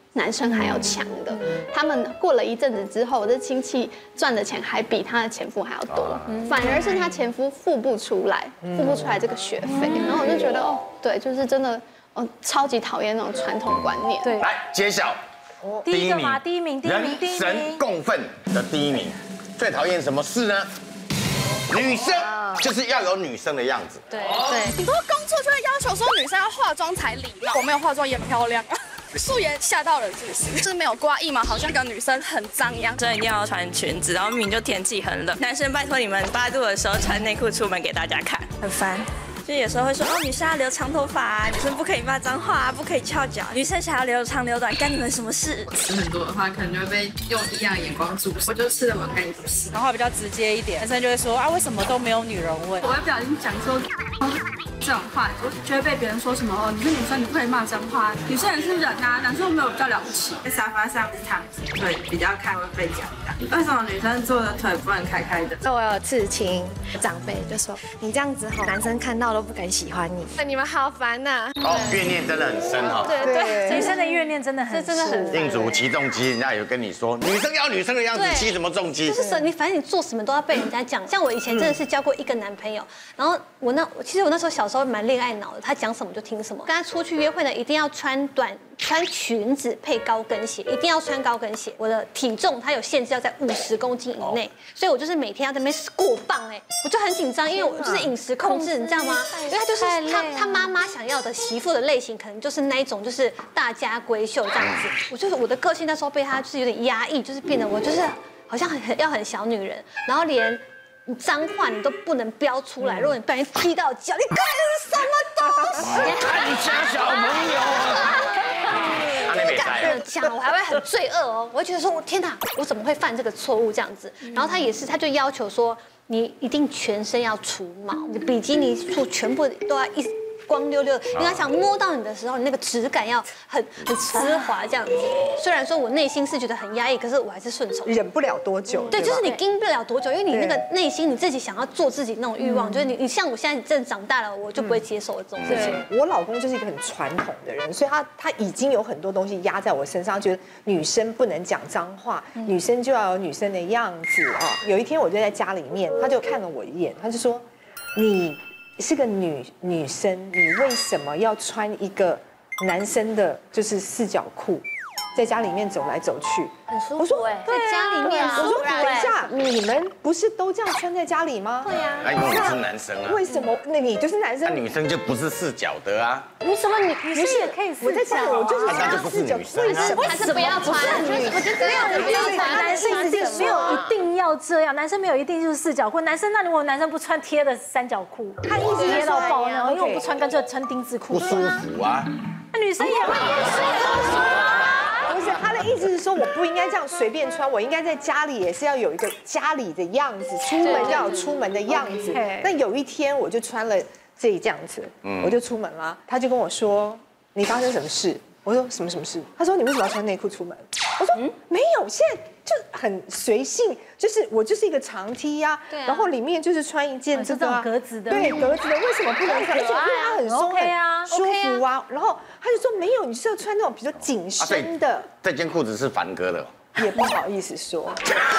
男生还要强的。他们过了一阵子之后，这亲戚赚的钱还比他的前夫还要多，反而是他前夫付不出来，付不出来这个学费。然后我就觉得，哦，对，就是真的，哦，超级讨厌那种传统观念。 对， 来揭晓。 第一个嘛，第一名，第一名，第一名。 人神共愤的第一名，最讨厌什么事呢？女生就是要有女生的样子。 对对，很多工作就会要求说女生要化妆才礼貌，我没有化妆也很漂亮啊。素颜吓到人是不是？就是没有刮腋毛，好像一个女生很脏一样。所以一定要穿裙子，然后明明就天气很冷，男生拜托你们八度的时候穿内裤出门给大家看，很烦。就有时候会说哦，女生要留长头发啊，女生不可以骂脏话啊，不可以翘脚，女生想要留长留短，干你们什么事？ 吃很多的话，可能就会被用异样的眼光注视。我就吃的蛮干你什么事？ 然后比较直接一点，男生就会说啊，为什么都没有女人味？ 我会不小心讲说这种话，我就会被别人说什么哦，你是女生，你不可以骂脏话，女生也是人啊，男生没有比较了不起。 在沙发上躺着，腿比较开会被讲的。为什么女生坐的腿不能开开的？ 就我有刺青，长辈就说你这样子吼，男生看到都不敢喜欢你。你们好烦呐！ 哦，怨念真的很深哈。 对对，女生的怨念真的很， 真的很。 印主起重机，人家有跟你说，女生要女生的样子，起什么重机？ 就是你，反正你做什么都要被人家讲。像我以前真的是交过一个男朋友，然后我那其实我那时候小时候蛮恋爱脑的，他讲什么就听什么。跟他出去约会呢，一定要穿短穿裙子配高跟鞋，一定要穿高跟鞋。我的体重它有限制，要在五十公斤以内，所以我就是每天要在那边过磅哎，我就很紧张，因为我就是饮食控制，你知道吗？因为他就是他他妈妈想要的媳妇的类型，可能就是那一种就是大家闺秀这样子。我就是我的个性那时候被他就是有点压抑，就是变得我就是好像很要很小女人，然后连脏话你都不能飙出来，如果你不小心踢到脚，你干什么东西？ 看家小朋友啊！ 不敢这样讲，我还会很罪恶哦。我会觉得说，我天哪，我怎么会犯这个错误这样子？然后他也是，他就要求说，你一定全身要除毛，你的比基尼处全部都要一光溜溜的，因为他想摸到你的时候，你那个质感要很很丝滑这样子。虽然说我内心是觉得很压抑，可是我还是顺从。 忍不了多久？ 对，就是你盯不了多久，因为你那个内心你自己想要做自己那种欲望，就是你你像我现在真的长大了，我就不会接受这种事情。 我老公就是一个很传统的人，所以他他已经有很多东西压在我身上，觉得女生不能讲脏话，女生就要有女生的样子啊。有一天我就在家里面，他就看了我一眼，他就说：“你是个女女生，你为什么要穿一个男生的，就是四角裤，在家里面走来走去？” 很舒服哎，在家里面， 我说等一下，你们不是都这样穿在家里吗？ 对呀。 那因为我是男生啊。 为什么？那你就是男生， 那女生就不是四角的啊。 为什么女女生也可以四角？我在家里我就是那就不是女生啊。 为什么不要穿？我觉得没有不要穿， 男生一定没有一定要这样，男生没有一定就是四角裤。男生那如果男生不穿贴的三角裤，他一直贴到爆呢，因为我不穿，干脆穿丁字裤。 不舒服啊。 那女生也会不舒服啊。 不是，他的意思是说，我不应该这样随便穿，我应该在家里也是要有一个家里的样子，出门要有出门的样子。那有一天我就穿了这这样子，我就出门了，他就跟我说：“你发生什么事？”我说：“什么什么事？”他说：“你为什么要穿内裤出门？”我说：“没有，现在就很随性，就是我就是一个长 T 呀，然后里面就是穿一件这个格子的， 对格子的，为什么不能穿？而且因为它很松很舒服啊。然后他就说：“没有，你是要穿那种比较紧身的。” 这件裤子是凡哥的， 也不好意思说。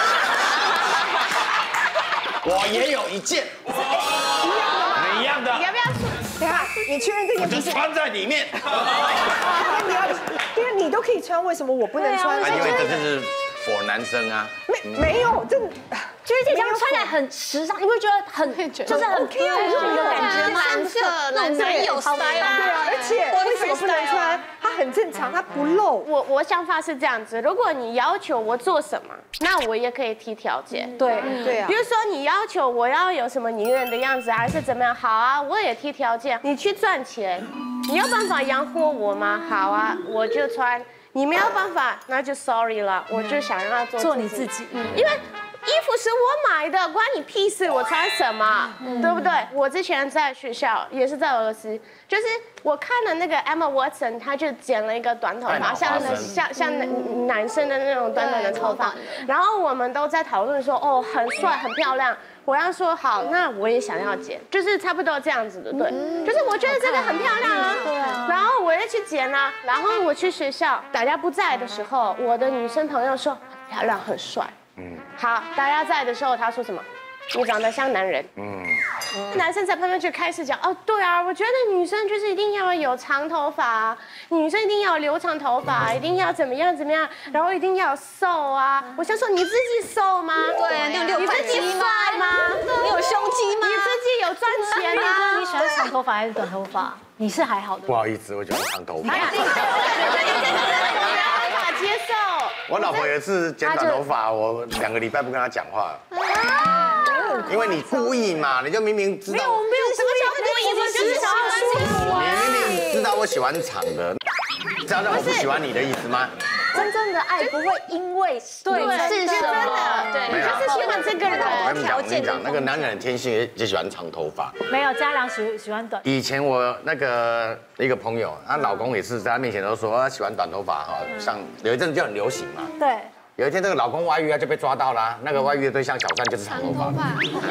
我也有一件，一样的。 你要不要说？等下，你确认这件不是？我就穿在里面。 你要，因为你都可以穿，为什么我不能穿？ 因为这就是 for 男生啊。 没没有，这就是这样穿起来很时尚，你会觉得很就是很 OK 啊， 你的感觉吗？ 蓝色， 那男友 style，对啊，而且为什么不能穿？它很正常，它不露。 我我想法是这样子，如果你要求我做什么，那我也可以提条件。 对对啊。 比如说你要求我要有什么女人的样子，还是怎么样？好啊，我也提条件。你去赚钱，你有办法养活我吗？好啊，我就穿。你没有办法，那就 sorry 了。我就想让他做做你自己， 因为衣服是我买的，关你屁事，我穿什么，对不对？我之前在学校也是在俄罗斯，就是我看了那个 Emma Watson， 她就剪了一个短头发，像像像男生的那种短短的头发，然后我们都在讨论说，哦，很帅，很漂亮。 我要说好，那我也想要剪，就是差不多这样子的，对，就是我觉得这个很漂亮啊，对啊，然后我也去剪啊，然后我去学校，大家不在的时候，我的女生朋友说很漂亮很帅，嗯，好，大家在的时候，他说什么？你长得像男人，嗯，男生在旁边就开始讲，哦，对啊，我觉得女生就是一定要有长头发，女生一定要留长头发，一定要怎么样怎么样，然后一定要瘦啊。我想说你自己瘦吗？ 对啊，你有六你自己帅吗？ 你有胸肌吗？ 你自己有赚钱吗？ 你喜欢长头发还是短头发？你是还好的。 不好意思，我喜欢长头发。 无法接受。 我老婆有一次剪短头发，我两个礼拜不跟她讲话。因为你故意嘛，你就明明知道。 没有，没有什么叫故意，我就是想要舒服啊。 你明明知道我喜欢长的，知道我不喜欢你的意思吗？ 真正的爱不会因为对是什么，对， 你就是喜欢这个人。 我跟你讲，我跟你讲，那个男人天性就喜欢长头发。 没有，嘉良喜喜欢短。 以前我那个一个朋友，她老公也是在她面前都说她喜欢短头发哈，像有一阵就很流行嘛。 对。 有一天，这个老公外遇啊，就被抓到了。那个外遇的对象小三就是长头发。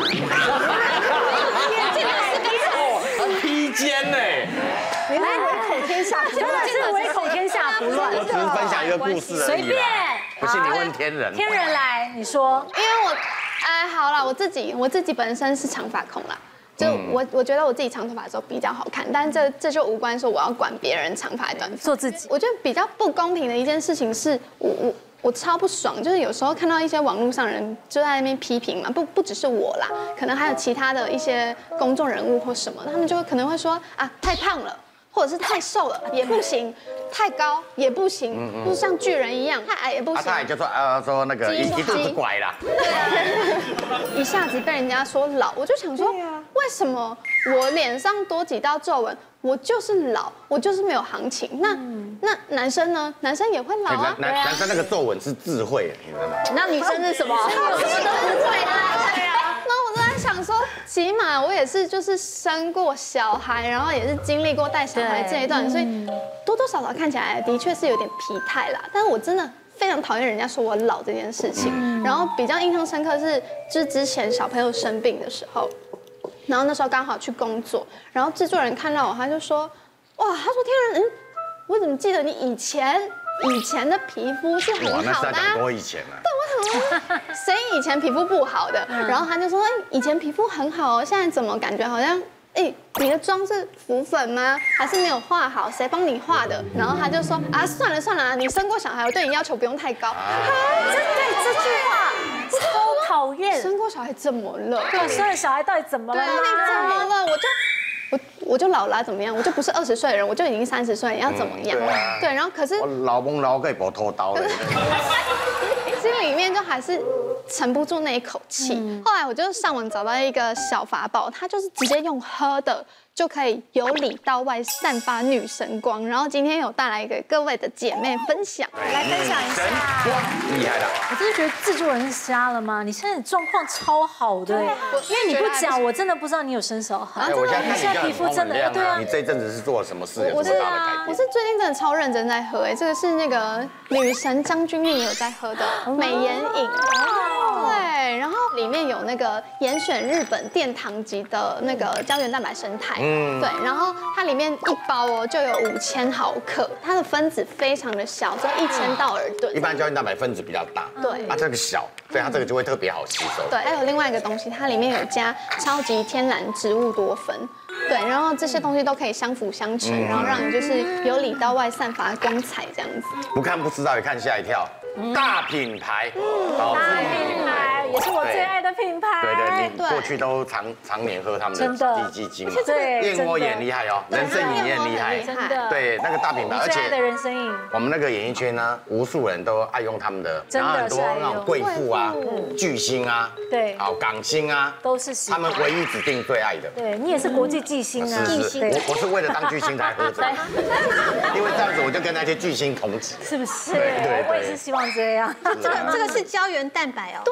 很披肩呢。 你来唯口天下， 真的是唯口天下不乱。 我只是分享一个故事而已。 随便。 不信你问天人。 天人来，你说。 因为我，哎，好了，我自己我自己本身是长发控啦。就我我觉得我自己长头发的时候比较好看，但这这就无关说我要管别人长发短发， 做自己。 我觉得比较不公平的一件事情是我我。我超不爽，就是有时候看到一些网络上人就在那边批评嘛，不不只是我啦，可能还有其他的一些公众人物或什么，他们就可能会说啊太胖了，或者是太瘦了也不行，太高也不行，就是像巨人一样，太矮也不行。 他也就说呃说那个一一肚子拐啦， 对啊，一下子被人家说老，我就想说为什么我脸上多几道皱纹？我就是老，我就是没有行情。那、嗯、那男生呢？男生也会老啊。 男男生那个皱纹是智慧，你知道吗？ 那女生是什么？ 什么都不会啊。对啊。那我都在想说，起码我也是就是生过小孩，然后也是经历过带小孩这一段，所以多多少少看起来的确是有点疲态啦。但是我真的非常讨厌人家说我老这件事情。嗯、然后比较印象深刻是，就是之前小朋友生病的时候。然后那时候刚好去工作，然后制作人看到我，他就说：“哇，他说天然，嗯，我怎么记得你以前以前的皮肤是很好的、啊？” 那是多以前啊。 对，我想说谁以前皮肤不好的？然后他就说：“哎，以前皮肤很好哦，现在怎么感觉好像？哎，你的妆是浮粉吗？还是没有画好？谁帮你画的？”然后他就说：“啊，算了算了，你生过小孩，我对你要求不用太高。”啊， 对这句话。超讨厌！ 生过小孩怎么了？ 对，生了小孩到底怎么了？ 对，你怎么了？我就我我就老了，怎么样？我就不是二十岁的人，我就已经三十岁，你要怎么样？对，然后可是我老公老可以不偷刀了， 心里面就还是沉不住那一口气。后来我就上网找到一个小法宝，它就是直接用喝的。就可以由里到外散发女神光，然后今天有带来给各位的姐妹分享， 来分享一下。 厉害了！ 我真的觉得制作人是瞎了吗？你现在状况超好的，因为你不讲，我真的不知道你有生小孩。 真的， 你现在皮肤真的对啊。你这一阵子是做了什么事？有什么大的改变？ 我是最近真的超认真在喝，哎，这个是那个女神张钧甯有在喝的美颜饮。对，然后里面有那个严选日本殿堂级的那个胶原蛋白生态，嗯，对，然后它里面一包哦就有五千毫克，它的分子非常的小，只有一千道尔顿。 一般胶原蛋白分子比较大， 对， 它这个小，所以它这个就会特别好吸收。 对，还有另外一个东西，它里面有加超级天然植物多酚。对，然后这些东西都可以相辅相成，然后让你就是由里到外散发光彩这样子。 不看不知道，一看吓一跳。大品牌， 大品牌也是我最爱的品牌。 对对，你过去都常常年喝他们的低基金嘛。 对， 燕窝也很厉害哦，人参饮也很厉害， 真的。 对，那个大品牌，而且的人参饮， 我们那个演艺圈呢，无数人都爱用他们的，然后很多那种贵妇啊、巨星啊， 对， 好港星啊， 都是他们唯一指定最爱的。 对你也是国际巨星啊， 巨星。我我是为了当巨星才喝这个，因为这样子我就跟那些巨星同级， 是不是？ 对对， 我也是希望这样。 这个这个是胶原蛋白哦， 对啊， 怎么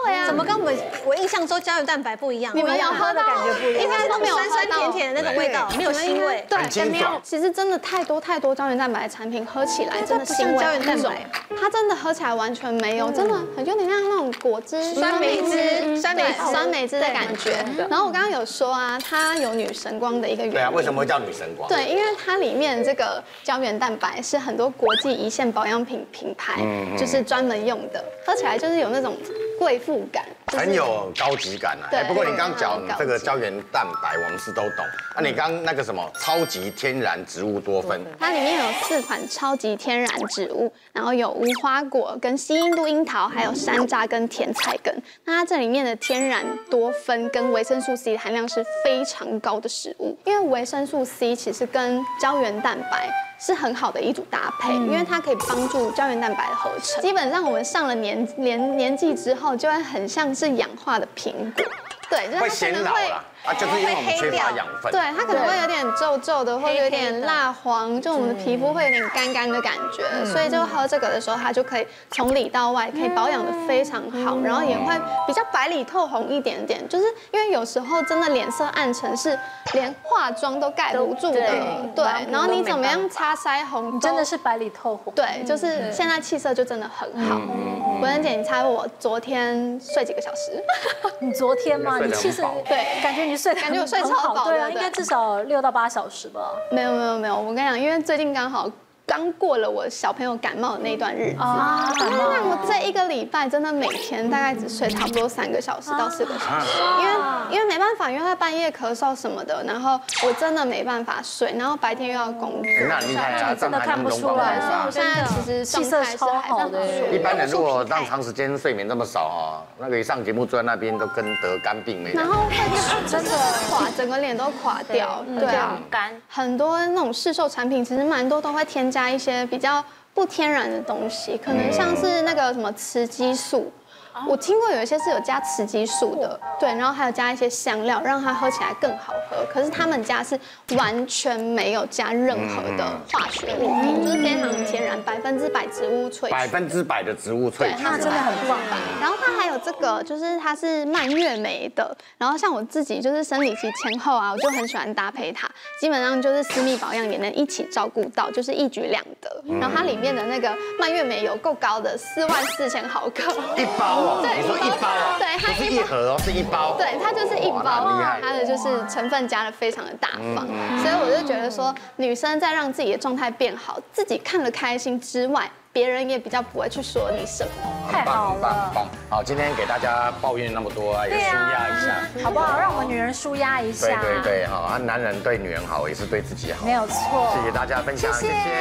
跟我们我印象中胶原蛋白不一样， 你们有喝的感觉不一样， 应该都没有酸酸甜甜的那种味道，没有腥味。 对，没有。其实真的太多太多胶原蛋白的产品，喝起来真的腥味。胶原蛋白，它真的喝起来完全没有，真的很有点像那种果汁、 酸梅汁、 酸梅酸梅汁的感觉。然后我刚刚有说啊，它有女神光的一个原因。 对啊，为什么会叫女神光？ 对，因为它里面这个胶原蛋白是很多国际一线保养品品牌就是专门用的，喝起来就是有那种贵妇感， 很有高级感啊。哎，不过你刚讲这个胶原蛋白，我们是都懂。那你刚那个什么超级天然植物多酚， 它里面有四款超级天然植物，然后有无花果、跟西印度樱桃，还有山楂跟甜菜根。那它这里面的天然多酚跟维生素 C 的含量是非常高的食物，因为维生素 C 其实跟胶原蛋白是很好的一组搭配，因为它可以帮助胶原蛋白的合成。基本上我们上了年年年纪之后，就会很像是氧化的苹果，对，就是会显老啦。啊，就是因为我们缺乏养分， 对，它可能会有点皱皱的，或者有点蜡黄，就我们的皮肤会有点干干的感觉，所以就喝这个的时候，它就可以从里到外可以保养的非常好，然后也会比较白里透红一点点，就是因为有时候真的脸色暗沉是连化妆都盖不住的，对，然后你怎么样擦腮红， 真的是白里透红， 对，就是现在气色就真的很好。文恩姐，你猜我昨天睡几个小时？ 你昨天吗？你气色对， 感觉你睡感觉我睡超饱， 对啊，应该至少六到八小时吧。 没有没有没有，我跟你讲，因为最近刚好刚过了我小朋友感冒的那段日子啊，那我这一个礼拜真的每天大概只睡差不多三个小时到四个小时，因为因为没办法，因为他半夜咳嗽什么的，然后我真的没办法睡，然后白天又要工作， 那厉害啊， 真的看不出来， 所以我现在其实气色超好的。 一般人如果让长时间睡眠这么少哈，那个一上节目坐在那边都跟得肝病没两样， 然后会真的垮，整个脸都垮掉，对啊，干。很多那种市售产品其实蛮多都会添加。加一些比较不天然的东西，可能像是那个什么雌激素，我听过有一些是有加雌激素的，对，然后还有加一些香料，让它喝起来更好喝。可是他们家是完全没有加任何的化学物品，就是非常天然，百分之百植物萃取， 百分之百的植物萃取， 那真的很棒。然后它还有这个，就是它是蔓越莓的，然后像我自己就是生理期前后啊，我就很喜欢搭配它，基本上就是私密保养也能一起照顾到，就是一举两得。然后它里面的那个蔓越莓有够高的，四万四千毫克， 一包。 对， 你说一包哦， 对，它不是一盒哦，是一包。 对，它就是一包，它的就是成分加的非常的大方，所以我就觉得说，女生在让自己的状态变好，自己看了开心之外，别人也比较不会去说你什么。 太好了， 棒！好，今天给大家抱怨那么多啊，也舒压一下， 好不好？让我们女人舒压一下。 对对对，好啊，男人对女人好，也是对自己好， 没有错。 谢谢大家分享，谢谢。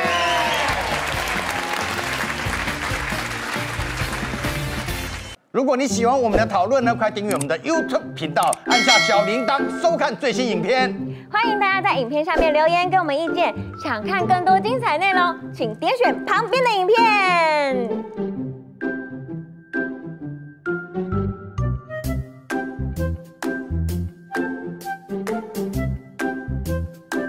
如果你喜欢我们的讨论呢，快订阅我们的 YouTube 频道，按下小铃铛，收看最新影片。 欢迎大家在影片下面留言，给我们意见。想看更多精彩内容，请点选旁边的影片。